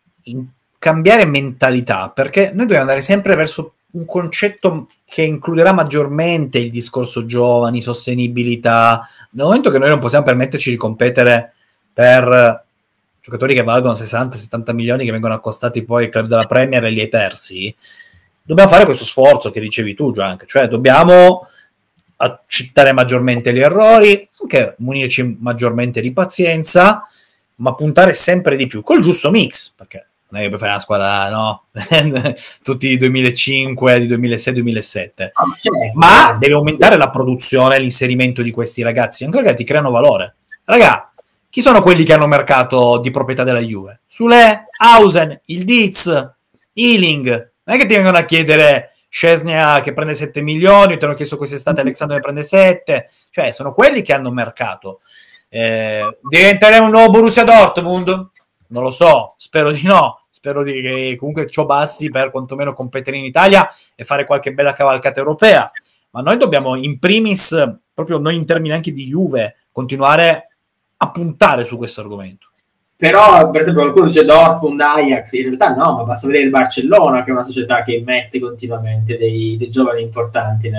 Speaker 4: cambiare mentalità, perché noi dobbiamo andare sempre verso un concetto che includerà maggiormente il discorso giovani, sostenibilità. Nel momento che noi non possiamo permetterci di competere per giocatori che valgono 60-70 milioni, che vengono accostati poi ai club della Premier e li hai persi, dobbiamo fare questo sforzo che dicevi tu, Gianca, cioè dobbiamo accettare maggiormente gli errori, anche munirci maggiormente di pazienza, ma puntare sempre di più col giusto mix, perché non è che puoi fare una squadra, no? Tutti di 2005, di 2006, 2007, ma deve aumentare la produzione, l'inserimento di questi ragazzi, anche perché ti creano valore. Raga, chi sono quelli che hanno mercato di proprietà della Juve? Sule, Hausen, il Diz, Ealing. Non è che ti vengono a chiedere Szczesnia che prende 7 milioni, ti hanno chiesto quest'estate Alexandro che prende 7, cioè sono quelli che hanno mercato. Diventeremo un nuovo Borussia Dortmund? Non lo so, spero di no, spero che comunque ciò basti per quantomeno competere in Italia e fare qualche bella cavalcata europea, ma noi dobbiamo in primis, proprio noi in termini anche di Juve, continuare a puntare su questo argomento.
Speaker 5: Però per esempio qualcuno dice Dortmund, Ajax, in realtà no, ma basta vedere il Barcellona, che è una società che mette continuamente dei giovani importanti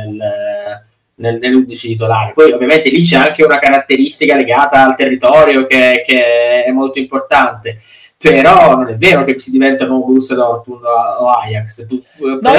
Speaker 5: nell'11 titolare. Poi ovviamente lì c'è anche una caratteristica legata al territorio che è molto importante, però non è vero che si diventano Borussia Dortmund o Ajax.
Speaker 3: No,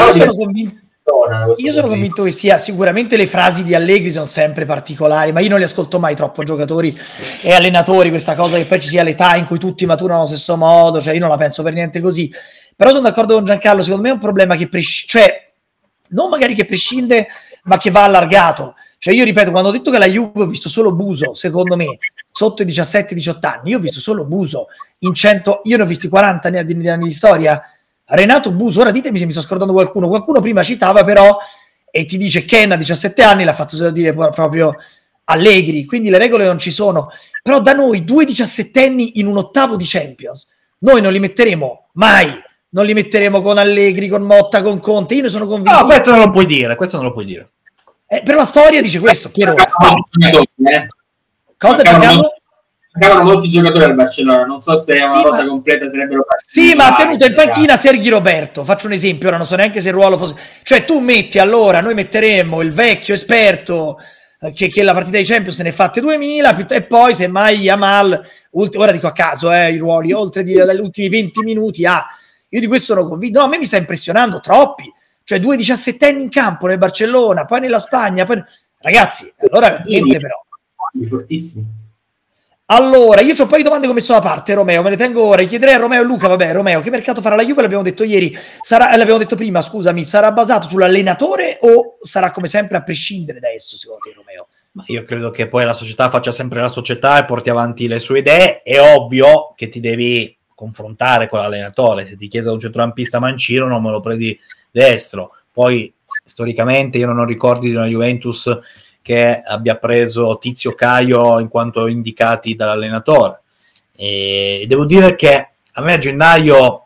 Speaker 3: io sono convinto che sia, sicuramente le frasi di Allegri sono sempre particolari, ma io non li ascolto mai troppo giocatori e allenatori, questa cosa che poi ci sia l'età in cui tutti maturano allo stesso modo, cioè io non la penso per niente così. Però sono d'accordo con Giancarlo, secondo me è un problema che cioè non magari che prescinde, ma che va allargato. Cioè io ripeto, quando ho detto che la Juve ho visto solo Buso, secondo me, sotto i 17-18 anni, io ho visto solo Buso, io ne ho visti 40 anni di storia. Renato Buso, ora ditemi se mi sto scordando qualcuno prima citava però, e ti dice Ken a 17 anni l'ha fatto dire proprio Allegri, quindi le regole non ci sono, però da noi 2 17enni in un ottavo di Champions, noi non li metteremo mai, non li metteremo con Allegri, con Motta, con Conte, io ne sono convinto.
Speaker 4: No, questo non lo puoi dire,
Speaker 3: però la storia dice questo, Piero. Cosa giochiamo?
Speaker 5: mancavano molti giocatori al Barcellona, non so se una cosa completa sarebbero partiti.
Speaker 3: Sì, ma ha tenuto in panchina Sergi Roberto, faccio un esempio, ora non so neanche se il ruolo fosse... Cioè tu metti allora, noi metteremmo il vecchio esperto che la partita di Champions se ne è fatte 2000 e poi semmai Yamal, ora dico a caso i ruoli, oltre dagli ultimi 20 minuti io di questo sono convinto, no, a me mi sta impressionando troppi, cioè 2 17enni in campo nel Barcellona, poi nella Spagna, poi... ragazzi, allora veramente però...
Speaker 5: Fortissimi.
Speaker 3: Allora, io ho un paio di domande che ho messo da parte, Romeo, me le tengo ora. Chiederei a Romeo e Luca, vabbè, Romeo, che mercato farà la Juve? L'abbiamo detto ieri, l'abbiamo detto prima, scusami, sarà basato sull'allenatore o sarà come sempre a prescindere da esso, secondo te, Romeo?
Speaker 4: Ma io credo che poi la società faccia sempre la società e porti avanti le sue idee. È ovvio che ti devi confrontare con l'allenatore. Se ti chiedo un centrocampista mancino, non me lo prendi destro. Poi, storicamente, io non ho ricordi di una Juventus che abbia preso Tizio Caio in quanto indicati dall'allenatore. E devo dire che a me a gennaio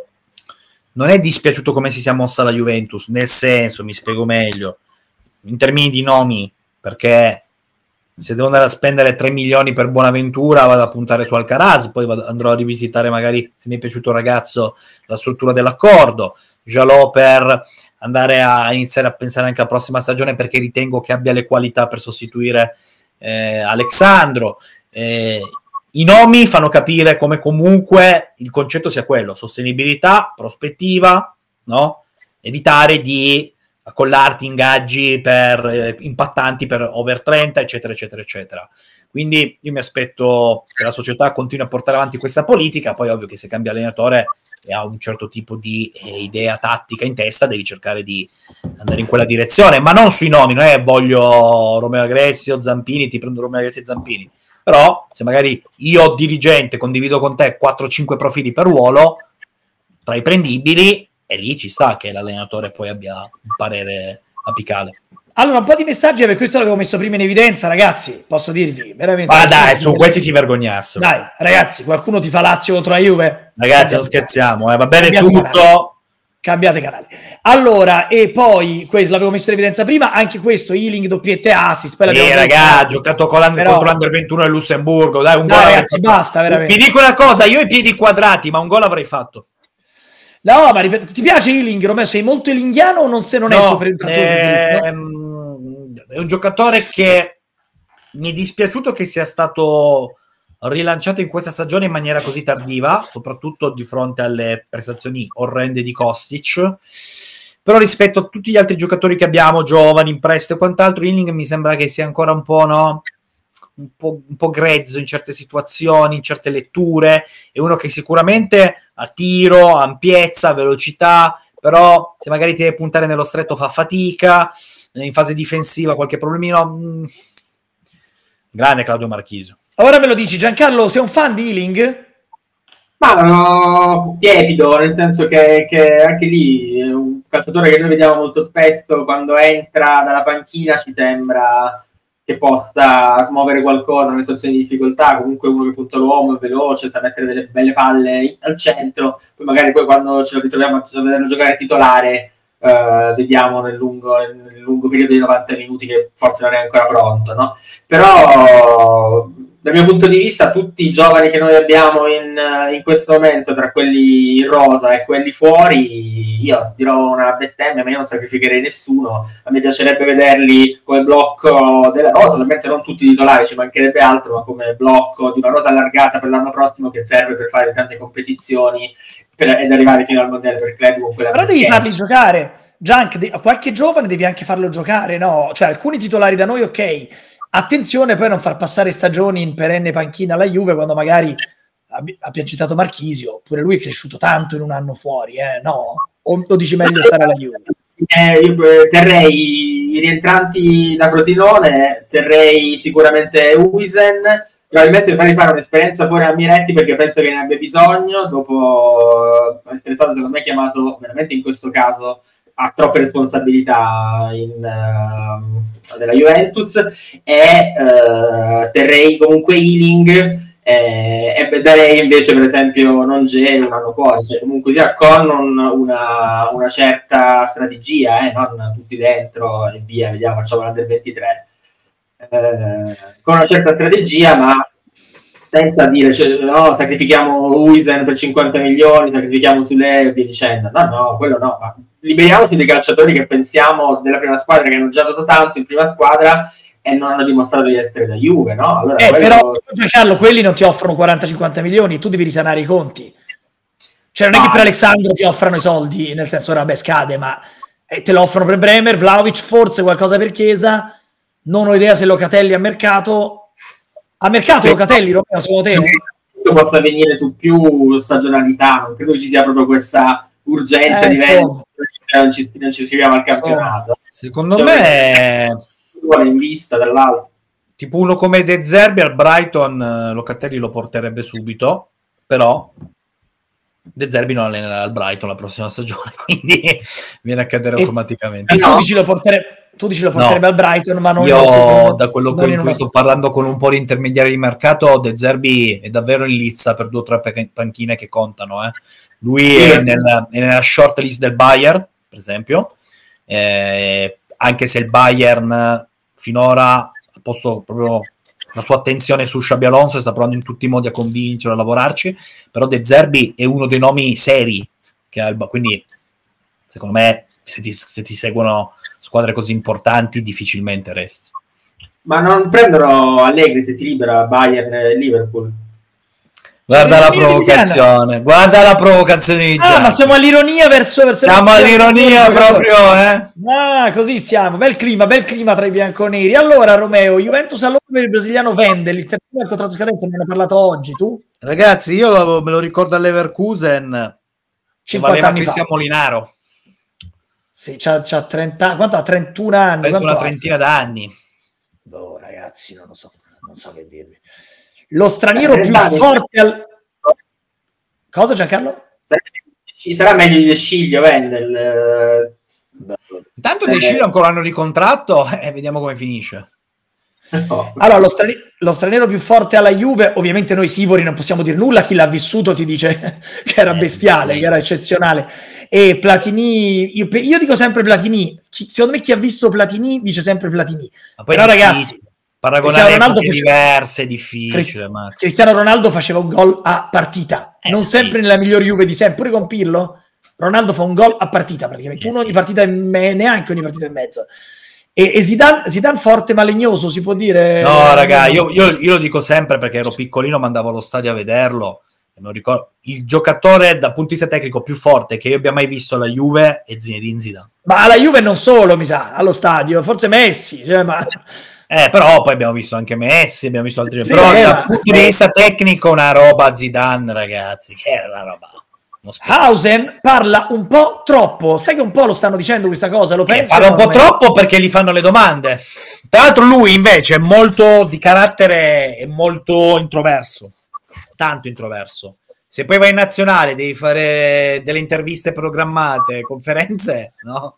Speaker 4: non è dispiaciuto come si sia mossa la Juventus, nel senso, mi spiego meglio, in termini di nomi, perché se devo andare a spendere 3 milioni per Bonaventura vado a puntare su Alcaraz, poi andrò a rivisitare magari, se mi è piaciuto il ragazzo, la struttura dell'accordo, Jalò per andare a iniziare a pensare anche alla prossima stagione perché ritengo che abbia le qualità per sostituire Alexandro. I nomi fanno capire come comunque il concetto sia quello: sostenibilità, prospettiva, no? Evitare di accollarti ingaggi impattanti per over 30, eccetera, eccetera, eccetera. Quindi io mi aspetto che la società continui a portare avanti questa politica. Poi ovvio che se cambia allenatore e ha un certo tipo di idea tattica in testa, devi cercare di andare in quella direzione, ma non sui nomi. Non è voglio Romeo Agresio, Zampini, ti prendo Romeo Agresio e Zampini. Però se magari io dirigente condivido con te 4-5 profili per ruolo tra i prendibili, e lì ci sta che l'allenatore poi abbia un parere apicale.
Speaker 3: Allora, un po' di messaggi, per questo l'avevo messo prima in evidenza, ragazzi, posso dirvi, veramente...
Speaker 4: Ma dai, su questi si vergognassero.
Speaker 3: Dai, ragazzi, qualcuno ti fa Lazio contro la Juve?
Speaker 4: Ragazzi, non scherziamo, va bene tutto...
Speaker 3: Cambiate canale. Allora, e poi, questo l'avevo messo in evidenza prima, anche questo, healing, doppiette, assist. Poi
Speaker 4: ragazzi, ha giocato contro l'Under 21 del Lussemburgo, dai, un gol.
Speaker 3: Ragazzi, basta, veramente.
Speaker 4: Vi dico una cosa, io ho i piedi quadrati, ma un gol avrei fatto.
Speaker 3: No, ma ripeto, ti piace Healing, Romeo? Sei molto elingiano o non è il tuo presentatore?
Speaker 4: È un giocatore che mi è dispiaciuto che sia stato rilanciato in questa stagione in maniera così tardiva, soprattutto di fronte alle prestazioni orrende di Kostic. Però rispetto a tutti gli altri giocatori che abbiamo, giovani, in prestito e quant'altro, Healing mi sembra che sia ancora un po' grezzo in certe situazioni, in certe letture. È uno che sicuramente ha tiro, ampiezza, velocità, però se magari ti deve puntare nello stretto fa fatica, in fase difensiva qualche problemino. Grande Claudio Marchisio.
Speaker 3: Ora me lo dici, Giancarlo, sei un fan di Healing?
Speaker 5: Ma no, tiepido, nel senso che anche lì è un calciatore che noi vediamo molto spesso, quando entra dalla panchina ci sembra che possa smuovere qualcosa nelle situazioni di difficoltà, comunque uno che punta l'uomo, è veloce, sa mettere delle belle palle al centro, poi magari quando ce lo ritroviamo a vederlo giocare titolare, vediamo nel lungo periodo di 90 minuti che forse non è ancora pronto, no? Però dal mio punto di vista tutti i giovani che noi abbiamo in questo momento, tra quelli in rosa e quelli fuori, io dirò una bestemmia, ma io non sacrificherei nessuno. A me piacerebbe vederli come blocco della rosa, ovviamente non tutti titolari, ci mancherebbe altro, ma come blocco di una rosa allargata per l'anno prossimo che serve per fare tante competizioni ed arrivare fino al mondiale per club con quella.
Speaker 3: Però devi farli giocare, qualche giovane devi anche farlo giocare, no? Cioè alcuni titolari da noi, ok, attenzione poi a non far passare stagioni in perenne panchina alla Juve quando magari abbia citato Marchisio, pure lui è cresciuto tanto in un anno fuori, no? O dici meglio stare alla Juve?
Speaker 5: Io terrei i rientranti da Frosinone, terrei sicuramente Huijsen, probabilmente farei fare un'esperienza pure a Miretti perché penso che ne abbia bisogno dopo essere stato secondo me chiamato veramente in questo caso ha troppe responsabilità della Juventus e terrei comunque Healing e darei invece per esempio Nongé un anno fuori, cioè, comunque sia con una certa strategia, non tutti dentro e via, vediamo, facciamo l'Under 23 con una certa strategia, ma senza dire, cioè, no, sacrifichiamo Huijsen per 50 milioni, sacrifichiamo Sule e via dicendo. No, quello no. Ma liberiamoci dei calciatori che pensiamo della prima squadra, che hanno già dato tanto in prima squadra e non hanno dimostrato di essere da Juve, no? Allora,
Speaker 3: però, Giancarlo, quelli non ti offrono 40-50 milioni, tu devi risanare i conti. Cioè, non è che per Alexandro ti offrano i soldi, nel senso, vabbè, scade, ma te lo offrono per Bremer, Vlahovic, forse qualcosa per Chiesa. Non ho idea se Locatelli a mercato. A mercato Locatelli, Romeo, secondo te?
Speaker 5: Possa avvenire su più stagionalità, non credo ci sia proprio questa urgenza di non ci iscriviamo al campionato.
Speaker 4: Secondo me
Speaker 5: vuole in vista dall'altro.
Speaker 4: Tipo uno come De Zerbi al Brighton, Locatelli lo porterebbe subito, però De Zerbi non allenerà al Brighton la prossima stagione, quindi viene a cadere automaticamente.
Speaker 3: E tu dici lo porterebbe al Brighton, ma non
Speaker 4: io da quello con cui sto parlando con un po' di intermediari di mercato, De Zerbi è davvero in lizza per 2 o 3 panchine che contano. Lui è nella short list del Bayern, per esempio, anche se il Bayern finora ha posto proprio la sua attenzione su Xabi Alonso e sta provando in tutti i modi a convincerlo, a lavorarci, però De Zerbi è uno dei nomi seri che ha quindi secondo me se ti seguono squadre così importanti difficilmente resti.
Speaker 5: Ma non prendono Allegri se ti libera Bayern e Liverpool?
Speaker 4: Guarda la provocazione, guarda la provocazione di Gianni.
Speaker 3: Ma siamo all'ironia verso
Speaker 4: siamo all'ironia proprio,
Speaker 3: così siamo, bel clima tra i bianconeri. Allora Romeo, Juventus allora per il brasiliano vende, il contratto scadenza, ne hai parlato oggi tu?
Speaker 4: Ragazzi, io me lo ricordo a Leverkusen,
Speaker 3: 50 anni
Speaker 4: Cristian Molinaro.
Speaker 3: Sì, c'ha 30, quanto ha 31 anni?
Speaker 4: Penso una trentina d'anni.
Speaker 3: Boh, ragazzi, non so che dirvi. Lo straniero più forte al... Cosa, Giancarlo?
Speaker 5: Ci sarà meglio di De Sciglio, Wendel.
Speaker 4: Intanto De Sciglio ancora un anno di contratto e vediamo come finisce.
Speaker 5: No.
Speaker 3: Allora, lo straniero più forte alla Juve, ovviamente noi Sivori non possiamo dire nulla, chi l'ha vissuto ti dice che era bestiale, che era eccezionale. E Platini, io dico sempre Platini, secondo me chi ha visto Platini dice sempre Platini.
Speaker 4: Ma poi
Speaker 3: però ragazzi,
Speaker 4: paragonare Ronaldo diverse è difficile.
Speaker 3: Cristiano Ronaldo faceva un gol a partita, non sempre nella miglior Juve di sempre, pure con Pirlo Ronaldo fa un gol a partita praticamente, ogni partita neanche ogni partita e mezzo. E Zidane forte ma legnoso, si può dire?
Speaker 4: No, raga, io lo dico sempre perché ero piccolino, ma andavo allo stadio a vederlo. E me lo ricordo. Il giocatore dal punto di vista tecnico più forte che io abbia mai visto alla Juve è Zinedine Zidane.
Speaker 3: Ma alla Juve non solo, mi sa, allo stadio, forse Messi. Cioè,
Speaker 4: però poi abbiamo visto anche Messi, abbiamo visto altri.
Speaker 3: Sì,
Speaker 4: però dal punto di vista tecnico una roba Zidane, ragazzi, che era una roba.
Speaker 3: Hausen parla un po' troppo, sai che un po' lo stanno dicendo questa cosa, lo penso.
Speaker 4: Parla un po' troppo perché gli fanno le domande. Tra l'altro lui invece è molto di carattere, è molto introverso, tanto introverso. Se poi vai in nazionale devi fare delle interviste programmate, conferenze, no?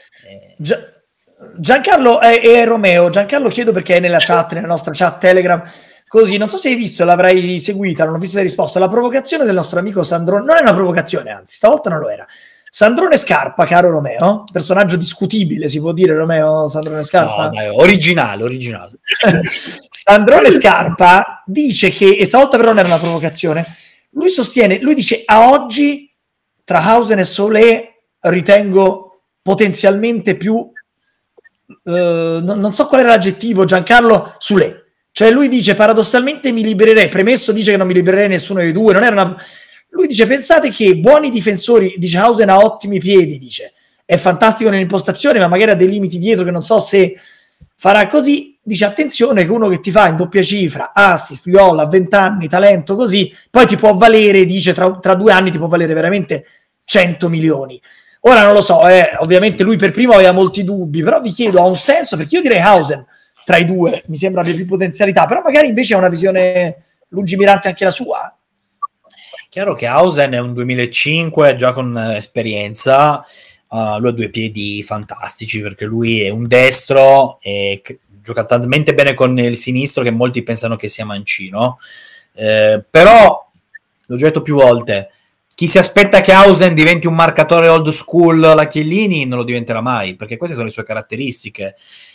Speaker 3: Giancarlo e Romeo, Giancarlo chiedo perché è nella chat, nella nostra chat Telegram. Così, non so se hai visto, l'avrai seguita, non ho visto le risposte. La provocazione del nostro amico Sandrone, non è una provocazione, anzi, stavolta non lo era. Sandrone Scarpa, caro Romeo, personaggio discutibile, si può dire, Romeo, Sandrone Scarpa?
Speaker 4: No, dai, originale.
Speaker 3: Sandrone Scarpa dice che, e stavolta però non era una provocazione, lui dice, a oggi, tra Hausen e Solé, ritengo potenzialmente più, non so qual era l'aggettivo, Giancarlo, Solé. Cioè lui dice paradossalmente mi libererei, premesso dice che non mi libererei nessuno dei due, non era una... Lui dice pensate che buoni difensori, dice Hausen ha ottimi piedi, dice è fantastico nell'impostazione ma magari ha dei limiti dietro che non so se farà così, dice attenzione che uno che ti fa in doppia cifra, assist, gol a 20 anni, talento così, poi ti può valere, dice tra 2 anni ti può valere veramente 100 milioni. Ora non lo so, ovviamente lui per primo aveva molti dubbi, però vi chiedo, ha un senso? Perché io direi Hausen tra i due mi sembra abbia più potenzialità, però magari invece ha una visione lungimirante anche la sua.
Speaker 4: È chiaro che Hausen è un 2005 già con esperienza, lui ha 2 piedi fantastici perché lui è un destro e gioca talmente bene con il sinistro che molti pensano che sia mancino, però l'ho già detto più volte, chi si aspetta che Hausen diventi un marcatore old school la Chiellini non lo diventerà mai, perché queste sono le sue caratteristiche.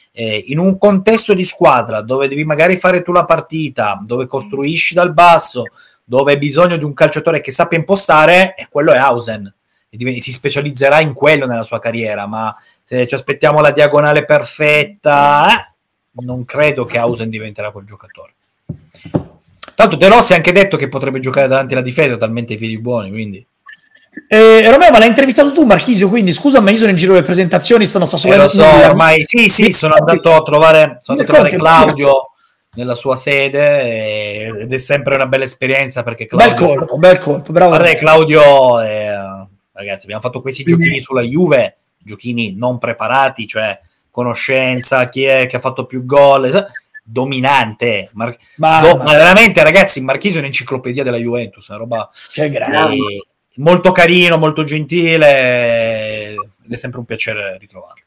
Speaker 4: in un contesto di squadra dove devi magari fare tu la partita, dove costruisci dal basso, dove hai bisogno di un calciatore che sappia impostare, e quello è Hausen, e si specializzerà in quello nella sua carriera. Ma se ci aspettiamo la diagonale perfetta, non credo che Hausen diventerà quel giocatore. Tanto De Rossi ha anche detto che potrebbe giocare davanti alla difesa, talmente i piedi buoni, quindi...
Speaker 3: Romeo, ma l'hai intervistato tu, Marchisio, quindi scusa, ma io sono in giro per presentazioni, non sto
Speaker 4: lo so, ormai sì, sono andato a trovare Claudio nella sua sede, ed è sempre una bella esperienza, perché Claudio...
Speaker 3: Bel colpo, bravo.
Speaker 4: Guarda, Claudio, ragazzi, abbiamo fatto questi giochini sulla Juve, giochini non preparati, cioè conoscenza, chi è che ha fatto più gol, dominante, ma veramente, ragazzi, Marchisio è un'enciclopedia della Juventus, una roba
Speaker 3: che grande,
Speaker 4: molto carino, molto gentile, ed è sempre un piacere ritrovarlo.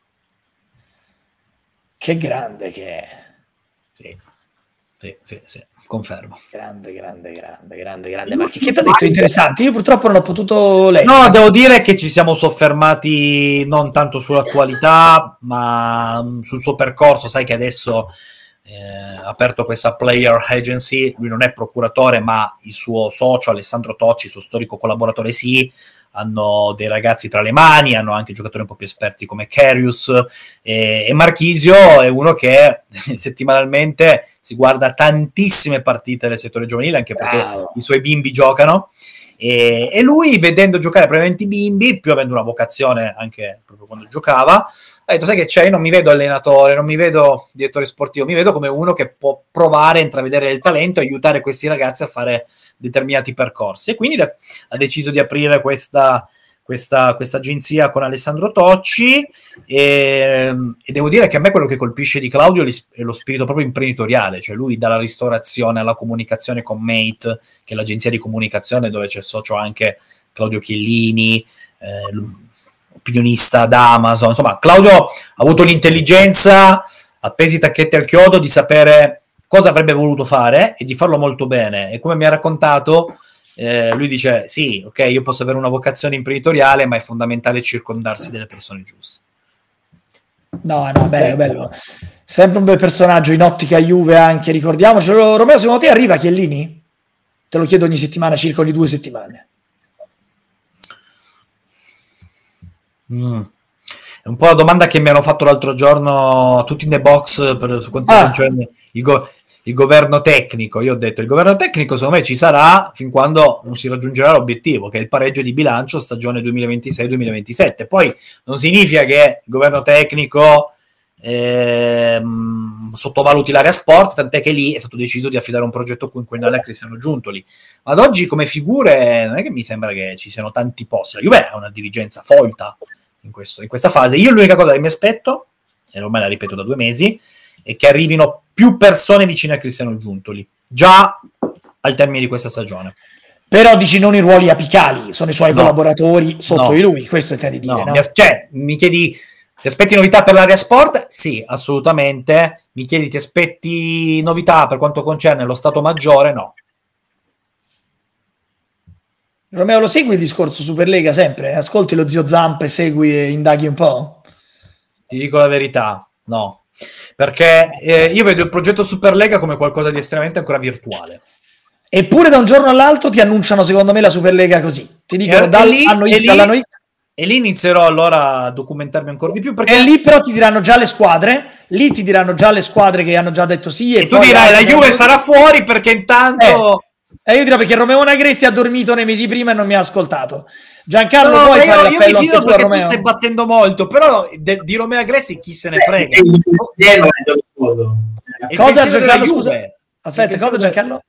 Speaker 3: Che grande che è.
Speaker 4: Sì, confermo.
Speaker 3: Grande. Ma che ti ha detto interessante? Io purtroppo non ho potuto leggere.
Speaker 4: No, devo dire che ci siamo soffermati non tanto sull'attualità, ma sul suo percorso. Sai che adesso ha aperto questa player agency, lui non è procuratore, ma il suo socio Alessandro Tocci, suo storico collaboratore, sì, hanno dei ragazzi tra le mani, hanno anche giocatori un po' più esperti come Karius, e Marchisio è uno che settimanalmente si guarda tantissime partite del settore giovanile, anche perché i suoi bimbi giocano, e lui, vedendo giocare probabilmente i bimbi, più avendo una vocazione anche proprio quando giocava, ha detto: sai che c'è, io non mi vedo allenatore, non mi vedo direttore sportivo, mi vedo come uno che può provare a intravedere il talento e aiutare questi ragazzi a fare determinati percorsi, e quindi ha deciso di aprire questa agenzia con Alessandro Tocci, e devo dire che a me quello che colpisce di Claudio è lo spirito proprio imprenditoriale, cioè lui dalla ristorazione alla comunicazione con Mate, che è l'agenzia di comunicazione dove c'è socio anche Claudio Chiellini, opinionista ad Amazon. Insomma, Claudio ha avuto l'intelligenza, appesi i tacchetti al chiodo, di sapere cosa avrebbe voluto fare e di farlo molto bene, e come mi ha raccontato, lui dice: sì, ok, io posso avere una vocazione imprenditoriale, ma è fondamentale circondarsi delle persone giuste.
Speaker 3: No, bello. Sempre un bel personaggio in ottica Juve anche, ricordiamocelo. Romeo, secondo te arriva Chiellini? Te lo chiedo ogni settimana, circa ogni 2 settimane.
Speaker 4: È un po' la domanda che mi hanno fatto l'altro giorno tutti in the box su quanto concerne il governo tecnico. Io ho detto: il governo tecnico secondo me ci sarà fin quando non si raggiungerà l'obiettivo, che è il pareggio di bilancio stagione 2026-2027. Poi non significa che il governo tecnico sottovaluti l'area sport, tant'è che lì è stato deciso di affidare un progetto quinquennale a Cristiano Giuntoli. Ma ad oggi, come figure, non è che mi sembra che ci siano tanti posti. La Juve ha una dirigenza folta in questa fase. Io l'unica cosa che mi aspetto, e ormai la ripeto da 2 mesi, è che arrivino più persone vicine a Cristiano Giuntoli già al termine di questa stagione.
Speaker 3: Però dici non i ruoli apicali, sono i suoi collaboratori sotto di lui, questo intendi dire, no?
Speaker 4: Cioè, mi chiedi: ti aspetti novità per l'area sport? Sì, assolutamente. Mi chiedi: ti aspetti novità per quanto concerne lo Stato Maggiore? No.
Speaker 3: Romeo, lo segui il discorso Superlega sempre? Ascolti lo zio Zampa e segui e indaghi un po'?
Speaker 4: Ti dico la verità, no. Perché io vedo il progetto Superlega come qualcosa di estremamente ancora virtuale.
Speaker 3: Eppure da un giorno all'altro ti annunciano, secondo me, la Superlega così. Ti dicono dall'anno X all'anno X.
Speaker 4: E lì inizierò allora a documentarmi ancora di più. Perché...
Speaker 3: E lì però ti diranno già le squadre. Lì ti diranno già le squadre che hanno già detto sì.
Speaker 4: E tu dirai: la Juve sarà fuori perché intanto...
Speaker 3: E io dirò: perché Romeo Nagresti ha dormito nei mesi prima e non mi ha ascoltato. Giancarlo,
Speaker 4: no,
Speaker 3: poi
Speaker 4: io mi fido perché tu stai battendo molto, però di Romeo Nagresti chi se ne frega.
Speaker 3: Cosa, Giancarlo? Scusa. Aspetta, cosa, Giancarlo?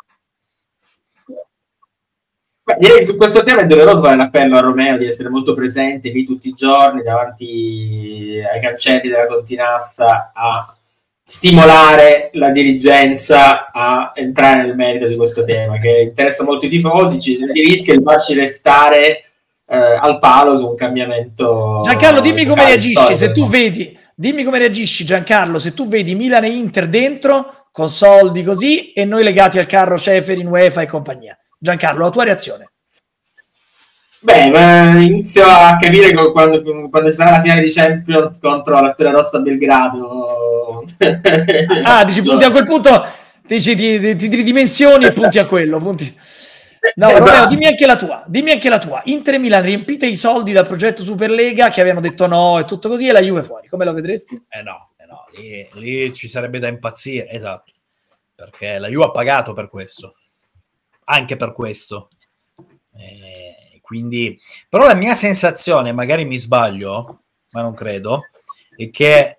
Speaker 5: Direi che su questo tema è doveroso fare l'appello a Romeo di essere molto presente lì tutti i giorni davanti ai cancelli della Continazza a stimolare la dirigenza a entrare nel merito di questo tema che interessa molto i tifosi. Ci rischia di farci restare al palo su un cambiamento.
Speaker 3: Giancarlo, dimmi come reagisci se tu vedi. Dimmi come reagisci, Giancarlo, se tu vedi Milan e Inter dentro con soldi così e noi legati al carro Ceferin, UEFA e compagnia. Giancarlo, la tua reazione?
Speaker 5: Beh, ma inizio a capire quando ci sarà la finale di Champions contro la Sfera Rossa a Belgrado.
Speaker 3: Dici punti a quel punto, dici ti ridimensioni e punti a quello. Punti. No, Romeo, dimmi anche la tua. Inter e Milan, riempite i soldi dal progetto Superlega che avevano detto no e tutto così, e la Juve fuori. Come lo vedresti?
Speaker 4: No, lì ci sarebbe da impazzire, esatto. Perché la Juve ha pagato per questo. Anche per questo. Quindi, però la mia sensazione, magari mi sbaglio, ma non credo, è che,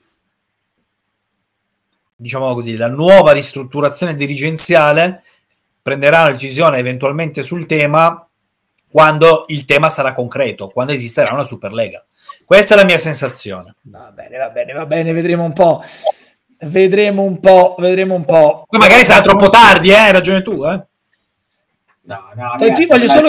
Speaker 4: diciamo così, la nuova ristrutturazione dirigenziale prenderà una decisione eventualmente sul tema quando il tema sarà concreto, quando esisterà una Superlega. Questa è la mia sensazione.
Speaker 3: Va bene, vedremo un po'. Poi
Speaker 4: magari sarà troppo tardi, hai ragione tu,
Speaker 5: No,
Speaker 3: ragazzi, voglio solo che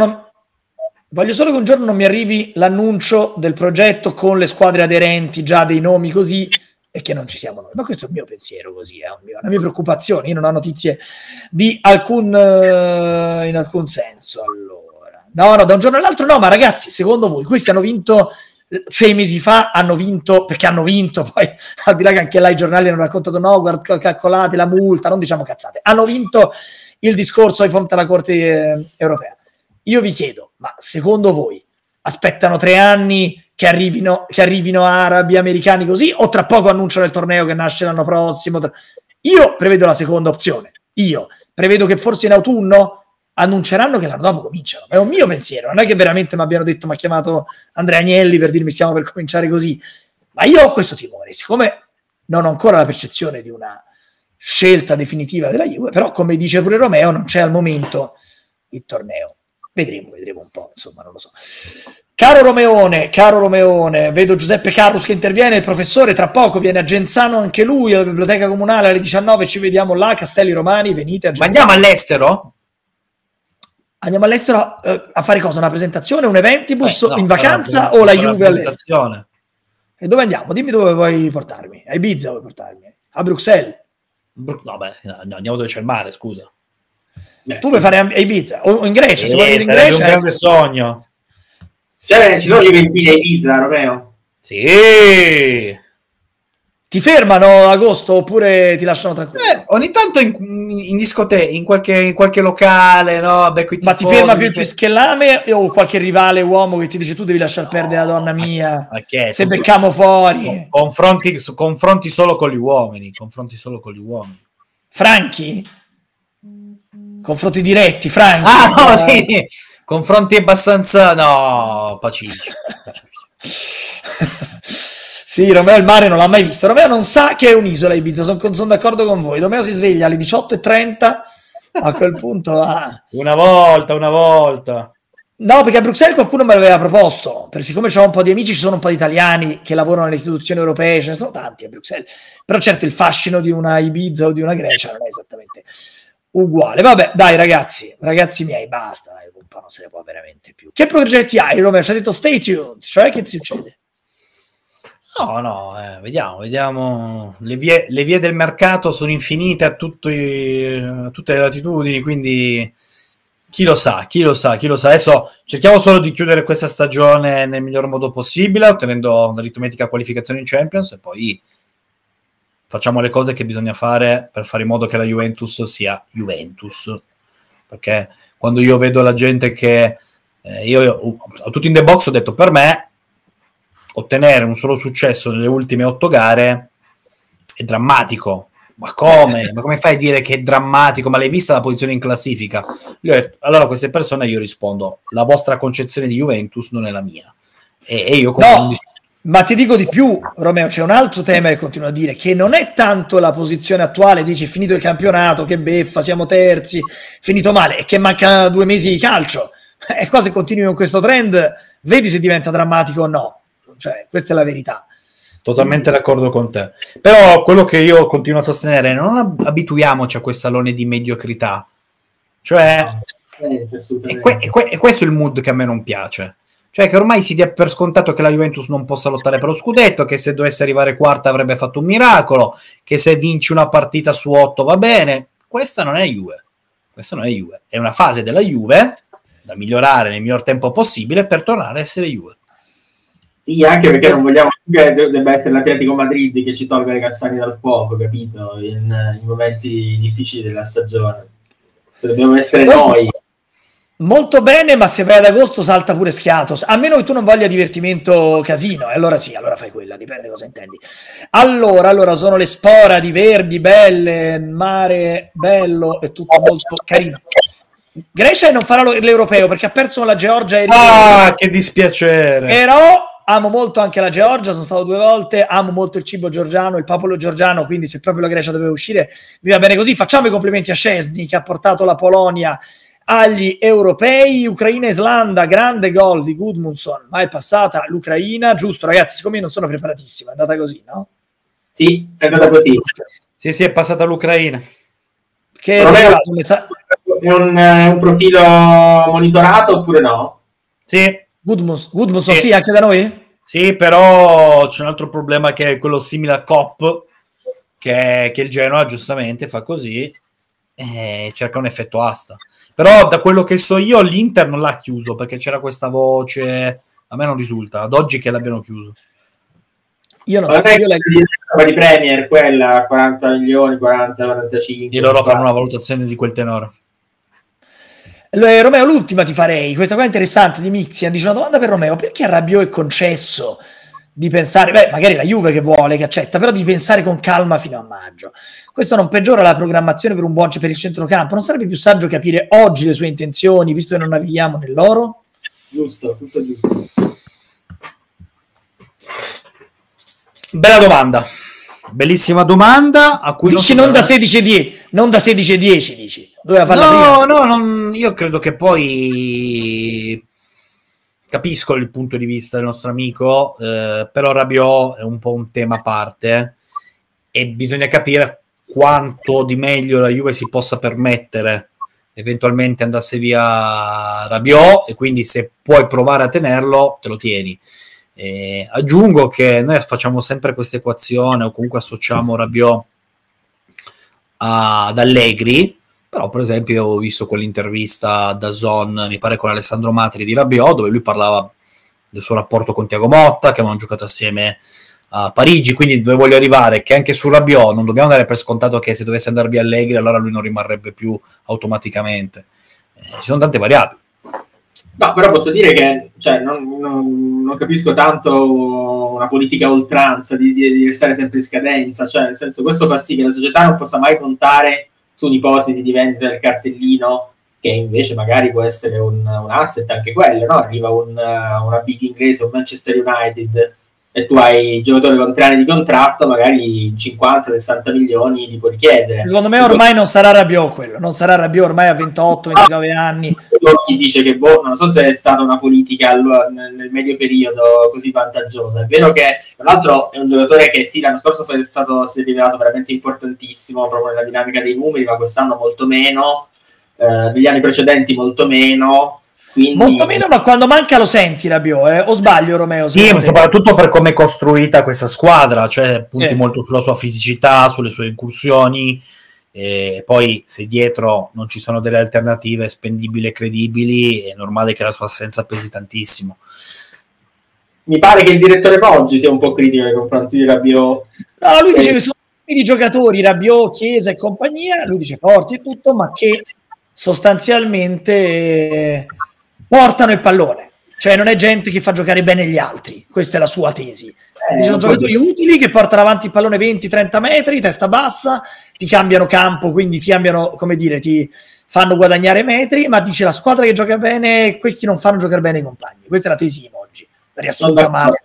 Speaker 3: un giorno non mi arrivi l'annuncio del progetto con le squadre aderenti, già dei nomi così, e che non ci siamo noi. Ma questo è il mio pensiero così, è una mia preoccupazione. Io non ho notizie di in alcun senso. Allora, no, da un giorno all'altro no, ma ragazzi, secondo voi questi hanno vinto 6 mesi fa, perché hanno vinto, poi al di là che anche là i giornali hanno raccontato no, calcolate la multa, non diciamo cazzate, hanno vinto il discorso di fronte alla Corte europea. Io vi chiedo, ma secondo voi aspettano 3 anni che arrivino arabi, americani così, o tra poco annunciano il torneo che nasce l'anno prossimo? Io prevedo la seconda opzione. Io prevedo che forse in autunno annunceranno che l'anno dopo cominciano. È un mio pensiero, non è che veramente mi abbiano detto, mi ha chiamato Andrea Agnelli per dirmi stiamo per cominciare così, ma io ho questo timore, siccome non ho ancora la percezione di una scelta definitiva della Juve, però come dice pure Romeo non c'è al momento il torneo. Vedremo un po', insomma, non lo so. Caro Romeone, vedo Giuseppe Carrus che interviene, il professore tra poco viene a Genzano anche lui, alla biblioteca comunale alle 19, ci vediamo là, Castelli Romani, venite a Genzano.
Speaker 4: Ma andiamo all'estero?
Speaker 3: Andiamo all'estero a fare cosa? Una presentazione, un eventibus in vacanza o la Juve all'estero? E dove andiamo? Dimmi dove vuoi portarmi. A Ibiza vuoi portarmi? A Bruxelles?
Speaker 4: Andiamo dove c'è il mare, scusa.
Speaker 3: Tu vuoi fare a Ibiza o in Grecia? Se vuoi venire in Grecia,
Speaker 4: è un grande sogno.
Speaker 5: Ci sono gli eventi a Ibiza, Romeo?
Speaker 3: Sì. Ti fermano agosto oppure ti lasciano tranquillo?
Speaker 4: Ogni tanto in discoteca, in qualche locale, no?
Speaker 3: Ma ti ferma più il Pischellame o qualche rivale uomo che ti dice tu devi lasciar perdere la donna mia? Se beccamo fuori.
Speaker 4: Confronti solo con gli uomini.
Speaker 3: Franchi? Confronti diretti, Franchi?
Speaker 4: No, sì. Confronti abbastanza... No, pacifici.
Speaker 3: Sì, Romeo il mare non l'ha mai visto. Romeo non sa che è un'isola Ibiza, sono d'accordo con voi. Romeo si sveglia alle 18:30, a quel punto va.
Speaker 4: Una volta.
Speaker 3: No, perché a Bruxelles qualcuno me l'aveva proposto, perché siccome c'ho un po' di amici, ci sono un po' di italiani che lavorano nelle istituzioni europee, ce ne sono tanti a Bruxelles. Però certo il fascino di una Ibiza o di una Grecia non è esattamente uguale. Vabbè, dai ragazzi miei, basta, un po' non se ne può veramente più. Che progetti hai, Romeo? Ci ha detto stay tuned, cioè che succede?
Speaker 4: No, vediamo. Le vie del mercato sono infinite a tutte le latitudini, quindi chi lo sa. Adesso cerchiamo solo di chiudere questa stagione nel miglior modo possibile, ottenendo una aritmetica qualificazione in Champions, e poi facciamo le cose che bisogna fare per fare in modo che la Juventus sia Juventus. Perché quando io vedo la gente che... io a tutti in the box ho detto, per me ottenere un solo successo nelle ultime 8 gare è drammatico. Ma come? Ma come fai a dire che è drammatico? Ma l'hai vista la posizione in classifica? Allora a queste persone io rispondo, la vostra concezione di Juventus non è la mia. E io
Speaker 3: ma ti dico di più, Romeo, c'è un altro tema che continuo a dire, che non è tanto la posizione attuale, dici finito il campionato, che beffa, siamo terzi, finito male, è che manca 2 mesi di calcio. E qua se continui con questo trend, vedi se diventa drammatico o no. Cioè, questa è la verità.
Speaker 4: Totalmente d'accordo con te. Però quello che io continuo a sostenere è non abituiamoci a questo alone di mediocrità. Cioè, è questo il mood che a me non piace. Cioè che ormai si dia per scontato che la Juventus non possa lottare per lo scudetto, che se dovesse arrivare quarta avrebbe fatto un miracolo, che se vinci una partita su 8 va bene. Questa non è Juve. È una fase della Juve da migliorare nel miglior tempo possibile per tornare a essere Juve.
Speaker 5: Sì, anche perché non vogliamo che debba essere l'Atletico Madrid che ci tolga le castagne dal fuoco, capito? In momenti difficili della stagione. Dobbiamo essere noi.
Speaker 3: Molto bene, ma se vai ad agosto salta pure Schiatos, a meno che tu non voglia divertimento casino, e allora sì, allora fai quella, dipende cosa intendi. Allora sono le Sporadi verdi, belle, mare bello e tutto molto carino. Grecia non farà l'europeo perché ha perso con la Georgia e
Speaker 4: che dispiacere.
Speaker 3: Però amo molto anche la Georgia, sono stato 2 volte, amo molto il cibo georgiano, il popolo georgiano, quindi se proprio la Grecia doveva uscire mi va bene così. Facciamo i complimenti a Szczęsny che ha portato la Polonia agli europei. Ucraina-Islanda, grande gol di Gudmundsson, ma è passata l'Ucraina, giusto ragazzi? Siccome io non sono preparatissimo, è andata così, no?
Speaker 5: Sì, è andata così.
Speaker 4: Sì, è passata l'Ucraina.
Speaker 3: Che
Speaker 5: è un profilo monitorato oppure no?
Speaker 4: Sì.
Speaker 3: Gudmundsson sì, anche da noi?
Speaker 4: Sì, però c'è un altro problema che è quello simile a Kopp, che il Genoa giustamente fa così e cerca un effetto asta. Però da quello che so io l'Inter non l'ha chiuso perché c'era questa voce, a me non risulta ad oggi che l'abbiano chiuso.
Speaker 3: Io non so, io
Speaker 5: di Premier, quella 40 milioni, 40, 45
Speaker 4: e loro fanno una valutazione di quel tenore.
Speaker 3: Romeo, l'ultima ti farei, questa qua è interessante di Mixian, dice una domanda per Romeo: perché a Rabiot è concesso di pensare, magari la Juve che vuole, che accetta, però di pensare con calma fino a maggio? Questo non peggiora la programmazione per un buon per il centrocampo? Non sarebbe più saggio capire oggi le sue intenzioni, visto che non navighiamo nell'oro?
Speaker 5: Giusto, tutto giusto.
Speaker 4: Bella domanda, bellissima domanda a cui
Speaker 3: dici non da 16-10, non da 16-10 dici. Doveva
Speaker 4: no, io credo che poi capisco il punto di vista del nostro amico, però Rabiot è un po' un tema a parte e bisogna capire quanto di meglio la Juve si possa permettere eventualmente andasse via Rabiot, e quindi se puoi provare a tenerlo te lo tieni. Aggiungo che noi facciamo sempre questa equazione o comunque associamo Rabiot ad Allegri, però per esempio ho visto quell'intervista da DAZN, mi pare con Alessandro Matri, di Rabiot, dove lui parlava del suo rapporto con Thiago Motta, che avevano giocato assieme a Parigi, quindi dove voglio arrivare che anche su Rabiot non dobbiamo dare per scontato che se dovesse andare via Allegri allora lui non rimarrebbe più automaticamente, ci sono tante variabili.
Speaker 5: No, però posso dire che non capisco tanto una politica a oltranza di restare sempre in scadenza, cioè nel senso, questo fa sì che la società non possa mai contare su un'ipotesi di vendita del cartellino, che invece magari può essere un asset anche quello, no? Arriva una big inglese, un Manchester United, e tu hai giocatori con 3 anni di contratto, magari 50-60 milioni li puoi richiedere.
Speaker 3: Secondo me ormai non sarà Rabiot quello, non sarà Rabiot ormai a 28-29 anni.
Speaker 5: Chi dice che non so se è stata una politica nel medio periodo così vantaggiosa. È vero che tra l'altro è un giocatore che sì, l'anno scorso si è rivelato veramente importantissimo proprio nella dinamica dei numeri, ma quest'anno molto meno, negli anni precedenti molto meno. Quindi... Molto
Speaker 3: meno, ma quando manca lo senti Rabiot, o sbaglio Romeo?
Speaker 4: Sì, ma soprattutto per come è costruita questa squadra, cioè punti molto sulla sua fisicità, sulle sue incursioni, e poi se dietro non ci sono delle alternative spendibili e credibili è normale che la sua assenza pesi tantissimo.
Speaker 5: Mi pare che il direttore Poggi sia un po' critico nei confronti di Rabiot.
Speaker 3: No, lui dice che sono i giocatori, Rabiot, Chiesa e compagnia, lui dice forti e tutto, ma che sostanzialmente portano il pallone, cioè non è gente che fa giocare bene gli altri, questa è la sua tesi. Sono giocatori utili che portano avanti il pallone 20-30 metri, testa bassa, ti cambiano campo, quindi ti cambiano, come dire, ti fanno guadagnare metri, ma dice la squadra che gioca bene, questi non fanno giocare bene i compagni. Questa è la tesi oggi, riassunta male.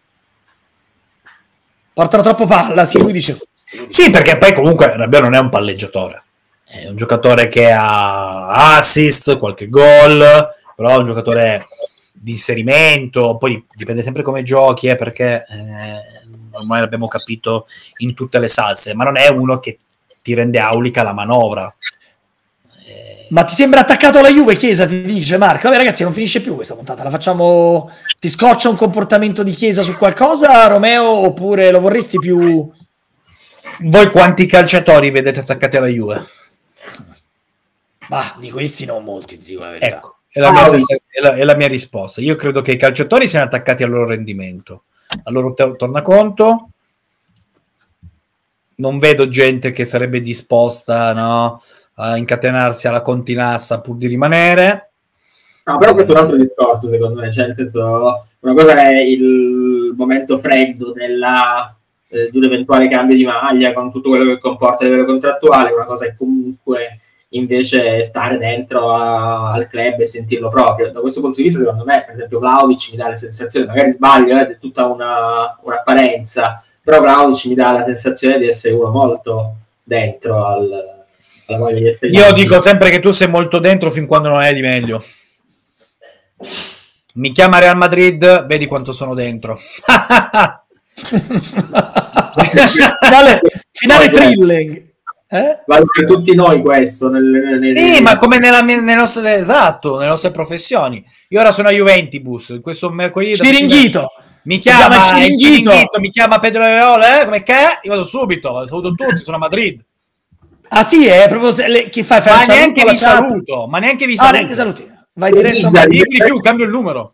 Speaker 3: Portano troppo palla, sì, lui dice.
Speaker 4: Sì, perché poi comunque Rabiot non è un palleggiatore, è un giocatore che ha assist, qualche gol, però è un giocatore di inserimento, poi dipende sempre come giochi, perché ormai l'abbiamo capito in tutte le salse, ma non è uno che ti rende aulica la manovra.
Speaker 3: Ma ti sembra attaccato alla Juve, Chiesa, ti dice Marco? Vabbè ragazzi, non finisce più questa puntata, la facciamo... Ti scoccia un comportamento di Chiesa su qualcosa, Romeo, oppure lo vorresti più...
Speaker 4: Voi quanti calciatori vedete attaccati alla Juve?
Speaker 3: Bah, di questi non molti, ti dico la verità.
Speaker 4: Ecco, è la mia risposta. Io credo che i calciatori siano attaccati al loro rendimento, al loro tornaconto. Non vedo gente che sarebbe disposta, no, a incatenarsi alla Continassa pur di rimanere.
Speaker 5: No, però questo è un altro discorso, secondo me. Cioè, nel senso, una cosa è il momento freddo di un eventuale cambio di maglia con tutto quello che comporta a livello contrattuale, una cosa è comunque invece stare dentro al club e sentirlo proprio. Da questo punto di vista, secondo me, per esempio, Vlahovic mi dà la sensazione, magari sbaglio, è tutta un'apparenza, però Vlahovic mi dà la sensazione di essere uno molto dentro alla voglia di essere.
Speaker 4: Io dico sempre che tu sei molto dentro fin quando non hai di meglio. Mi chiama Real Madrid, vedi quanto sono dentro.
Speaker 3: finale thrilling.
Speaker 5: Vale per tutti noi questo.
Speaker 4: Sì, ma come nelle nostre professioni. Io ora sono a Juventus, questo mercoledì
Speaker 3: Ciringhito.
Speaker 4: Mi chiama Ciringhito, mi chiama Pedro Areola, come che? Io vado subito, saluto tutti, sono a Madrid.
Speaker 3: Ah sì, è proprio chi fai
Speaker 4: ma neanche vi saluto, ma neanche vi saluto.
Speaker 3: Neanche saluti. Vai diretto
Speaker 4: di più, cambio il numero.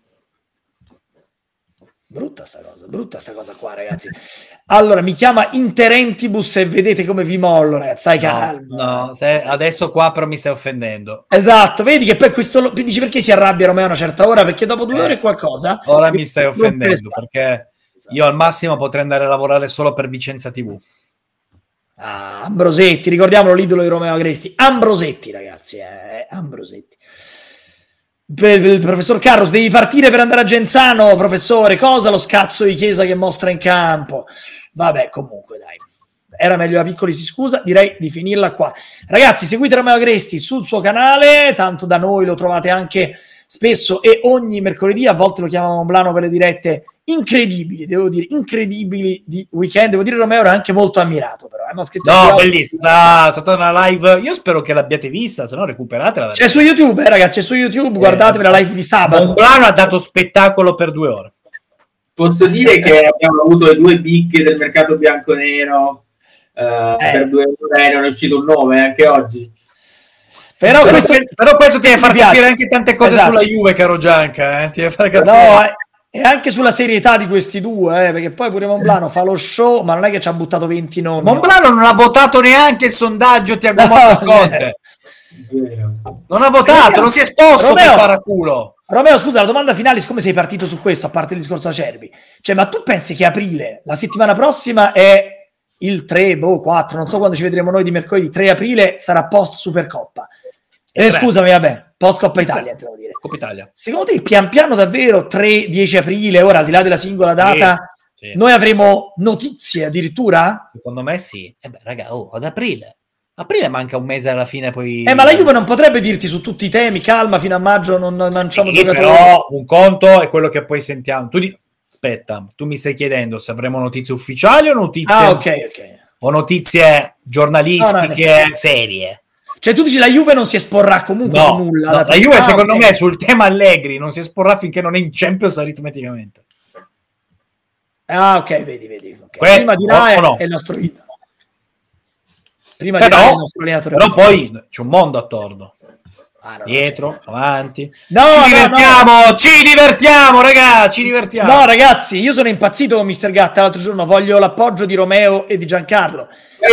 Speaker 3: Brutta sta cosa qua, ragazzi. Allora, mi chiama Interentibus e vedete come vi mollo, ragazzi. Stai calmo.
Speaker 4: No, adesso qua però mi stai offendendo.
Speaker 3: Esatto, vedi che poi questo dici perché si arrabbia Romeo a una certa ora? Perché dopo 2 ore e qualcosa.
Speaker 4: Ora mi stai offendendo perché io al massimo potrei andare a lavorare solo per Vicenza TV.
Speaker 3: Ah, Ambrosetti, ricordiamolo, l'idolo di Romeo Agresti. Ambrosetti, ragazzi, Ambrosetti. Il professor Carlos, devi partire per andare a Genzano, professore. Cosa lo scazzo di Chiesa che mostra in campo? Vabbè, comunque, dai. Era meglio a piccoli, si scusa, direi di finirla qua. Ragazzi, seguite Romeo Agresti sul suo canale, tanto da noi lo trovate anche spesso e ogni mercoledì, a volte lo chiamavamo Momblano per le dirette incredibili, devo dire, incredibili di weekend. Devo dire Romeo era anche molto ammirato, però.
Speaker 4: No, bellissima, è stata una live, io spero che l'abbiate vista, se no recuperatela.
Speaker 3: C'è su YouTube, ragazzi, c'è su YouTube, guardatevi la live di sabato.
Speaker 4: Momblano ha dato spettacolo per 2 ore.
Speaker 5: Posso dire che abbiamo avuto le 2 big del mercato bianco-nero, per 2 ore non è uscito un nome, anche oggi.
Speaker 3: Però questo
Speaker 4: ti deve far capire anche tante cose sulla Juve, caro Gianca, ti deve far capire.
Speaker 3: No, e anche sulla serietà di questi due, perché poi pure Momblano fa lo show, ma non è che ci ha buttato 20 nomi.
Speaker 4: Momblano non ha votato neanche il sondaggio Thiago Motta Conte. Non ha votato, non si è esposto per paraculo.
Speaker 3: Romeo, scusa, la domanda finale, siccome sei partito su questo, a parte il discorso Acerbi, cioè, ma tu pensi che aprile, la settimana prossima è il 3, 4, non so quando ci vedremo noi di mercoledì, 3 aprile sarà post Supercoppa. Scusami, vabbè, post Coppa Italia, devo dire.
Speaker 4: Coppa Italia.
Speaker 3: Secondo te, pian piano davvero 3-10 aprile, ora al di là della singola data, sì. Noi avremo notizie addirittura?
Speaker 4: Secondo me sì. Raga, ad aprile. Aprile manca un mese alla fine, poi...
Speaker 3: ma la Juve non potrebbe dirti su tutti i temi, calma, fino a maggio non lanciamo giocatori.
Speaker 4: Però un conto è quello che poi sentiamo. Aspetta, tu mi stai chiedendo se avremo notizie ufficiali o notizie... o notizie giornalistiche serie?
Speaker 3: Cioè tu dici la Juve non si esporrà comunque su nulla?
Speaker 4: No, la Juve secondo me sul tema Allegri non si esporrà finché non è in Champions aritmeticamente.
Speaker 3: Ah, ok, vedi. Okay. Prima di là è il nostro idolo. Prima di là è il nostro allenatore.
Speaker 4: Però poi c'è un mondo attorno. Dietro, avanti. Ci divertiamo, ragazzi,
Speaker 3: No, ragazzi, io sono impazzito con Mr. Gatta l'altro giorno, voglio l'appoggio di Romeo e di Giancarlo.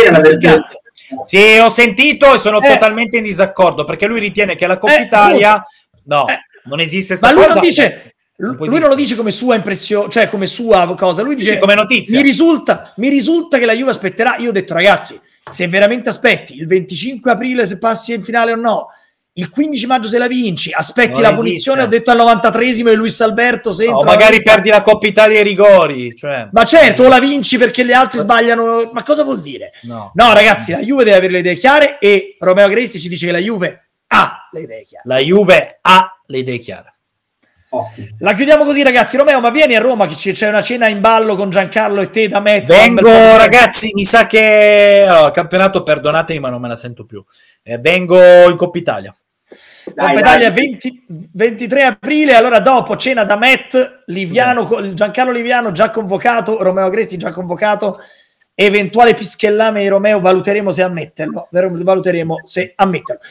Speaker 4: Sì, ho sentito e sono totalmente in disaccordo, perché lui ritiene che la Coppa Italia non esiste sta
Speaker 3: cosa.
Speaker 4: Ma
Speaker 3: lui non lo dice come sua impressione, cioè come sua cosa, lui dice
Speaker 4: come notizia.
Speaker 3: Mi risulta che la Juve aspetterà. Io ho detto, ragazzi, se veramente aspetti il 25 aprile se passi in finale o no, il 15 maggio se la vinci, aspetti la punizione, ho detto al 93esimo e Luis Alberto se entra,
Speaker 4: magari perdi la Coppa Italia ai rigori, cioè.
Speaker 3: Ma certo, o la vinci perché gli altri sbagliano, ma cosa vuol dire? No, ragazzi, la Juve deve avere le idee chiare e Romeo Agresti ci dice che la Juve ha le idee chiare.
Speaker 4: La Juve ha le idee chiare.
Speaker 3: La chiudiamo così, ragazzi. Romeo, ma vieni a Roma che c'è una cena in ballo con Giancarlo e te da me.
Speaker 4: Vengo, ragazzi, mi sa che il campionato, perdonatemi, ma non me la sento più. Vengo in Coppa Italia.
Speaker 3: Coppa Italia 23 aprile, allora dopo cena da Matt Liviano, Giancarlo Liviano già convocato, Romeo Agresti già convocato, eventuale pischellame di Romeo valuteremo se ammetterlo.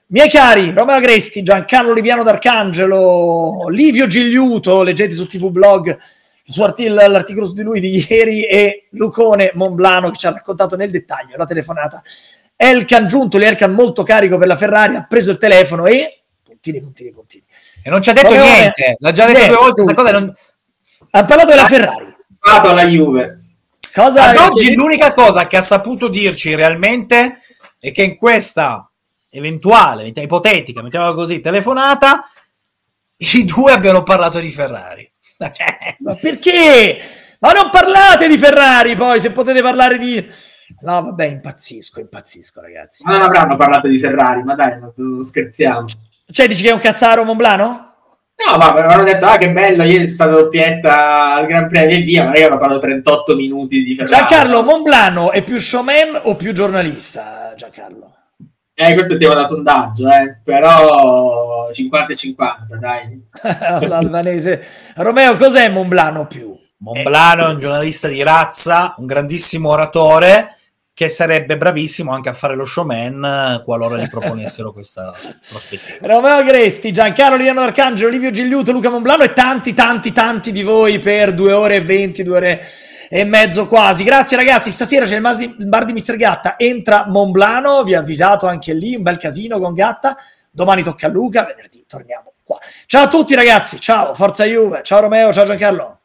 Speaker 3: Miei cari, Romeo Agresti, Giancarlo Liviano d'Arcangelo, Livio Gigliuto, leggete su TV Blog l'articolo su di lui di ieri, e Lucone Monblano che ci ha raccontato nel dettaglio la telefonata. Elkan Giuntoli, Elkan molto carico per la Ferrari, ha preso il telefono e puntini.
Speaker 4: E non ci ha detto niente, l'ha già detto 2 volte questa cosa. Non...
Speaker 3: Ha parlato della Ferrari.
Speaker 5: Ha parlato alla Juve.
Speaker 3: Cosa
Speaker 4: ad oggi l'unica cosa che ha saputo dirci realmente è che in questa eventuale, ipotetica, mettiamola così, telefonata, i due abbiano parlato di Ferrari. Cioè...
Speaker 3: Ma perché? Ma non parlate di Ferrari poi, se potete parlare di... No, vabbè, impazzisco, ragazzi.
Speaker 5: Ma non avranno parlato di Ferrari, ma dai, non scherziamo.
Speaker 3: Cioè, dici che è un cazzaro Monblano?
Speaker 5: No, ma avevano detto, che bello, ieri è stata doppietta al Gran Premio e via, ma io hanno parlato 38 minuti di Ferrari.
Speaker 3: Giancarlo, Monblano è più showman o più giornalista, Giancarlo?
Speaker 5: Questo è il tema da sondaggio, però 50-50, dai.
Speaker 3: L'albanese. Romeo, cos'è Monblano più?
Speaker 4: Monblano è un giornalista di razza, un grandissimo oratore, che sarebbe bravissimo anche a fare lo showman qualora gli proponessero questa prospettiva.
Speaker 3: Romeo Agresti, Giancarlo Liviano d'Arcangelo, Livio Gigliuto, Luca Monblano e tanti di voi per 2 ore e 20, 2 ore e mezzo quasi. Grazie ragazzi, stasera c'è il bar di Mr. Gatta, entra Monblano, vi ha avvisato anche lì, un bel casino con Gatta, domani tocca a Luca, venerdì torniamo qua. Ciao a tutti ragazzi, ciao, forza Juve, ciao Romeo, ciao Giancarlo.